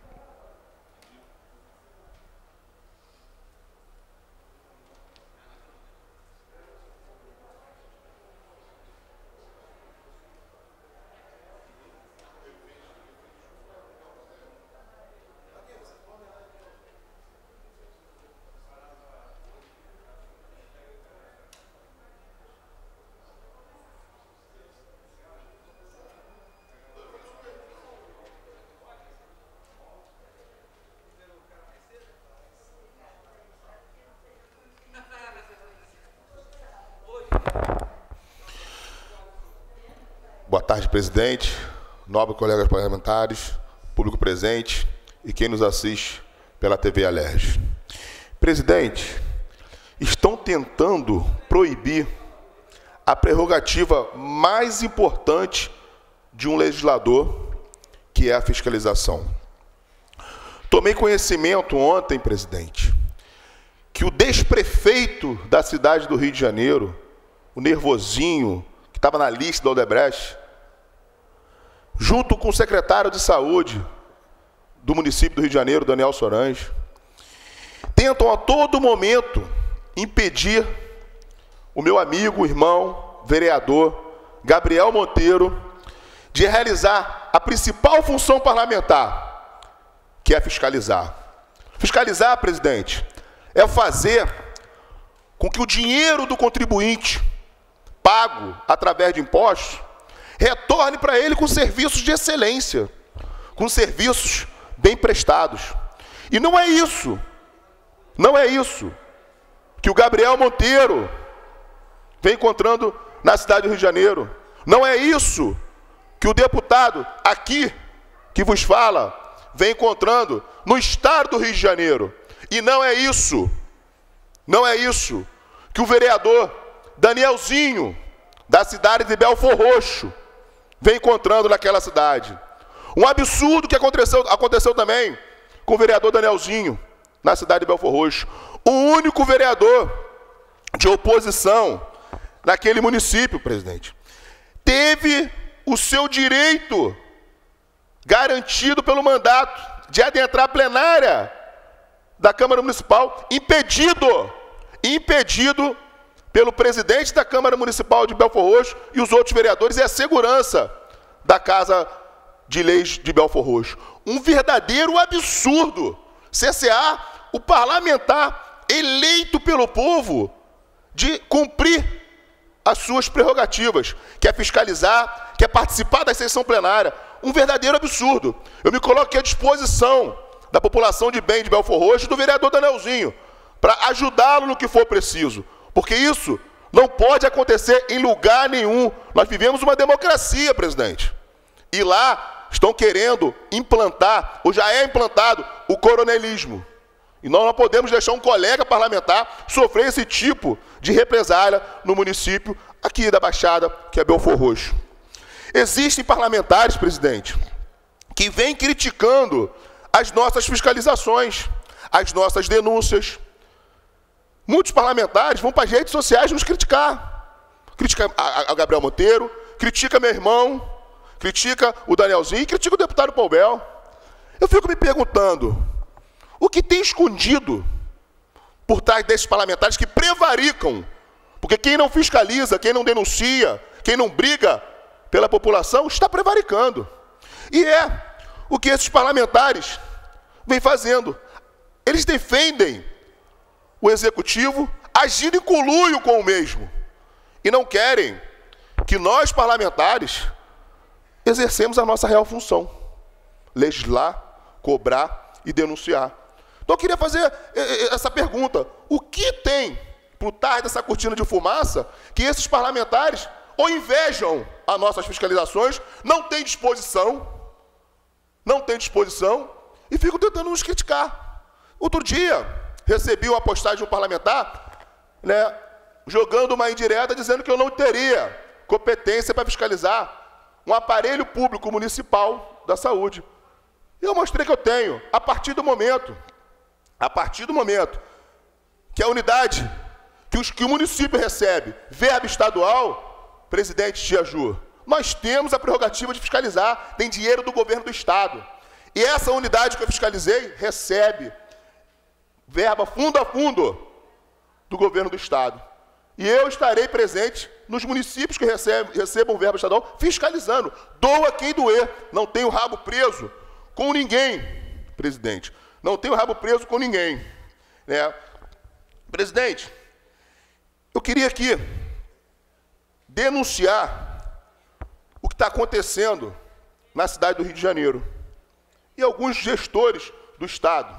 Boa tarde, presidente, nobres colegas parlamentares, público presente e quem nos assiste pela T V Alerj. Presidente, estão tentando proibir a prerrogativa mais importante de um legislador, que é a fiscalização. Tomei conhecimento ontem, presidente, que o desprefeito da cidade do Rio de Janeiro, o Nervosinho, que estava na lista da Odebrecht, junto com o secretário de saúde do município do Rio de Janeiro, Daniel Sorange, tentam a todo momento impedir o meu amigo, irmão, vereador, Gabriel Monteiro, de realizar a principal função parlamentar, que é fiscalizar. Fiscalizar, presidente, é fazer com que o dinheiro do contribuinte, pago através de impostos, retorne para ele com serviços de excelência, com serviços bem prestados. E não é isso, não é isso que o Gabriel Monteiro vem encontrando na cidade do Rio de Janeiro. Não é isso que o deputado aqui, que vos fala, vem encontrando no estado do Rio de Janeiro. E não é isso, não é isso que o vereador Danielzinho, da cidade de Belfor Roxo, vem encontrando naquela cidade. Um absurdo que aconteceu, aconteceu também com o vereador Danielzinho, na cidade de Belfor Roxo. O único vereador de oposição naquele município, presidente, teve o seu direito garantido pelo mandato de adentrar a plenária da Câmara Municipal, impedido, impedido pelo presidente da Câmara Municipal de Belfor Roxo e os outros vereadores e a segurança da Casa de Leis de Belfor Roxo. Um verdadeiro absurdo. C C A, o parlamentar eleito pelo povo, de cumprir as suas prerrogativas, que é fiscalizar, que é participar da sessão plenária. Um verdadeiro absurdo. Eu me coloco aqui à disposição da população de bem de Belfor Roxo e do vereador Danielzinho, para ajudá-lo no que for preciso. Porque isso não pode acontecer em lugar nenhum. Nós vivemos uma democracia, presidente. E lá estão querendo implantar, ou já é implantado, o coronelismo. E nós não podemos deixar um colega parlamentar sofrer esse tipo de represália no município aqui da Baixada, que é Belfor Roxo. Existem parlamentares, presidente, que vêm criticando as nossas fiscalizações, as nossas denúncias. Muitos parlamentares vão para as redes sociais nos criticar. Critica a, a Gabriel Monteiro, critica meu irmão, critica o Danielzinho e critica o deputado Pobel. Eu fico me perguntando, o que tem escondido por trás desses parlamentares que prevaricam? Porque quem não fiscaliza, quem não denuncia, quem não briga pela população, está prevaricando. E é o que esses parlamentares vêm fazendo. Eles defendem o executivo agindo em conluio com o mesmo. E não querem que nós, parlamentares, exercemos a nossa real função. Legislar, cobrar e denunciar. Então eu queria fazer essa pergunta. O que tem por trás dessa cortina de fumaça que esses parlamentares ou invejam as nossas fiscalizações, não têm disposição, não têm disposição e ficam tentando nos criticar. Outro dia, recebi uma postagem de um parlamentar, né, jogando uma indireta dizendo que eu não teria competência para fiscalizar um aparelho público municipal da saúde. Eu mostrei que eu tenho, a partir do momento, a partir do momento que a unidade, que, os, que o município recebe verba estadual, presidente Tiaju, nós temos a prerrogativa de fiscalizar, tem dinheiro do governo do estado. E essa unidade que eu fiscalizei recebe verba fundo a fundo do governo do estado. E eu estarei presente nos municípios que recebem, recebam verba estadual, fiscalizando. Doa quem doer. Não tenho rabo preso com ninguém, presidente. Não tenho rabo preso com ninguém. Né? Presidente, eu queria aqui denunciar o que está acontecendo na cidade do Rio de Janeiro. E alguns gestores do estado.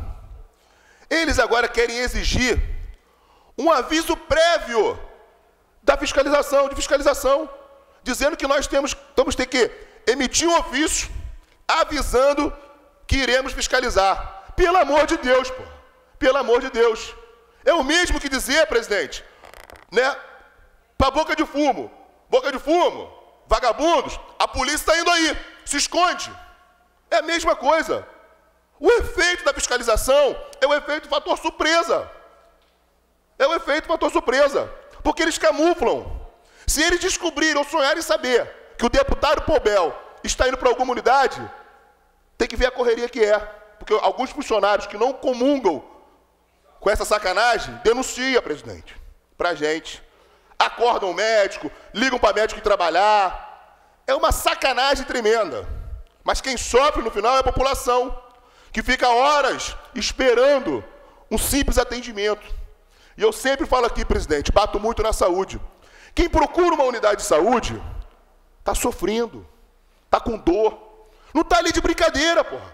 Eles agora querem exigir um aviso prévio da fiscalização, de fiscalização, dizendo que nós temos, vamos ter que emitir um ofício avisando que iremos fiscalizar. Pelo amor de Deus, pô. Pelo amor de Deus. É o mesmo que dizer, presidente, né, para boca de fumo, boca de fumo, vagabundos, a polícia está indo aí, se esconde. É a mesma coisa. O efeito da fiscalização é o efeito fator surpresa. É o efeito fator surpresa. Porque eles camuflam. Se eles descobrirem ou sonharem saber que o deputado Pobel está indo para alguma unidade, tem que ver a correria que é. Porque alguns funcionários que não comungam com essa sacanagem, denunciam, presidente, para a gente. Acordam o médico, ligam para o médico ir trabalhar. É uma sacanagem tremenda. Mas quem sofre no final é a população, que fica horas esperando um simples atendimento. E eu sempre falo aqui, presidente, bato muito na saúde. Quem procura uma unidade de saúde está sofrendo, está com dor. Não está ali de brincadeira, porra.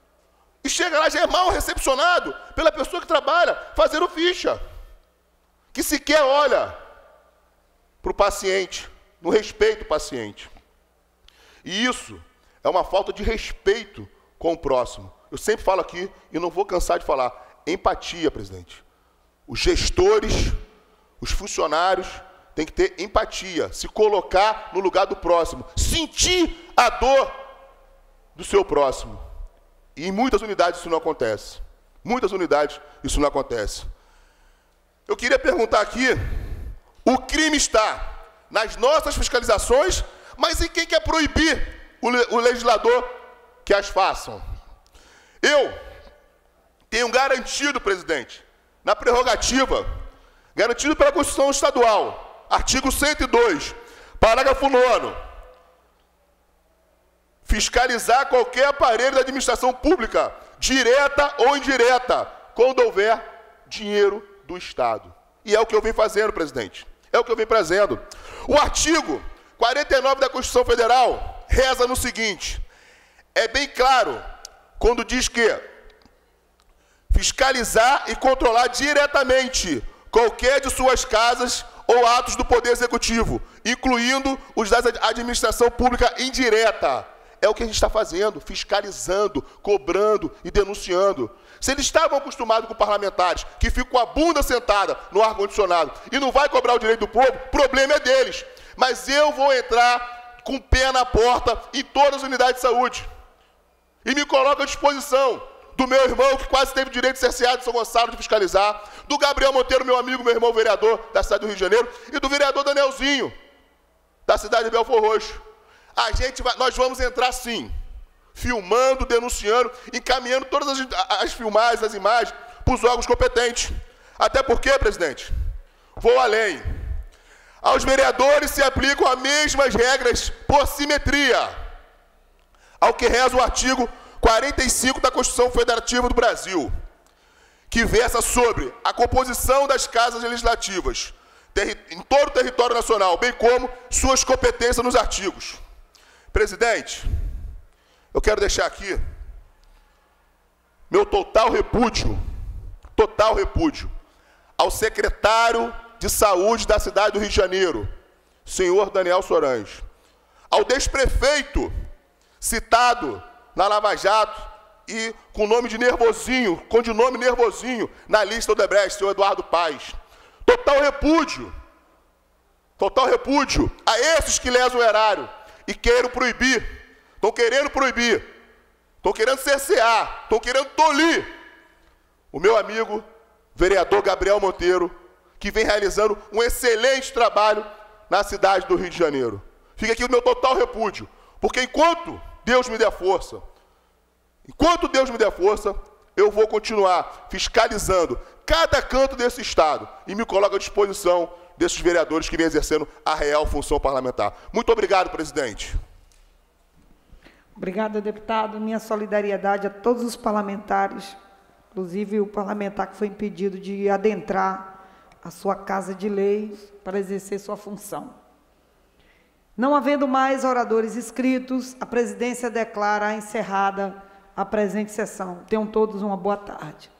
E chega lá, já é mal recepcionado pela pessoa que trabalha fazendo ficha. Que sequer olha para o paciente, não respeita o paciente. E isso é uma falta de respeito com o próximo. Eu sempre falo aqui, e não vou cansar de falar, empatia, presidente. Os gestores, os funcionários têm que ter empatia, se colocar no lugar do próximo, sentir a dor do seu próximo. E em muitas unidades isso não acontece. Muitas unidades isso não acontece. Eu queria perguntar aqui, o crime está nas nossas fiscalizações, mas em quem quer proibir o, le o legislador que as façam? Eu tenho garantido, presidente, na prerrogativa, garantido pela Constituição Estadual, artigo cento e dois, parágrafo nono, fiscalizar qualquer aparelho da administração pública, direta ou indireta, quando houver dinheiro do Estado. E é o que eu venho fazendo, presidente. É o que eu venho fazendo. O artigo quarenta e nove da Constituição Federal reza no seguinte, é bem claro, quando diz que fiscalizar e controlar diretamente qualquer de suas casas ou atos do Poder Executivo, incluindo os da administração pública indireta. É o que a gente está fazendo, fiscalizando, cobrando e denunciando. Se eles estavam acostumados com parlamentares que ficam com a bunda sentada no ar-condicionado e não vai cobrar o direito do povo, o problema é deles. Mas eu vou entrar com o pé na porta em todas as unidades de saúde. E me coloco à disposição do meu irmão, que quase teve direito cerceado de São Gonçalo de fiscalizar, do Gabriel Monteiro, meu amigo, meu irmão vereador da cidade do Rio de Janeiro, e do vereador Danielzinho, da cidade de Belfor Roxo. A gente vai, nós vamos entrar sim, filmando, denunciando, encaminhando todas as, as filmagens, as imagens, para os órgãos competentes. Até porque, presidente, vou além. Aos vereadores se aplicam as mesmas regras por simetria, ao que reza o artigo quarenta e cinco da Constituição Federativa do Brasil, que versa sobre a composição das casas legislativas em todo o território nacional, bem como suas competências nos artigos. Presidente, eu quero deixar aqui meu total repúdio, total repúdio ao secretário de Saúde da cidade do Rio de Janeiro, senhor Daniel Sorange, ao desprefeito citado na Lava Jato e com o nome de Nervosinho, com o nome Nervosinho na lista do Odebrecht, senhor Eduardo Paes. Total repúdio Total repúdio a esses que lesam o erário e queiram proibir, estão querendo proibir, estão querendo cercear, estão querendo tolir o meu amigo, vereador Gabriel Monteiro, que vem realizando um excelente trabalho na cidade do Rio de Janeiro. Fica aqui o meu total repúdio, porque enquanto Deus me der força, enquanto Deus me der força, eu vou continuar fiscalizando cada canto desse Estado e me coloco à disposição desses vereadores que vêm exercendo a real função parlamentar. Muito obrigado, presidente. Obrigada, deputado. Minha solidariedade a todos os parlamentares, inclusive o parlamentar que foi impedido de adentrar a sua casa de leis para exercer sua função. Não havendo mais oradores inscritos, a presidência declara encerrada a presente sessão. Tenham todos uma boa tarde.